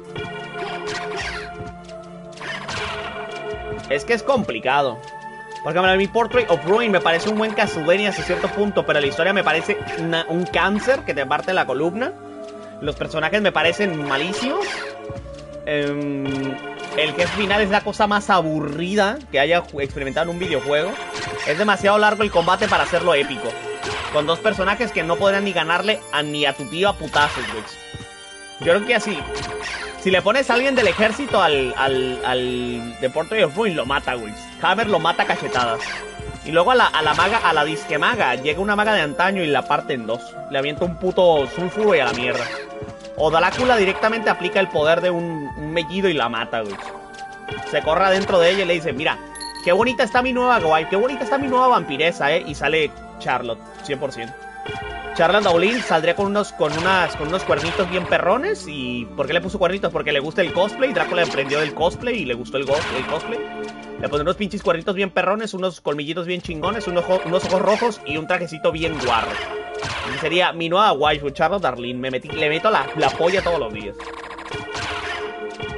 Es que es complicado. Porque a mí Portrait of Ruin me parece un buen Castlevania hasta cierto punto, pero la historia me parece una, un cáncer que te parte la columna. Los personajes me parecen malísimos. Um, el jefe final es la cosa más aburrida que haya experimentado en un videojuego. Es demasiado largo el combate para hacerlo épico. Con dos personajes que no podrían ni ganarle a, ni a tu tío a putazos, güey. Yo creo que así... Si le pones a alguien del ejército al, al, al de Portrait of Ruin, lo mata, güey. Hammer lo mata a cachetadas. Y luego a la, a la maga, a la disque maga, llega una maga de antaño y la parte en dos. Le avienta un puto sulfuro y a la mierda. O Drácula directamente aplica el poder de un, un mellido y la mata, güey. Se corre adentro de ella y le dice, mira, qué bonita está mi nueva guay, qué bonita está mi nueva vampiresa, eh. Y sale Charlotte, cien por ciento. Charlotte Daulin saldría con unos, con, unas, con unos cuernitos bien perrones. ¿Y por qué le puso cuernitos? Porque le gusta el cosplay. Drácula aprendió del cosplay y le gustó el, go el cosplay. Le pone unos pinches cuernitos bien perrones, unos colmillitos bien chingones, unos, unos ojos rojos y un trajecito bien guarro. Y sería mi nueva waifu, Charlotte Darlene. Me metí, le meto la, la polla todos los días.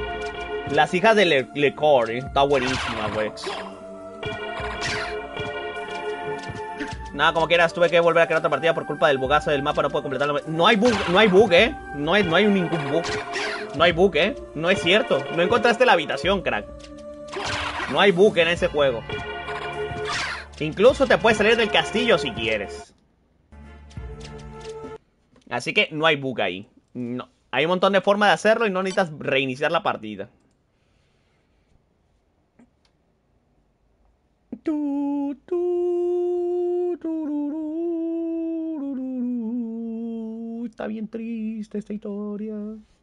Las hijas de Le, Le Corps, ¿eh? Está buenísima, güey. Nada, como quieras, tuve que volver a crear otra partida por culpa del bugazo del mapa, no puedo completarlo. No hay bug, no hay bug, eh. No hay, no hay ningún bug. No hay bug, eh. No es cierto. No encontraste la habitación, crack. No hay bug en ese juego. Incluso te puedes salir del castillo si quieres. Así que no hay bug ahí. No. Hay un montón de formas de hacerlo y no necesitas reiniciar la partida. Tu, tu, tu, está bien triste esta historia.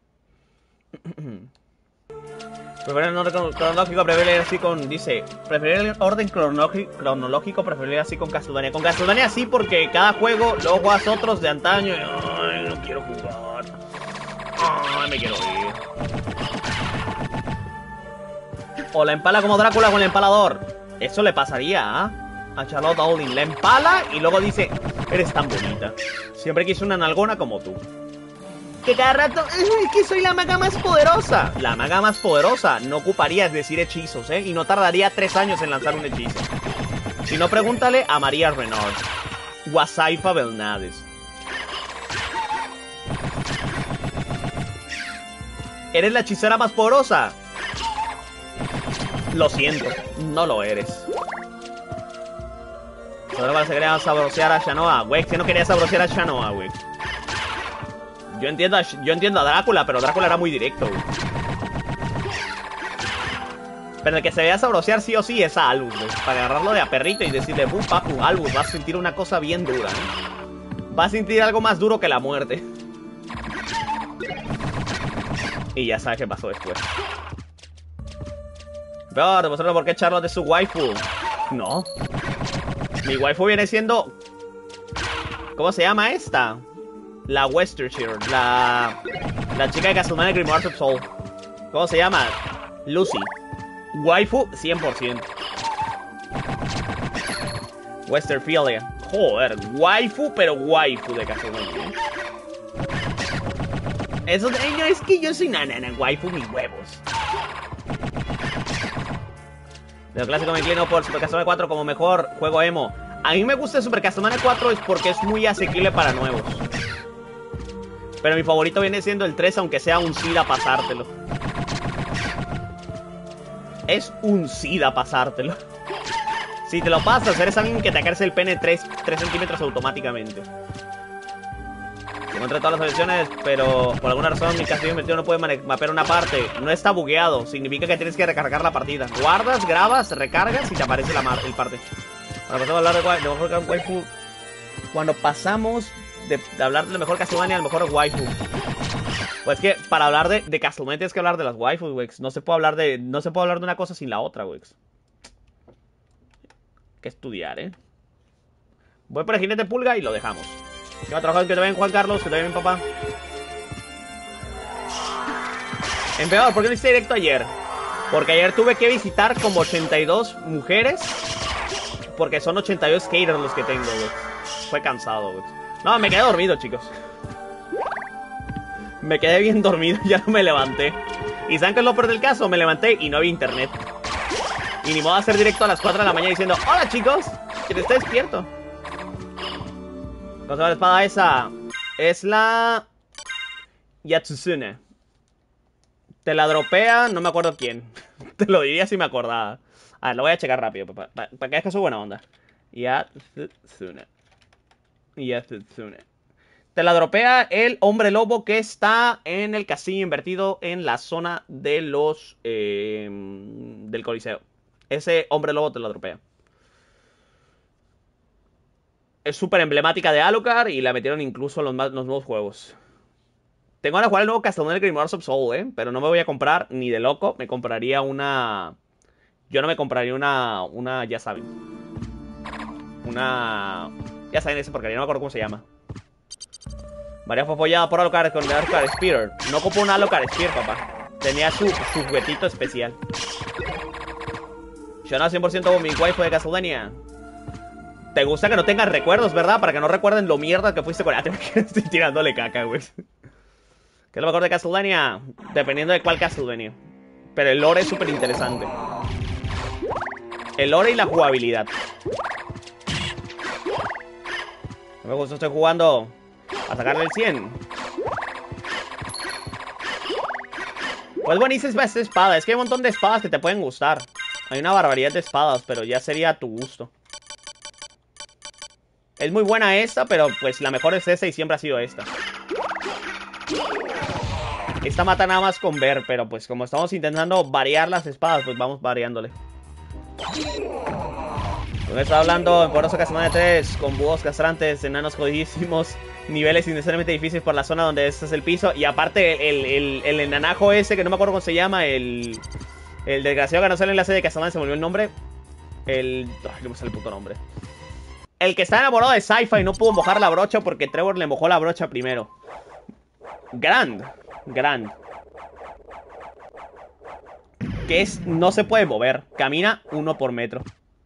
Preferir el orden cronológico, preferir así con... Dice, preferir el orden cronológico, cronológico preferir así con Castlevania. Con Castlevania sí, porque cada juego luego juegas otros de antaño y... Ay, no quiero jugar. Ay, me quiero ir. O la empala como Drácula con el empalador. Eso le pasaría ¿eh? a Charlotte Dowling. La empala y luego dice, eres tan bonita. Siempre quise una nalgona como tú. Que cada rato, es que soy la maga más poderosa. La maga más poderosa no ocuparías decir hechizos, ¿eh? Y no tardaría tres años en lanzar un hechizo. Si no, pregúntale a María Renard o a Saifa Belnades. ¿Eres la hechicera más poderosa? Lo siento, no lo eres. Solo cuando se quería sabrosear a Shanoa, güey, que no quería sabrosear a Shanoa, güey. Yo entiendo, a, yo entiendo a Drácula, pero Drácula era muy directo, güey. Pero el que se vea sabrosear sí o sí es a Albus, güey. Para agarrarlo de a perrito y decirle, bu, papu, Albus, vas a sentir una cosa bien dura, ¿eh? Vas a sentir algo más duro que la muerte. Y ya sabes qué pasó después. Pero demostrarlo por qué Charlotte es su waifu. No. Mi waifu viene siendo... ¿Cómo se llama esta? La Westershire. La... La chica de Castlevania Grimoires of Soul. ¿Cómo se llama? Lucy. Waifu cien por ciento. Westerfilia. Joder, waifu, pero waifu de Castlevania. Eso no es que yo soy nanana, waifu mis huevos. De lo clásico me inclino por Super Castlevania cuatro como mejor juego emo. A mí me gusta Super Castlevania cuatro es porque es muy asequible para nuevos. Pero mi favorito viene siendo el tres, aunque sea un SIDA pasártelo. Es un SIDA pasártelo. Si te lo pasas, eres alguien que te crece el pene tres centímetros automáticamente. Encontré todas las soluciones, pero por alguna razón mi castillo invertido no puede mapear una parte. No está bugueado, significa que tienes que recargar la partida. Guardas, grabas, recargas y te aparece la el parte. Cuando pasamos a hablar de, de mejor waifu, cuando pasamos de, de hablar de mejor Castlevania al mejor waifu. Pues que para hablar de, de Castlevania tienes que hablar de las waifus, wex. No se puede hablar de no se puede hablar de una cosa sin la otra, wex. Hay que estudiar, eh. Voy por el jinete pulga y lo dejamos. Que va a trabajar, que te ven, Juan Carlos, que te ven, papá. Emperador, ¿por qué no hice directo ayer? Porque ayer tuve que visitar como ochenta y dos mujeres. Porque son ochenta y dos skaters los que tengo, güey. Fue cansado, güey. No, me quedé dormido, chicos. Me quedé bien dormido, ya no me levanté. ¿Y saben qué es lo peor del caso? Me levanté y no había internet. Y ni modo de hacer directo a las cuatro de la mañana diciendo, hola, chicos, que esté despierto. ¿Cómo se llama la espada esa? Es la... Yatsusune. Te la dropea, no me acuerdo quién. Te lo diría si me acordaba. A ver, lo voy a checar rápido, para, para, para que veas que soy buena onda. Yatsusune. Yatsusune. Te la dropea el hombre lobo que está en el castillo invertido en la zona de los... Eh, del Coliseo. Ese hombre lobo te la dropea. Es súper emblemática de Alucard y la metieron incluso en los, los nuevos juegos. Tengo ganas de jugar el nuevo Castlevania Grimoires of Soul, ¿eh? Pero no me voy a comprar ni de loco. Me compraría una... Yo no me compraría una... Una, ya saben. Una... Ya saben ese porquería, no me acuerdo cómo se llama. María fue apoyada por Alucard con el Alucard Spear. No ocupó un Alucard Spear, papá. Tenía su, su juguetito especial. Yo no cien por ciento mi waifu de Castlevania. Te gusta que no tengan recuerdos, ¿verdad? Para que no recuerden lo mierda que fuiste con... Ah, te estoy tirándole caca, güey. ¿Qué es lo mejor de Castlevania? Dependiendo de cuál Castlevania. Pero el lore es súper interesante. El lore y la jugabilidad. Me gusta, estoy jugando a sacarle el cien. Pues buenísima esta espada. Es que hay un montón de espadas que te pueden gustar. Hay una barbaridad de espadas, pero ya sería a tu gusto. Es muy buena esta, pero pues la mejor es esta y siempre ha sido esta. Esta mata nada más con ver, pero pues como estamos intentando variar las espadas, pues vamos variándole. Me está hablando en Poderoso Castlevania tres con búhos castrantes, enanos jodidísimos, niveles innecesariamente difíciles por la zona donde este es el piso. Y aparte el, el, el enanajo ese, que no me acuerdo cómo se llama, el, el desgraciado que no sale en la serie de Castlevania, se me olvidó el nombre. El... Ay, no me sale el puto nombre. El que está enamorado de Sci-Fi y no pudo mojar la brocha porque Trevor le mojó la brocha primero. Grand. Grand. Que es... No se puede mover. Camina uno por metro.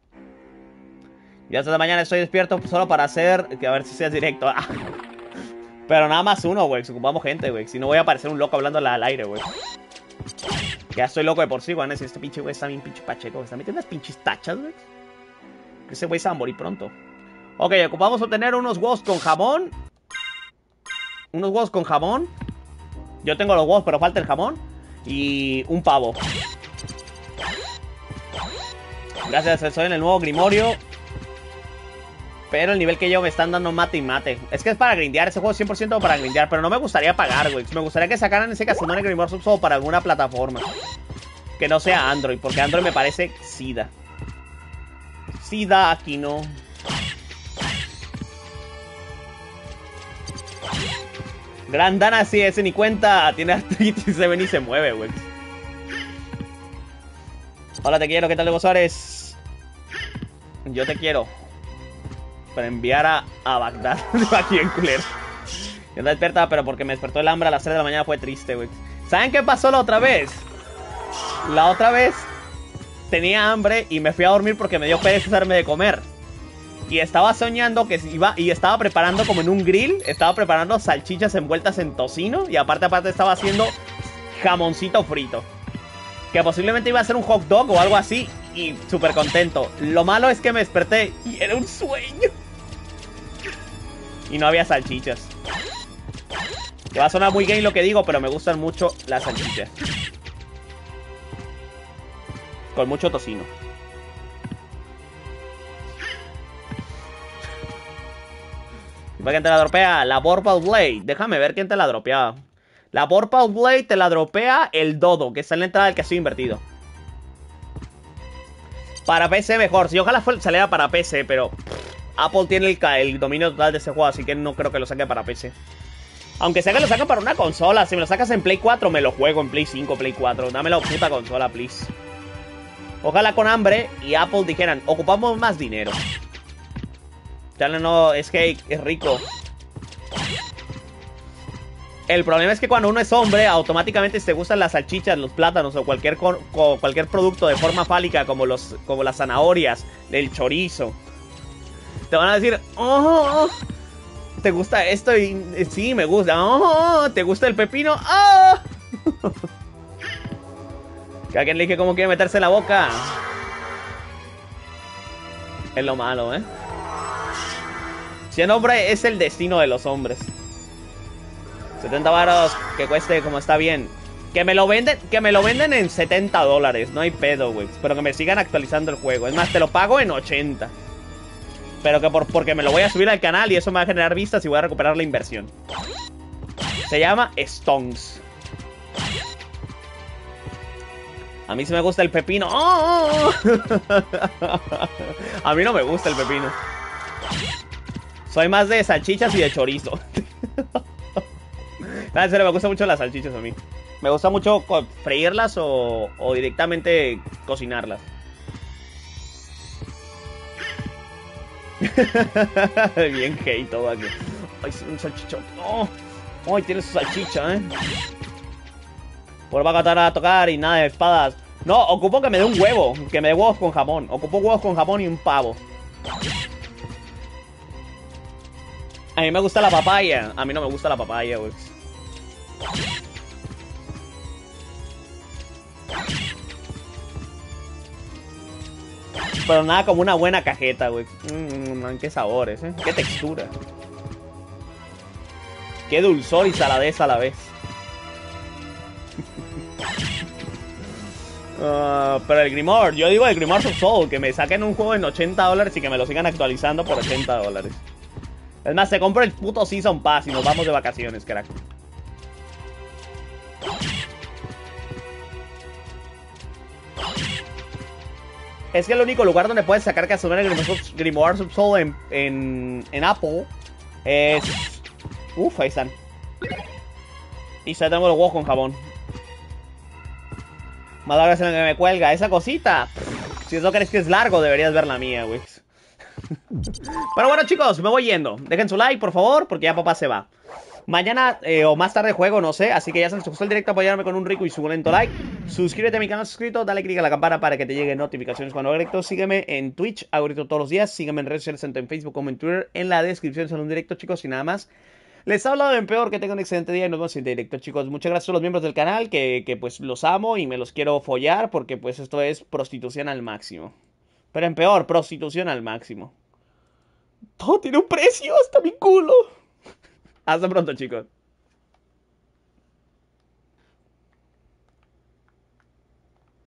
Y hasta mañana estoy despierto solo para hacer... Que a ver si seas directo. Pero nada más uno, güey. Ocupamos gente, güey. Si no voy a parecer un loco hablando al aire, güey. Ya estoy loco de por sí, güey. Si este pinche güey está bien pinche pacheco. Está metiendo unas pinches tachas, güey. Que ese güey se va a morir pronto. Ok, ocupamos obtener unos huevos con jamón. Unos huevos con jamón. Yo tengo los huevos, pero falta el jamón. Y un pavo. Gracias, estoy en el nuevo Grimorio. Pero el nivel que yo me están dando mate y mate. Es que es para grindear, ese juego es cien por ciento para grindear. Pero no me gustaría pagar, güey. Me gustaría que sacaran ese Castlevania Grimorio solo para alguna plataforma. Que no sea Android, porque Android me parece sida. Sida aquí no. Grandana, sí, ese ni cuenta. Tiene artritis, se ven y se mueve, güey. Hola, te quiero, ¿qué tal, Evo Suárez? Yo te quiero. Para enviar a, a Bagdad. Aquí en culero. Yo ando despierta, pero porque me despertó el hambre a las tres de la mañana fue triste, güey. ¿Saben qué pasó la otra vez? La otra vez tenía hambre y me fui a dormir porque me dio pereza hacerme de comer. Y estaba soñando que iba y estaba preparando como en un grill. Estaba preparando salchichas envueltas en tocino. Y aparte, aparte estaba haciendo jamoncito frito. Que posiblemente iba a ser un hot dog o algo así. Y súper contento. Lo malo es que me desperté y era un sueño. Y no había salchichas. Que va a sonar muy gay lo que digo, pero me gustan mucho las salchichas. Con mucho tocino. ¿Quién te la dropea? La Vorpal Blade. Déjame ver quién te la dropea. La Vorpal Blade te la dropea el Dodo, que está en la entrada del castillo invertido. Para P C mejor. Si ojalá saliera para P C, pero pff, Apple tiene el, el dominio total de ese juego, así que no creo que lo saque para P C. Aunque sea que lo saquen para una consola. Si me lo sacas en Play cuatro, me lo juego en Play cinco, Play cuatro. Dame la puta consola, please. Ojalá con hambre y Apple dijeran, ocupamos más dinero. Chale, no, es que es rico. El problema es que cuando uno es hombre, automáticamente te gustan las salchichas, los plátanos o cualquier, o cualquier producto de forma fálica, como, los, como las zanahorias, el chorizo. Te van a decir, oh, ¿te gusta esto? Y sí, me gusta. Oh, ¿te gusta el pepino? Oh. Cada quien elige cómo quiere meterse en la boca. Es lo malo, ¿eh? Siendo hombre es el destino de los hombres. setenta varos que cueste como está bien. Que me lo venden, que me lo venden en setenta dólares. No hay pedo, güey. Pero que me sigan actualizando el juego. Es más, te lo pago en ochenta. Pero que por, porque me lo voy a subir al canal y eso me va a generar vistas y voy a recuperar la inversión. Se llama Stones. A mí sí me gusta el pepino. ¡Oh! A mí no me gusta el pepino. Soy más de salchichas y de chorizo. En serio, me gustan mucho las salchichas a mí. Me gusta mucho freírlas o, o directamente cocinarlas. Bien gay todo aquí. Ay, sí, un salchichón. Oh, ay, tiene su salchicha, eh. Pues va a catar a tocar y nada de espadas. No, ocupo que me dé un huevo. Que me dé huevos con jamón. Ocupo huevos con jamón y un pavo. A mí me gusta la papaya. A mí no me gusta la papaya, güey. Pero nada como una buena cajeta, güey. Mmm, qué sabores, eh. Qué textura. qué dulzor y saladez a la vez. Uh, pero el Grimoire, yo digo el Grimoire of Soul, que me saquen un juego en ochenta dólares y que me lo sigan actualizando por ochenta dólares. Es más, se compra el puto Season Pass y nos vamos de vacaciones, crack. Es que el único lugar donde puedes sacar Castlevania Grimoire of Soul en, en, en Apple es... Uf, ahí están. Y ya tengo los huevos con jabón. Más larga es la que me cuelga. Esa cosita. Si eso crees que es largo, deberías ver la mía, güey. Pero bueno, chicos, me voy yendo. Dejen su like, por favor, porque ya papá se va. Mañana eh, o más tarde juego, no sé. Así que ya sabes, si te gustó el directo, apoyarme con un rico y suculento like. Suscríbete a mi canal suscrito, dale click a la campana para que te lleguen notificaciones cuando haga directo. Sígueme en Twitch, hago directo todos los días. Sígueme en redes sociales, tanto en Facebook como en Twitter. En la descripción sale un directo, chicos, y nada más. Les he hablado de Empeor, que tengan un excelente día y nos vemos en directo, chicos. Muchas gracias a los miembros del canal, que, que pues los amo y me los quiero follar, porque pues esto es prostitución al máximo. Pero Empeor, prostitución al máximo. Todo tiene un precio, hasta mi culo. Hasta pronto, chicos.